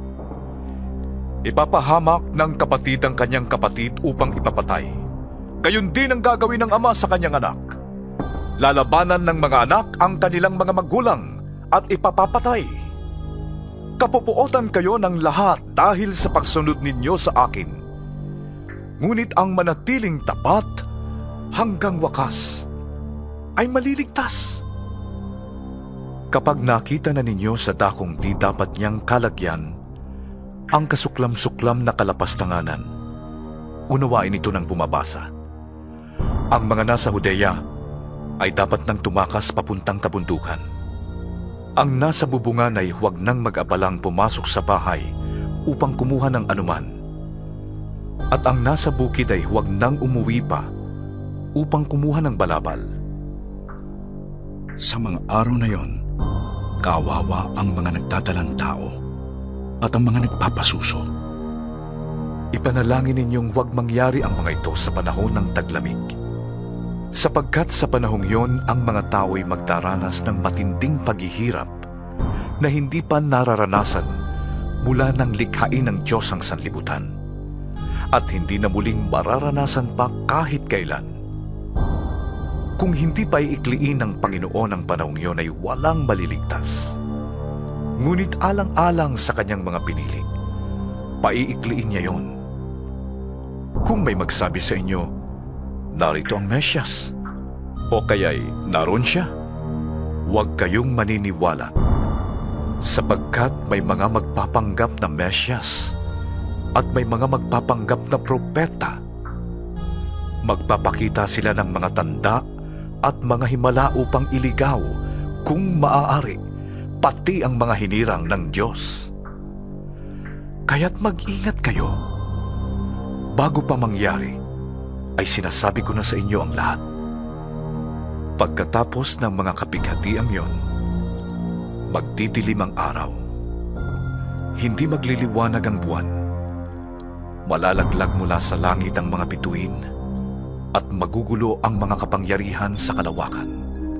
Speaker 5: Ipapahamak ng kapatid ang kanyang kapatid upang ipapatay. Gayon din ang gagawin ng ama sa kanyang anak. Lalabanan ng mga anak ang kanilang mga magulang at ipapapatay. Kapupuotan kayo ng lahat dahil sa pagsunod ninyo sa akin. Ngunit ang manatiling tapat hanggang wakas ay maliligtas. Kapag nakita na ninyo sa dakong di dapat niyang kalagyan ang kasuklam-suklam na kalapastanganan, unawain ito ng bumabasa. Ang mga nasa Judea ay dapat nang tumakas papuntang kabundukan. Ang nasa bubungan ay huwag nang mag-abalang pumasok sa bahay upang kumuha ng anuman. At ang nasa bukid ay huwag nang umuwi pa upang kumuha ng balabal.
Speaker 19: Sa mga araw na yon, kawawa ang mga nagdadalang tao at ang mga nagpapasuso.
Speaker 5: Ipanalangin ninyong huwag mangyari ang mga ito sa panahon ng taglamig. Sapagkat sa panahong yon, ang mga tao'y magdaranas ng matinding paghihirap na hindi pa nararanasan mula ng likhain ng Diyos ang sanlibutan, at hindi na muling mararanasan pa kahit kailan. Kung hindi pa iikliin ng Panginoon ang panahong yon, ay walang maliligtas. Ngunit alang-alang sa kanyang mga pinili, paiikliin niya yon. Kung may magsabi sa inyo, narito ang Mesyas, o kaya'y naroon siya, huwag kayong maniniwala, sapagkat may mga magpapanggap na Mesyas at may mga magpapanggap na propeta. Magpapakita sila ng mga tanda at mga himala upang iligaw, kung maaari, pati ang mga hinirang ng Diyos. Kaya't mag-ingat kayo. Bago pa mangyari, ay sinasabi ko na sa inyo ang lahat. Pagkatapos ng mga kapighatiang yon, magdidilim ang araw. Hindi magliliwanag ang buwan. Malalaglag mula sa langit ang mga bituin at magugulo ang mga kapangyarihan sa kalawakan.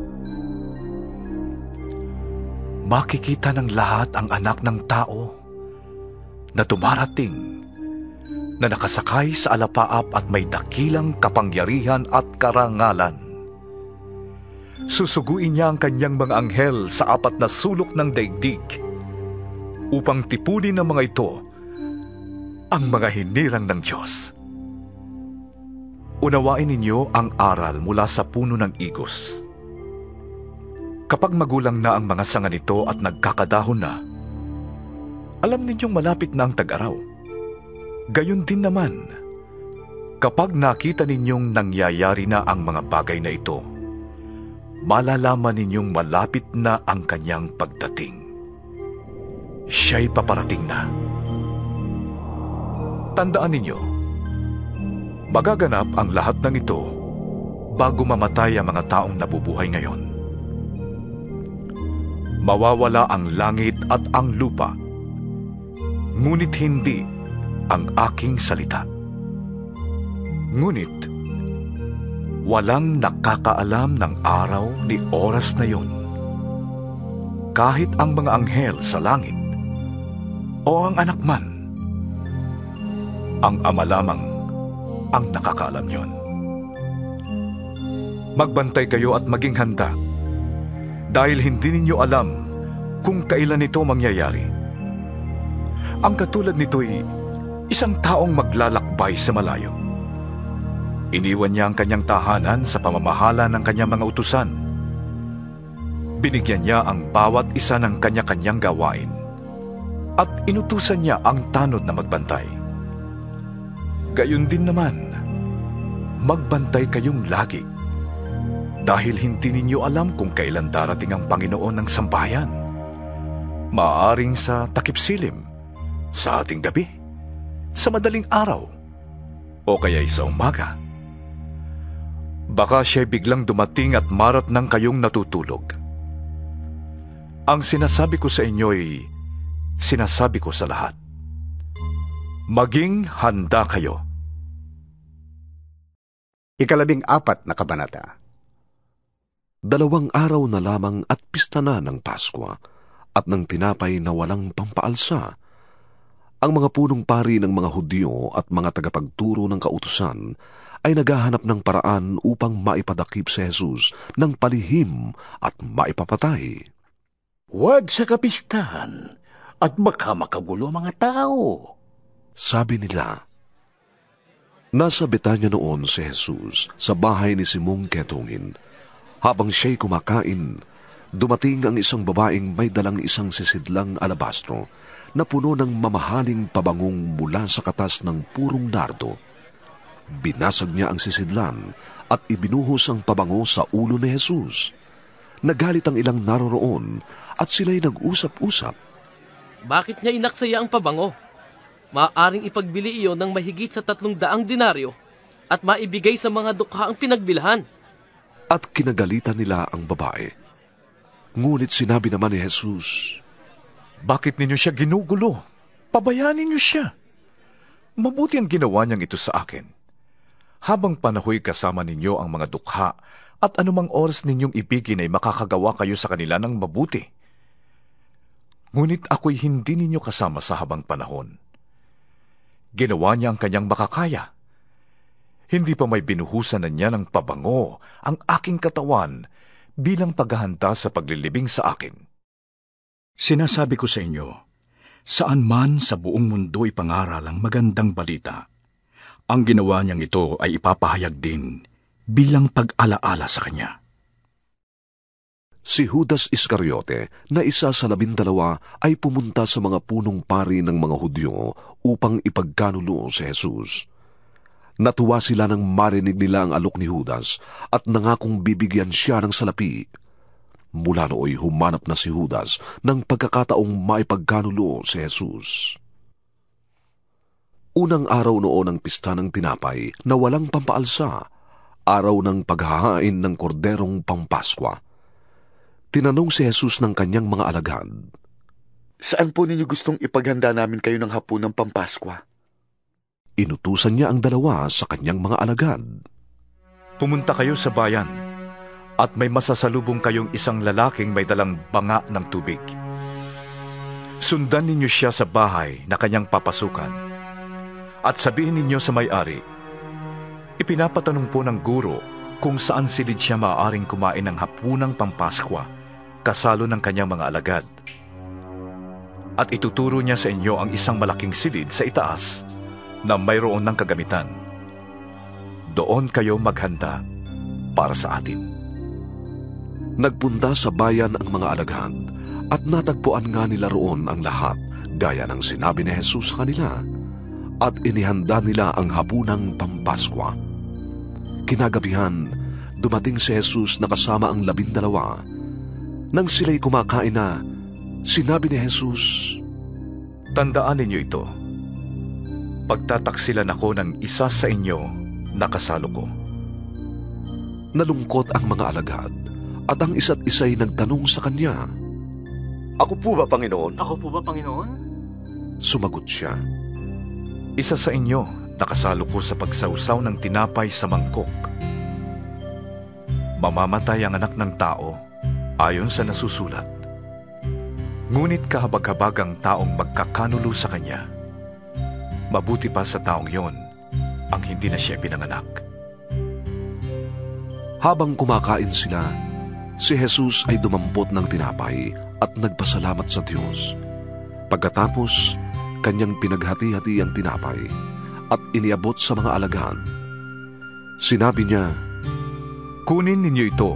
Speaker 5: Makikita ng lahat ang anak ng tao na dumarating, na nakasakay sa alapaap at may dakilang kapangyarihan at karangalan. Susuguin niya ang kanyang mga anghel sa 4 na sulok ng daigdig upang tipunin ng mga ito ang mga hinirang ng Diyos. Unawain ninyo ang aral mula sa puno ng igos. Kapag magulang na ang mga sanga nito at nagkakadahon na, alam ninyong malapit na ang tag-araw. Gayon din naman, kapag nakita ninyong nangyayari na ang mga bagay na ito, malalaman ninyong malapit na ang kanyang pagdating. Siya'y paparating na. Tandaan ninyo, magaganap ang lahat ng ito bago mamatay ang mga taong nabubuhay ngayon. Mawawala ang langit at ang lupa, ngunit hindi ang aking salita. Ngunit, walang nakakaalam ng araw ni oras na yon, kahit ang mga anghel sa langit o ang anak man. Ang Ama lamang ang nakakaalam yon. Magbantay kayo at maging handa, dahil hindi ninyo alam kung kailan ito mangyayari. Ang katulad nito'y isang taong maglalakbay sa malayo. Iniwan niya ang kanyang tahanan sa pamamahala ng kanyang mga utusan. Binigyan niya ang bawat isa ng kanya-kanyang gawain at inutusan niya ang tanod na magbantay. Gayon din naman, magbantay kayong lagi, dahil hindi ninyo alam kung kailan darating ang Panginoon ng sambahayan. Maaaring sa takip-silim, sa ating gabi, sa madaling araw, o kaya'y sa umaga. Baka siya'y biglang dumating at marat ng kayong natutulog. Ang sinasabi ko sa inyo'y sinasabi ko sa lahat. Maging handa kayo.
Speaker 1: 14 na kabanata.
Speaker 2: 2 araw na lamang at pista na ng Paskwa at ng tinapay na walang pampaalsa. Ang mga punong pari ng mga Hudyo at mga tagapagturo ng kautusan ay naghahanap ng paraan upang maipadakip si Jesus ng palihim at maipapatay.
Speaker 11: Huwag sa kapistahan at baka makagulo mga tao,
Speaker 2: sabi nila. Nasa Betanya noon si Jesus sa bahay ni Simong Ketungin. Habang siya'y kumakain, dumating ang isang babaeng may dalang isang sisidlang alabastro na puno ng mamahaling pabangong mula sa katas ng purong nardo. Binasag niya ang sisidlan at ibinuhos ang pabango sa ulo ni Jesus. Nagalit ang ilang naroroon at sila'y nag-usap-usap.
Speaker 17: Bakit niya inaksaya ang pabango? Maaaring ipagbili iyon ng mahigit sa 300 denaryo at maibigay sa mga dukha ang pinagbilhan.
Speaker 2: At kinagalitan nila ang babae. Ngunit sinabi naman ni Jesus,
Speaker 5: bakit ninyo siya ginugulo? Pabayaanin niyo siya. Mabuti ang ginawa niyang ito sa akin. Habang panahoy kasama ninyo ang mga dukha at anumang oras ninyong ibigin ay makakagawa kayo sa kanila ng mabuti. Ngunit ako'y hindi ninyo kasama sa habang panahon. Ginawa niya ang kanyang makakaya. Hindi pa may binuhusan na niya ng pabango ang aking katawan bilang paghahanda sa paglilibing sa akin.
Speaker 19: Sinasabi ko sa inyo, saan man sa buong mundo ipangaral ang magandang balita, ang ginawa niyang ito ay ipapahayag din bilang pag-alaala sa kanya.
Speaker 2: Si Judas Iscariote, na isa sa 12, ay pumunta sa mga punong pari ng mga Hudyo upang ipagkanulo si Jesus. Natuwa sila nang marinig nila ang alok ni Judas at nangakong bibigyan siya ng salapi. Mula nooy humanap na si Judas ng pagkakataong maipagkanulo si Jesus. Unang araw noon ng pista ng tinapay na walang pampaalsa, araw ng paghahain ng korderong Pampaskwa. Tinanong si Jesus ng kanyang mga alagad,
Speaker 18: "Saan po ninyo gustong ipaghanda namin kayo ng hapunang Pampaskwa?"
Speaker 2: Inutusan niya ang dalawa sa kanyang mga alagad.
Speaker 5: Pumunta kayo sa bayan at may masasalubong kayong isang lalaking may dalang banga ng tubig. Sundan ninyo siya sa bahay na kanyang papasukan at sabihin ninyo sa may-ari, ipinapatanong po ng guro kung saan silid siya maaaring kumain ng hapunang Pampaskwa kasalo ng kanyang mga alagad. At ituturo niya sa inyo ang isang malaking silid sa itaas na mayroon ng kagamitan. Doon kayo maghanda para sa atin.
Speaker 2: Nagpunta sa bayan ang mga alagad at natagpuan nga nila roon ang lahat gaya ng sinabi ni Jesus sa kanila at inihanda nila ang hapunang Pampaskwa. Kinagabihan, dumating si Jesus na kasama ang 12. Nang sila'y kumakain na, sinabi ni Jesus,
Speaker 5: "Tandaan ninyo ito. Pagtataksilan ako ng isa sa inyo na kasalo ko."
Speaker 2: Nalungkot ang mga alagad at ang isa't isa'y nagtanong sa kanya,
Speaker 8: "Ako po ba, Panginoon?"
Speaker 12: Ako po ba, Panginoon?
Speaker 2: Sumagot siya,
Speaker 5: "Isa sa inyo na kasalo ko sa pagsawsaw ng tinapay sa mangkok. Mamamatay ang anak ng tao ayon sa nasusulat. Ngunit kahabag-habagang taong magkakanulo sa kanya. Mabuti pa sa taong yon ang hindi na siya pinanganak."
Speaker 2: Habang kumakain sila, si Jesus ay dumampot ng tinapay at nagpasalamat sa Diyos. Pagkatapos, kanyang pinaghati-hati ang tinapay at iniabot sa mga alagad. Sinabi niya,
Speaker 5: "Kunin ninyo ito.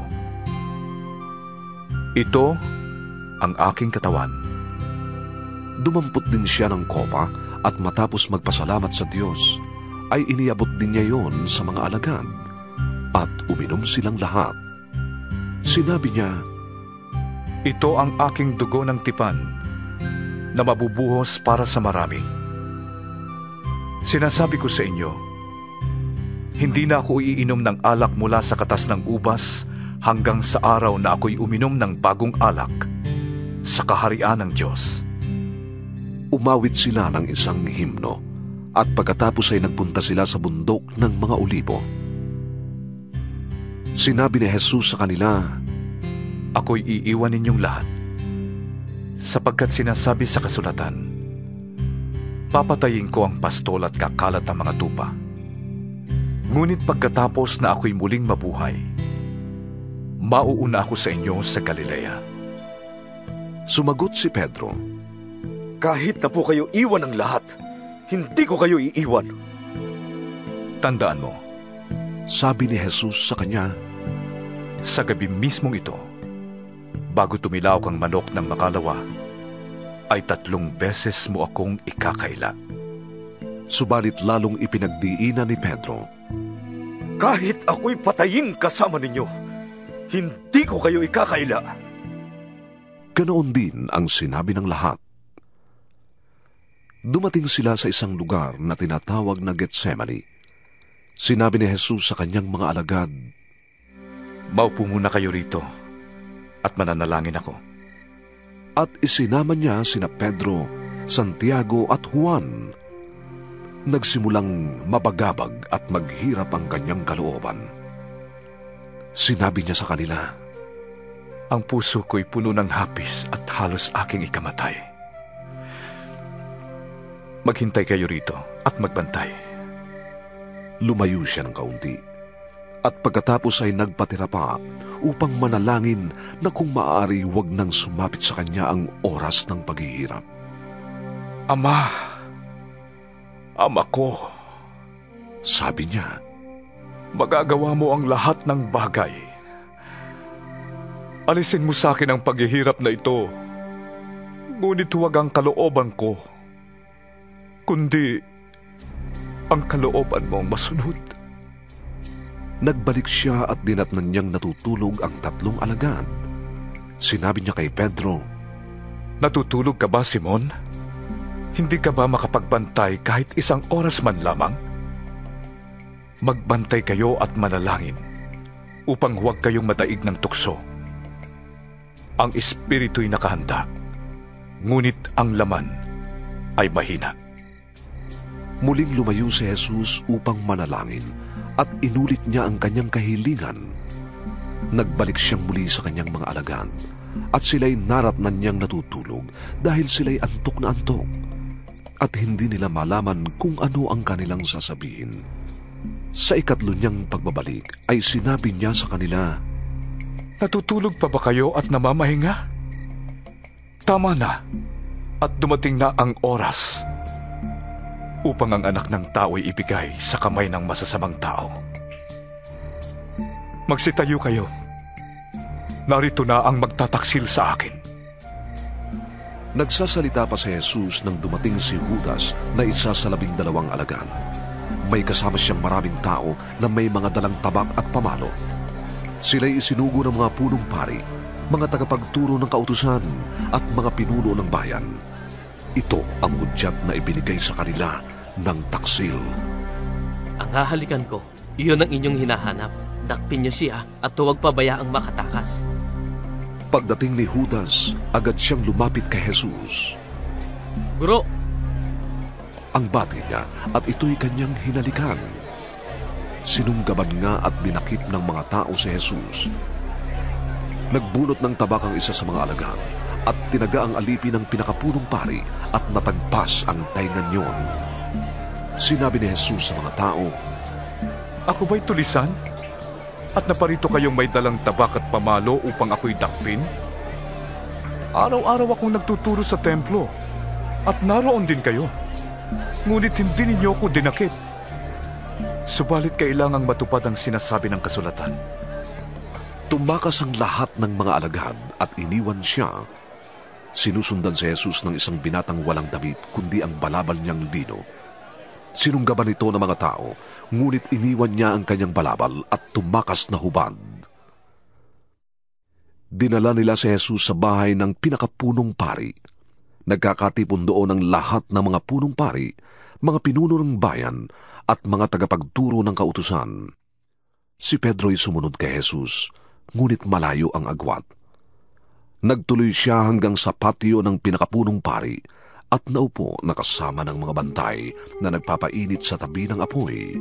Speaker 5: Ito ang aking katawan."
Speaker 2: Dumampot din siya ng kopa at matapos magpasalamat sa Diyos, ay iniabot din niya yon sa mga alagad at uminom silang lahat. Sinabi niya,
Speaker 5: "Ito ang aking dugo ng tipan na mabubuhos para sa marami. Sinasabi ko sa inyo, hindi na ako iinom ng alak mula sa katas ng ubas hanggang sa araw na ako'y uminom ng bagong alak sa kaharian ng Diyos."
Speaker 2: Umawit sila ng isang himno at pagkatapos ay nagpunta sila sa bundok ng mga Olibo. Sinabi ni Jesus sa kanila,
Speaker 5: "Ako'y iiwan ninyong lahat, sapagkat sinasabi sa kasulatan, papatayin ko ang pastol at kakalat ang mga tupa. Ngunit pagkatapos na ako'y muling mabuhay, mauuna ako sa inyo sa Galilea."
Speaker 2: Sumagot si Pedro,
Speaker 8: "Kahit na po kayo iwan ng lahat, hindi ko kayo iiwan."
Speaker 5: Tandaan mo,
Speaker 2: sabi ni Jesus sa kanya,
Speaker 5: sa gabi mismong ito, bago tumilaw kang manok ng makalawa, ay 3 beses mo akong ikakaila.
Speaker 2: Subalit lalong ipinagdiinan ni Pedro,
Speaker 8: "Kahit ako'y patayin kasama ninyo, hindi ko kayo ikakaila."
Speaker 2: Ganoon din ang sinabi ng lahat. Dumating sila sa isang lugar na tinatawag na Getsemani. Sinabi ni Jesus sa kanyang mga alagad,
Speaker 5: "Maupo muna kayo rito at mananalangin ako."
Speaker 2: At isinama niya sina Pedro, Santiago at Juan. Nagsimulang mabagabag at maghirap ang kanyang kalooban. Sinabi niya sa kanila,
Speaker 5: "Ang puso ko'y puno ng hapis at halos aking ikamatay. Maghintay kayo rito at magbantay."
Speaker 2: Lumayo siya ng kaunti at pagkatapos ay nagpatira pa upang manalangin na kung maaari wag nang sumapit sa kanya ang oras ng paghihirap.
Speaker 5: Ama ko,"
Speaker 2: sabi niya,
Speaker 5: "magagawa mo ang lahat ng bagay. Alisin mo sa akin ang paghihirap na ito, ngunit huwag ang kalooban ko, kundi ang kalooban mong masunod.
Speaker 2: Nagbalik siya at dinatnan niyang natutulog ang 3 alagad. Sinabi niya kay Pedro,
Speaker 5: "Natutulog ka ba, Simon? Hindi ka ba makapagbantay kahit 1 oras man lamang? Magbantay kayo at manalangin upang huwag kayong madaig ng tukso. Ang espiritu'y nakahanda, ngunit ang laman ay mahina."
Speaker 2: Muling lumayo si Jesus upang manalangin at inulit niya ang kanyang kahilingan. Nagbalik siyang muli sa kanyang mga alagad at sila'y naratnan niyang natutulog dahil sila'y antok na antok at hindi nila malaman kung ano ang kanilang sasabihin. Sa 3 niyang pagbabalik ay sinabi niya sa kanila,
Speaker 5: "Natutulog pa ba kayo at namamahinga? Tama na at dumating na ang oras upang ang anak ng tao'y ibigay sa kamay ng masasamang tao. Magsitayo kayo. Narito na ang magtataksil sa akin."
Speaker 2: Nagsasalita pa si Jesus nang dumating si Judas na isa sa 12 alagad. May kasama siyang maraming tao na may mga dalang tabak at pamalo. Sila'y isinugo ng mga punong pari, mga tagapagturo ng kautusan at mga pinuno ng bayan. Ito ang hudyat na ibinigay sa kanila ng taksil.
Speaker 17: "Ang hahalikan ko, iyon ang inyong hinahanap. Dakpin niyo siya at huwag pabayaang makatakas."
Speaker 2: Pagdating ni Judas, agad siyang lumapit kay Jesus.
Speaker 17: "Guro!"
Speaker 2: Ang bati niya at ito'y kanyang hinalikan. Sinunggaban nga at dinakip ng mga tao si Jesus. Nagbunot ng tabak ang isa sa mga alagad at tinaga ang alipin ng pinakapunong pari at natagpas ang taingan niyon. Sinabi ni Jesus sa mga tao,
Speaker 5: "Ako ba'y tulisan? At naparito kayong may dalang tabak at pamalo upang ako'y dakpin? Araw-araw akong nagtuturo sa templo at naroon din kayo. Ngunit hindi ninyo ako dinakip. Subalit kailangang matupad ang sinasabi ng kasulatan."
Speaker 2: Tumakas ang lahat ng mga alagad at iniwan siya. Sinusundan si Jesus ng isang binatang walang damit kundi ang balabal niyang lino. Sinunggaban ito ng mga tao, ngunit iniwan niya ang kanyang balabal at tumakas na hubad. Dinala nila si Jesus sa bahay ng pinakapunong pari. Nagkakatipon doon ang lahat ng mga punong pari, mga pinuno ng bayan at mga tagapagturo ng kautusan. Si Pedro'y sumunod kay Jesus, ngunit malayo ang agwat. Nagtuloy siya hanggang sa patio ng pinakapunong pari at naupo na kasama ng mga bantay na nagpapainit sa tabi ng apoy.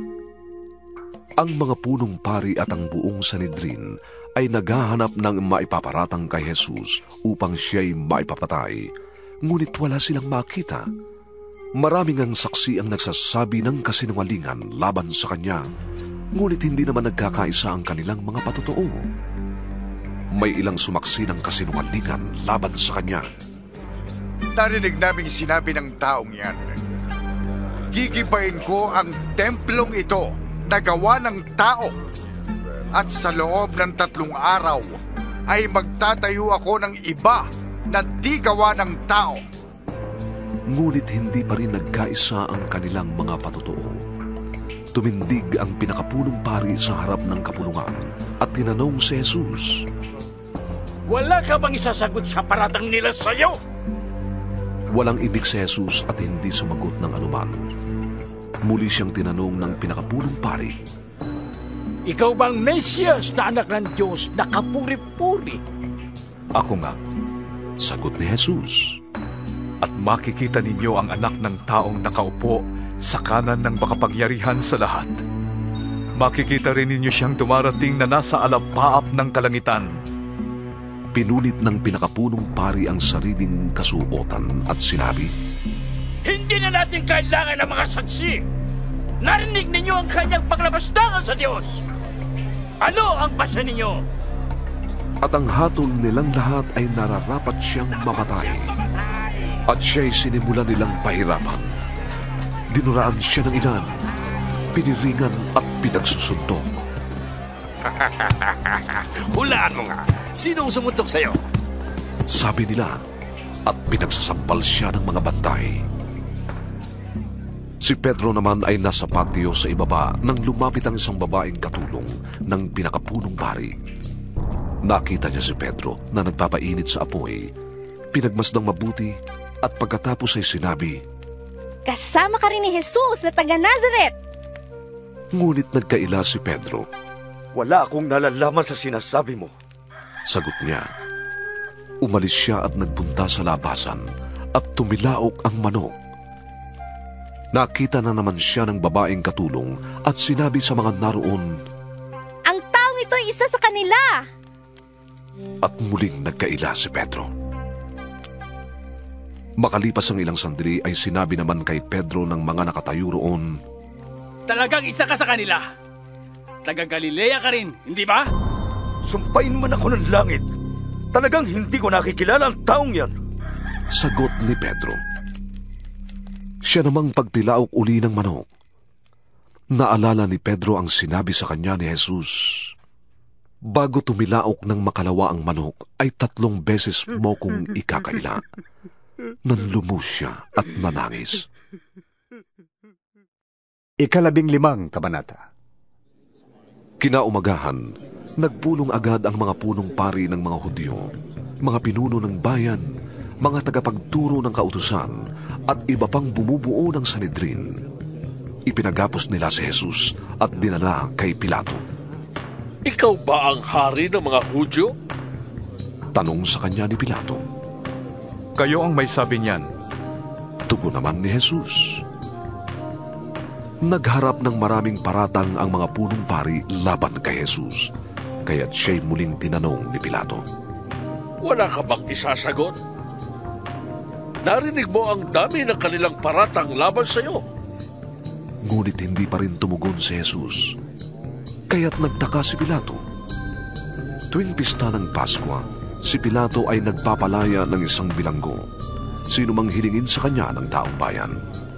Speaker 2: Ang mga punong pari at ang buong Sanhedrin ay naghahanap ng maipaparatang kay Jesus upang siya'y maipapatay, ngunit wala silang makita. Maraming ang saksi ang nagsasabi ng kasinungalingan laban sa kanya, ngunit hindi naman nagkakaisa ang kanilang mga patotoo. May ilang sumaksi ng kasinungalingan laban sa kanya.
Speaker 4: Narinig naming sinabi ng taong yan, "Gigibain ko ang templong ito na gawa ng tao, at sa loob ng 3 araw ay magtatayo ako ng iba na di gawa ng tao."
Speaker 2: Ngunit hindi pa rin nagkaisa ang kanilang mga patotoo. Tumindig ang pinakapunong pari sa harap ng kapulungan at tinanong si Jesus,
Speaker 11: "Wala ka bang isasagot sa paratang nila sa'yo?"
Speaker 2: Walang ibig si Jesus at hindi sumagot ng anuman. Muli siyang tinanong ng pinakapunong pari,
Speaker 11: "Ikaw bang Mesyas na anak ng Diyos na kapuri-puri?"
Speaker 5: "Ako nga,"
Speaker 2: sagot ni Jesus.
Speaker 5: "At makikita ninyo ang anak ng taong nakaupo sa kanan ng makapangyarihan sa lahat. Makikita rin ninyo siyang dumarating na nasa alapaap ng kalangitan."
Speaker 2: Pinunit ng pinakapunong pari ang sariling kasuotan at sinabi,
Speaker 11: "Hindi na natin kailangan ng mga saksi. Narinig ninyo ang kanyang paglabastangan sa Diyos. Ano ang pasa ninyo?"
Speaker 2: At ang hatol nilang lahat ay nararapat siyang mamatay. At siya'y sinimulan nilang pahirapan. Dinuraan siya ng inan, piniringan at pinagsusuntok.
Speaker 6: Hulaan mo nga, sinong sumuntok sa'yo?
Speaker 2: Sabi nila, at pinagsasampal siya ng mga bantay. Si Pedro naman ay nasa patio sa ibaba nang lumapit ang isang babaeng katulong ng pinakapunong pari. Nakita niya si Pedro na nagpapainit sa apoy. Pinagmasdang mabuti at pagkatapos ay sinabi,
Speaker 14: "Kasama ka rin ni Jesus na taga Nazareth."
Speaker 2: Ngunit nagkaila si Pedro.
Speaker 8: "Wala akong nalalaman sa sinasabi mo."
Speaker 2: Sagot niya. Umalis siya at nagpunta sa labasan at tumilaok ang manok. Nakita na naman siya ng babaeng katulong at sinabi sa mga naroon,
Speaker 14: "Ang taong ito ay isa sa kanila."
Speaker 2: At muling nagkaila si Pedro. Makalipas ang ilang sandali ay sinabi naman kay Pedro ng mga nakatayo roon,
Speaker 11: "Talagang isa ka sa kanila. Taga Galilea ka rin, hindi ba?"
Speaker 8: "Sumpain man ako ng langit. Talagang hindi ko nakikilala ang taong yan."
Speaker 2: Sagot ni Pedro. Siya namang pagtilaok uli ng manok. Naalala ni Pedro ang sinabi sa kanya ni Jesus. Bago tumilaok ng makalawa ang manok, ay 3 beses mo kong ikakaila. Nanlumos siya at nanangis.
Speaker 1: 15 kabanata.
Speaker 2: Kinaumagahan, nagpulong agad ang mga punong pari ng mga Hudyo, mga pinuno ng bayan, mga tagapagturo ng kautusan, at iba pang bumubuo ng Sanhedrin. Ipinagapos nila si Jesus at dinala kay Pilato.
Speaker 6: "Ikaw ba ang hari ng mga Hudyo?"
Speaker 2: Tanong sa kanya ni Pilato.
Speaker 5: "Kayo ang may sabi niyan."
Speaker 2: Tugon naman ni Jesus. Nagharap ng maraming paratang ang mga punong pari laban kay Jesus, kaya't siya'y muling tinanong ni Pilato.
Speaker 6: "Wala ka bang isasagot? Narinig mo ang dami ng kanilang paratang laban sa iyo."
Speaker 2: Ngunit hindi pa rin tumugon si Jesus, kaya't nagtaka si Pilato. Tuwing pista ng Paskwa, si Pilato ay nagpapalaya ng isang bilanggo, sino mang hilingin sa kanya ng taong bayan.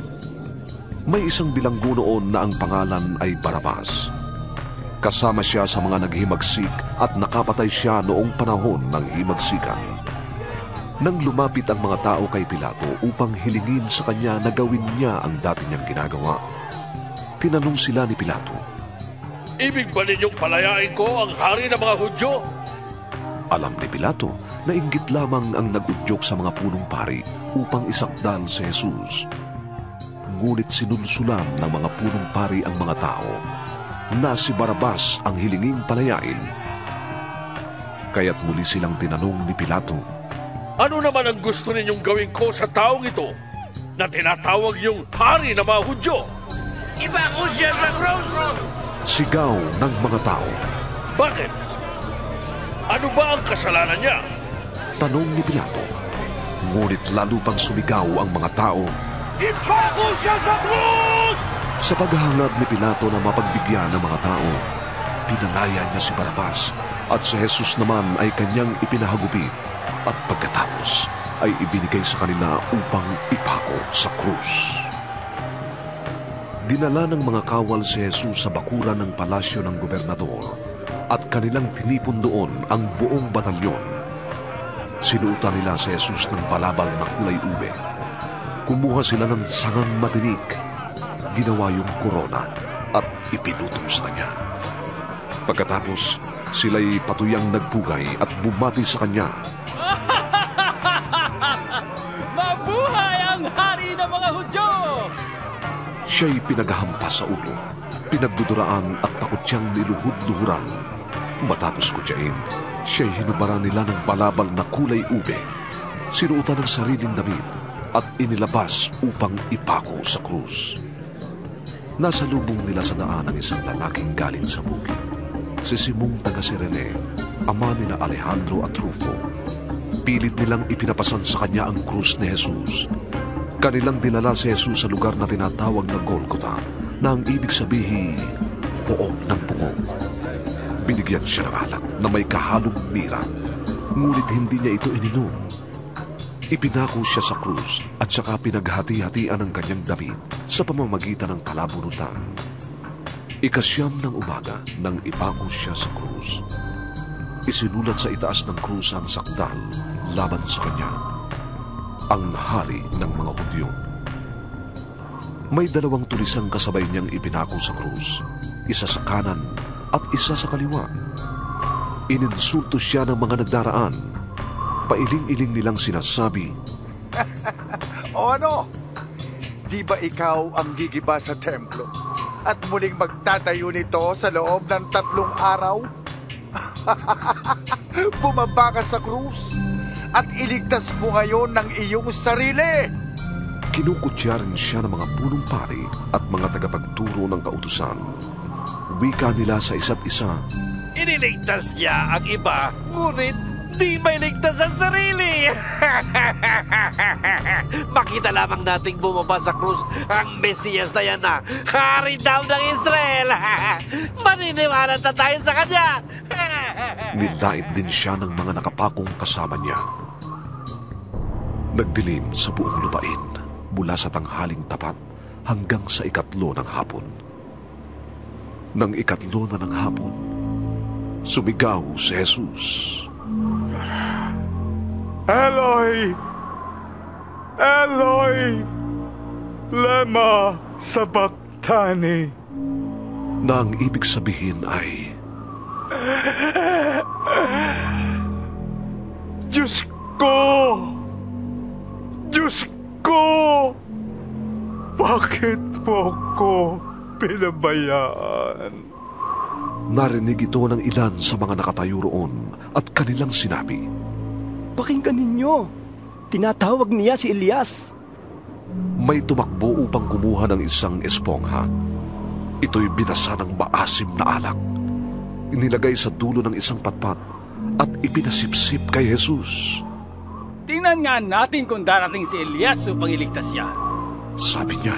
Speaker 2: May isang bilanggo noon na ang pangalan ay Barabas. Kasama siya sa mga naghimagsik at nakapatay siya noong panahon ng himagsikan. Nang lumapit ang mga tao kay Pilato upang hilingin sa kanya na gawin niya ang dati niyang ginagawa, tinanong sila ni Pilato,
Speaker 6: "Ibig ba ninyong palayain ko ang hari ng mga Hudyo?"
Speaker 2: Alam ni Pilato na inggit lamang ang nag-udyok sa mga punong pari upang isakdal si Jesus. Ngunit sinulsulan ng mga punong pari ang mga tao na si Barabas ang hilinging palayain. Kaya't muli silang tinanong ni Pilato,
Speaker 6: "Ano naman ang gusto ninyong gawin ko sa taong ito na tinatawag yung hari ng mga Hudyo?" "Ipako siya sa krus!"
Speaker 2: Sigaw ng mga tao.
Speaker 6: "Bakit? Ano ba ang kasalanan niya?"
Speaker 2: Tanong ni Pilato. Ngunit lalo pang sumigaw ang mga tao,
Speaker 6: "Ipako siya sa krus!"
Speaker 2: Sa paghahangad ni Pilato na mapagbigyan ng mga tao, pinalaya niya si Barabas at si Jesus naman ay kanyang ipinahagupit at pagkatapos ay ibinigay sa kanila upang ipako sa krus. Dinala ng mga kawal si Jesus sa bakuran ng palasyo ng gobernador at kanilang tinipon doon ang buong batalyon. Sinuutan nila si Jesus ng balabal na kulay ube. Kumuha sila ng sangang matinik, ginawa yung korona at ipinutong sa kanya. Pagkatapos, sila'y patuyang nagpugay at bumati sa kanya.
Speaker 11: "Mabuhay ang hari ng mga Hudyo!"
Speaker 2: Siya'y pinaghahampas sa ulo, pinagduduraan at takot siyang niluhod-luhuran. Matapos kutyain, siya'y hinubaran nila ng balabal na kulay ube, sinuutan ng sariling damit at inilabas upang ipako sa krus. Nasa lubong nila sa daan ang isang lalaking galing sa bukid, si Simong taga Sirene, ama ni na Alejandro at Rufo. Pilit nilang ipinapasan sa kanya ang krus ni Jesus. Kanilang dinala si Jesus sa lugar na tinatawag na Golgotha, na ang ibig sabihin, pook ng pungong. Binigyan siya ng alak na may kahalong mira, ngunit hindi niya ito ininom. Ipinako siya sa krus at saka pinaghati-hatian ang kanyang damit sa pamamagitan ng kalabunutan. Ikasyam ng umaga nang ipako siya sa krus. Isinulat sa itaas ng krus ang sakdal laban sa kanya, ang hari ng mga Hudyo. May 2 tulisang kasabay niyang ipinako sa krus, isa sa kanan at isa sa kaliwa. Ininsulto siya ng mga nagdaraan. Pailing-iling nilang sinasabi,
Speaker 4: O ano? Di ba ikaw ang gigiba sa templo at muling magtatayo nito sa loob ng 3 araw? Bumaba ka sa krus at iligtas mo ngayon ng iyong sarili.
Speaker 2: Kinukutya rin siya ng mga punong pari at mga tagapagturo ng kautusan. Wika nila sa isa't isa,
Speaker 11: Iniligtas niya ang iba, ngunit di may ligtas ang sarili. Makita lamang nating bumaba sa krus ang Mesiyas na yan na hari daw ng Israel. Maniniwala na tayo sa kanya.
Speaker 2: Nilait din siya ng mga nakapakong kasama niya. Nagdilim sa buong lupain mula sa tanghaling tapat hanggang sa 3 ng hapon. Nang 3 na ng hapon, sumigaw si Jesus,
Speaker 13: Eloi! Eloi! Lema sabachthani!
Speaker 2: Na ang ibig sabihin ay,
Speaker 13: Diyos ko! Diyos ko! Bakit mo ko pinabayaan?
Speaker 2: narinig ito ng ilan sa mga nakatayo roon at kanilang sinabi,
Speaker 16: Pakinggan ninyo, tinatawag niya si Elias.
Speaker 2: May tumakbo upang kumuha ng isang espongha. Ito'y binasa ng maasim na alak. Inilagay sa dulo ng isang patpat at ipinasipsip kay Jesus.
Speaker 11: Tingnan nga natin kung darating si Elias upang iligtas siya.
Speaker 2: Sabi niya.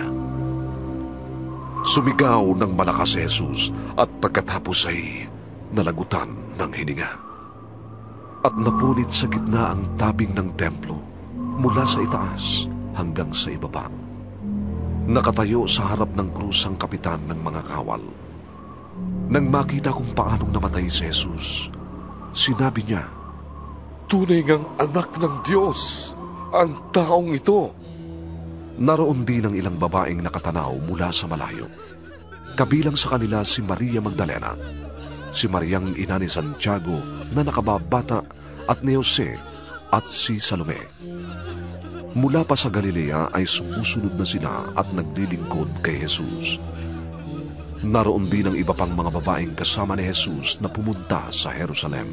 Speaker 2: Sumigaw ng malakas si Jesus at pagkatapos ay nalagutan ng hininga. At napunit sa gitna ang tabing ng templo mula sa itaas hanggang sa ibaba. Nakatayo sa harap ng krus ang kapitan ng mga kawal. Nang makita kung paanong namatay si Jesus, sinabi niya,
Speaker 3: Tunay ngang anak ng Diyos ang taong ito.
Speaker 2: Naroon din ang ilang babaeng nakatanaw mula sa malayo. Kabilang sa kanila si Maria Magdalena, si Mariang ina ni Santiago na nakababata at ni Jose at si Salome. Mula pa sa Galilea ay sumusunod na sila at naglilingkod kay Jesus. Naroon din ang iba pang mga babaeng kasama ni Jesus na pumunta sa Jerusalem.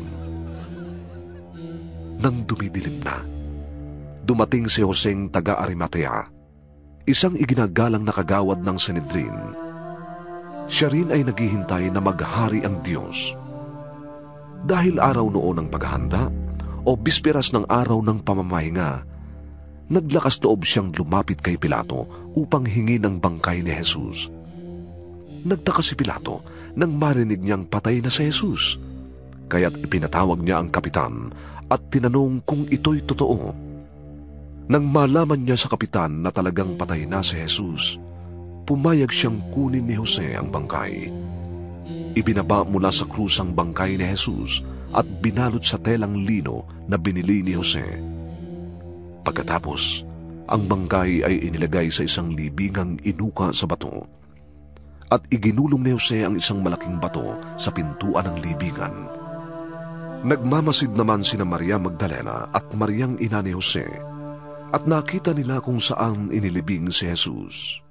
Speaker 2: Nang dumidilim na, dumating si Joseng taga Arimatea, isang iginagalang na kagawad ng Sanhedrin. Siya rin ay naghihintay na maghari ang Diyos. Dahil araw noon ng paghahanda o bisperas ng araw ng pamamahinga, naglakas loob siyang lumapit kay Pilato upang hingin ang bangkay ni Jesus. Nagtaka si Pilato nang marinig niyang patay na si Jesus, kaya't ipinatawag niya ang kapitan at tinanong kung ito'y totoo. Nang malaman niya sa kapitan na talagang patay na si Jesus, pumayag siyang kunin ni Jose ang bangkay. Ibinaba mula sa krus ang bangkay ni Jesus at binalot sa telang lino na binili ni Jose. Pagkatapos, ang bangkay ay inilagay sa isang libingang inuka sa bato at iginulong ni Jose ang isang malaking bato sa pintuan ng libingan. Nagmamasid naman sina Maria Magdalena at Mariang ina ni Jose at nakita nila kung saan inilibing si Jesus.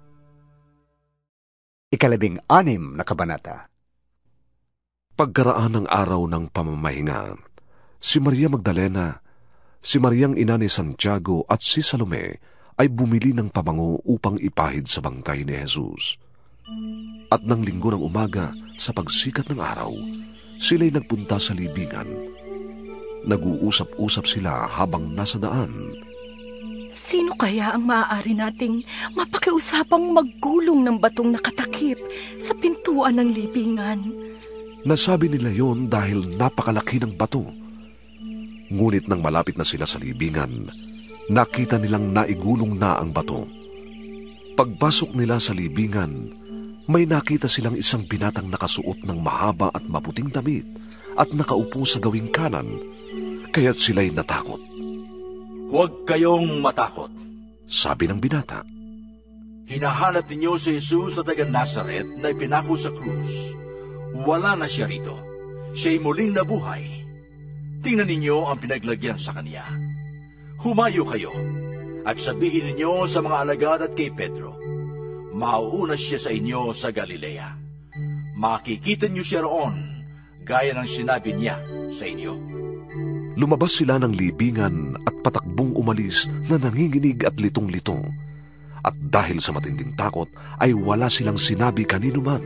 Speaker 1: 16 na kabanata.
Speaker 2: Pagkaraan ng araw ng pamamahinga, si Maria Magdalena, si Mariang ina ni Santiago at si Salome ay bumili ng pabango upang ipahid sa bangkay ni Jesus. At ng linggo ng umaga, sa pagsikat ng araw, sila'y nagpunta sa libingan. Nag-uusap-usap sila habang nasa daan.
Speaker 15: Sino kaya ang maaari nating mapakiusapang maggulong ng batong nakatakip sa pintuan ng libingan?
Speaker 2: Nasabi nila yon dahil napakalaki ng bato. Ngunit nang malapit na sila sa libingan, nakita nilang naigulong na ang bato. Pagpasok nila sa libingan, may nakita silang isang binatang nakasuot ng mahaba at maputing damit at nakaupo sa gawing kanan, kaya't sila'y natakot.
Speaker 22: Huwag kayong matakot,
Speaker 2: sabi ng binata.
Speaker 20: Hinahanap ninyo si Jesus na taga Nazaret na ipinako sa krus. Wala na siya rito. Siya'y muling nabuhay. Tingnan ninyo ang pinaglagyan sa kaniya. Humayo kayo at sabihin ninyo sa mga alagad at kay Pedro, mauuna siya sa inyo sa Galilea. Makikita niyo siya roon, gaya ng sinabi niya sa inyo.
Speaker 2: Lumabas sila ng libingan at patakbong umalis na nanginginig at litong-litong. At dahil sa matinding takot ay wala silang sinabi kaninuman.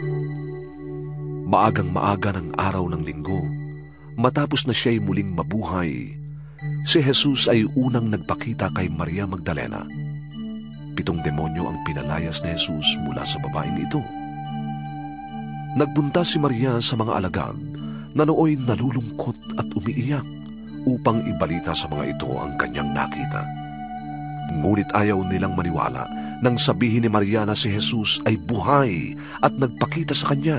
Speaker 2: Maagang maaga ng araw ng linggo, matapos na siya'y muling mabuhay, si Jesus ay unang nagpakita kay Maria Magdalena. 7 demonyo ang pinalayas ni Jesus mula sa babaeng ito. Nagpunta si Maria sa mga alagad na nooy nalulungkot at umiiyak upang ibalita sa mga ito ang kanyang nakita. Ngunit ayaw nilang maniwala nang sabihin ni Maria na si Jesus ay buhay at nagpakita sa kanya.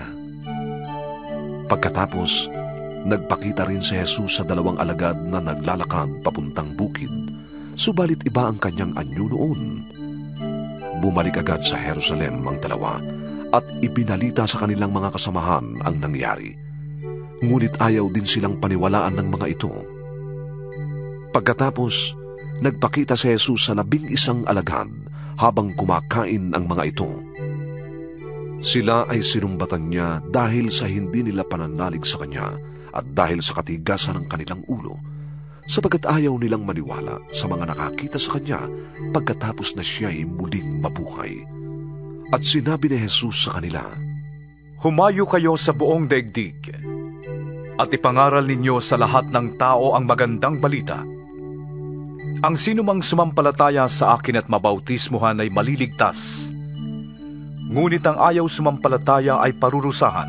Speaker 2: Pagkatapos, nagpakita rin si Jesus sa 2 alagad na naglalakad papuntang bukid, subalit iba ang kanyang anyo noon. Bumalik agad sa Jerusalem ang 2 at ipinalita sa kanilang mga kasamahan ang nangyari. Ngunit ayaw din silang paniwalaan ng mga ito. Pagkatapos, nagpakita si Jesus sa 11 alagad habang kumakain ang mga ito. Sila ay sinumbatan niya dahil sa hindi nila pananalig sa kanya at dahil sa katigasan ng kanilang ulo, sapagkat ayaw nilang maniwala sa mga nakakita sa kanya pagkatapos na siya'y muling mabuhay. At sinabi ni Jesus sa kanila,
Speaker 5: Humayo kayo sa buong daigdig at ipangaral ninyo sa lahat ng tao ang magandang balita. Ang sinumang sumampalataya sa akin at mabautismuhan ay maliligtas. Ngunit ang ayaw sumampalataya ay parurusahan.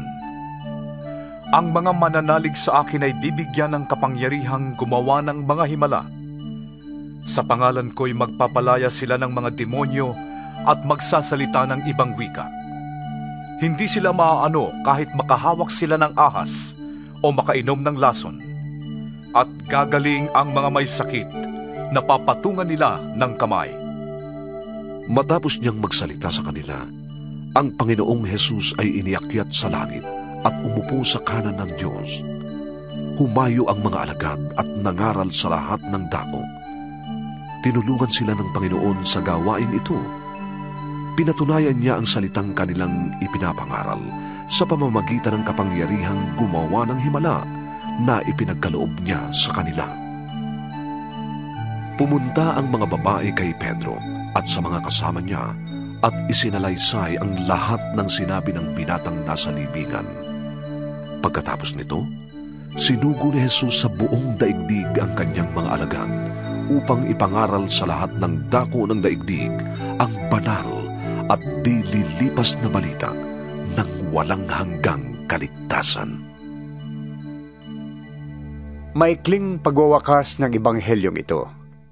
Speaker 5: Ang mga mananalig sa akin ay bibigyan ng kapangyarihang gumawa ng mga himala. Sa pangalan ko'y magpapalaya sila ng mga demonyo at magsasalita ng ibang wika. Hindi sila maaano kahit makahawak sila ng ahas o makainom ng lason. At gagaling ang mga may sakit na papatungan nila ng kamay.
Speaker 2: Matapos niyang magsalita sa kanila, ang Panginoong Jesus ay iniakyat sa langit at umupo sa kanan ng Diyos. Humayo ang mga alagad at nangaral sa lahat ng dako. Tinulungan sila ng Panginoon sa gawain ito. Pinatunayan niya ang salitang kanilang ipinapangaral sa pamamagitan ng kapangyarihang gumawa ng himala na ipinagkaloob niya sa kanila. Pumunta ang mga babae kay Pedro at sa mga kasama niya at isinalaysay ang lahat ng sinabi ng binatang nasa libingan. Pagkatapos nito, sinugo ni Jesus sa buong daigdig ang kanyang mga alagad upang ipangaral sa lahat ng dako ng daigdig ang banal at di lilipas na balita ng walang hanggang kaligtasan.
Speaker 1: Maikling pagwawakas ng Ebanghelyong ito.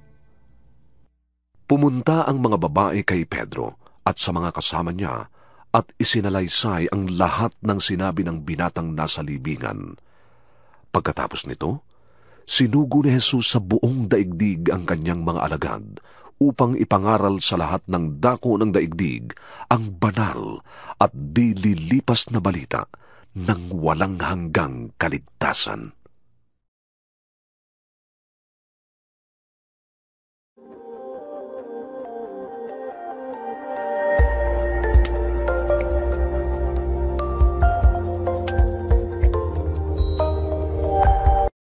Speaker 2: Pumunta ang mga babae kay Pedro at sa mga kasama niya at isinalaysay ang lahat ng sinabi ng binatang nasa libingan. Pagkatapos nito, sinugo ni Jesus sa buong daigdig ang kanyang mga alagad upang ipangaral sa lahat ng dako ng daigdig ang banal at di lilipas na balita ng walang hanggang kaligtasan.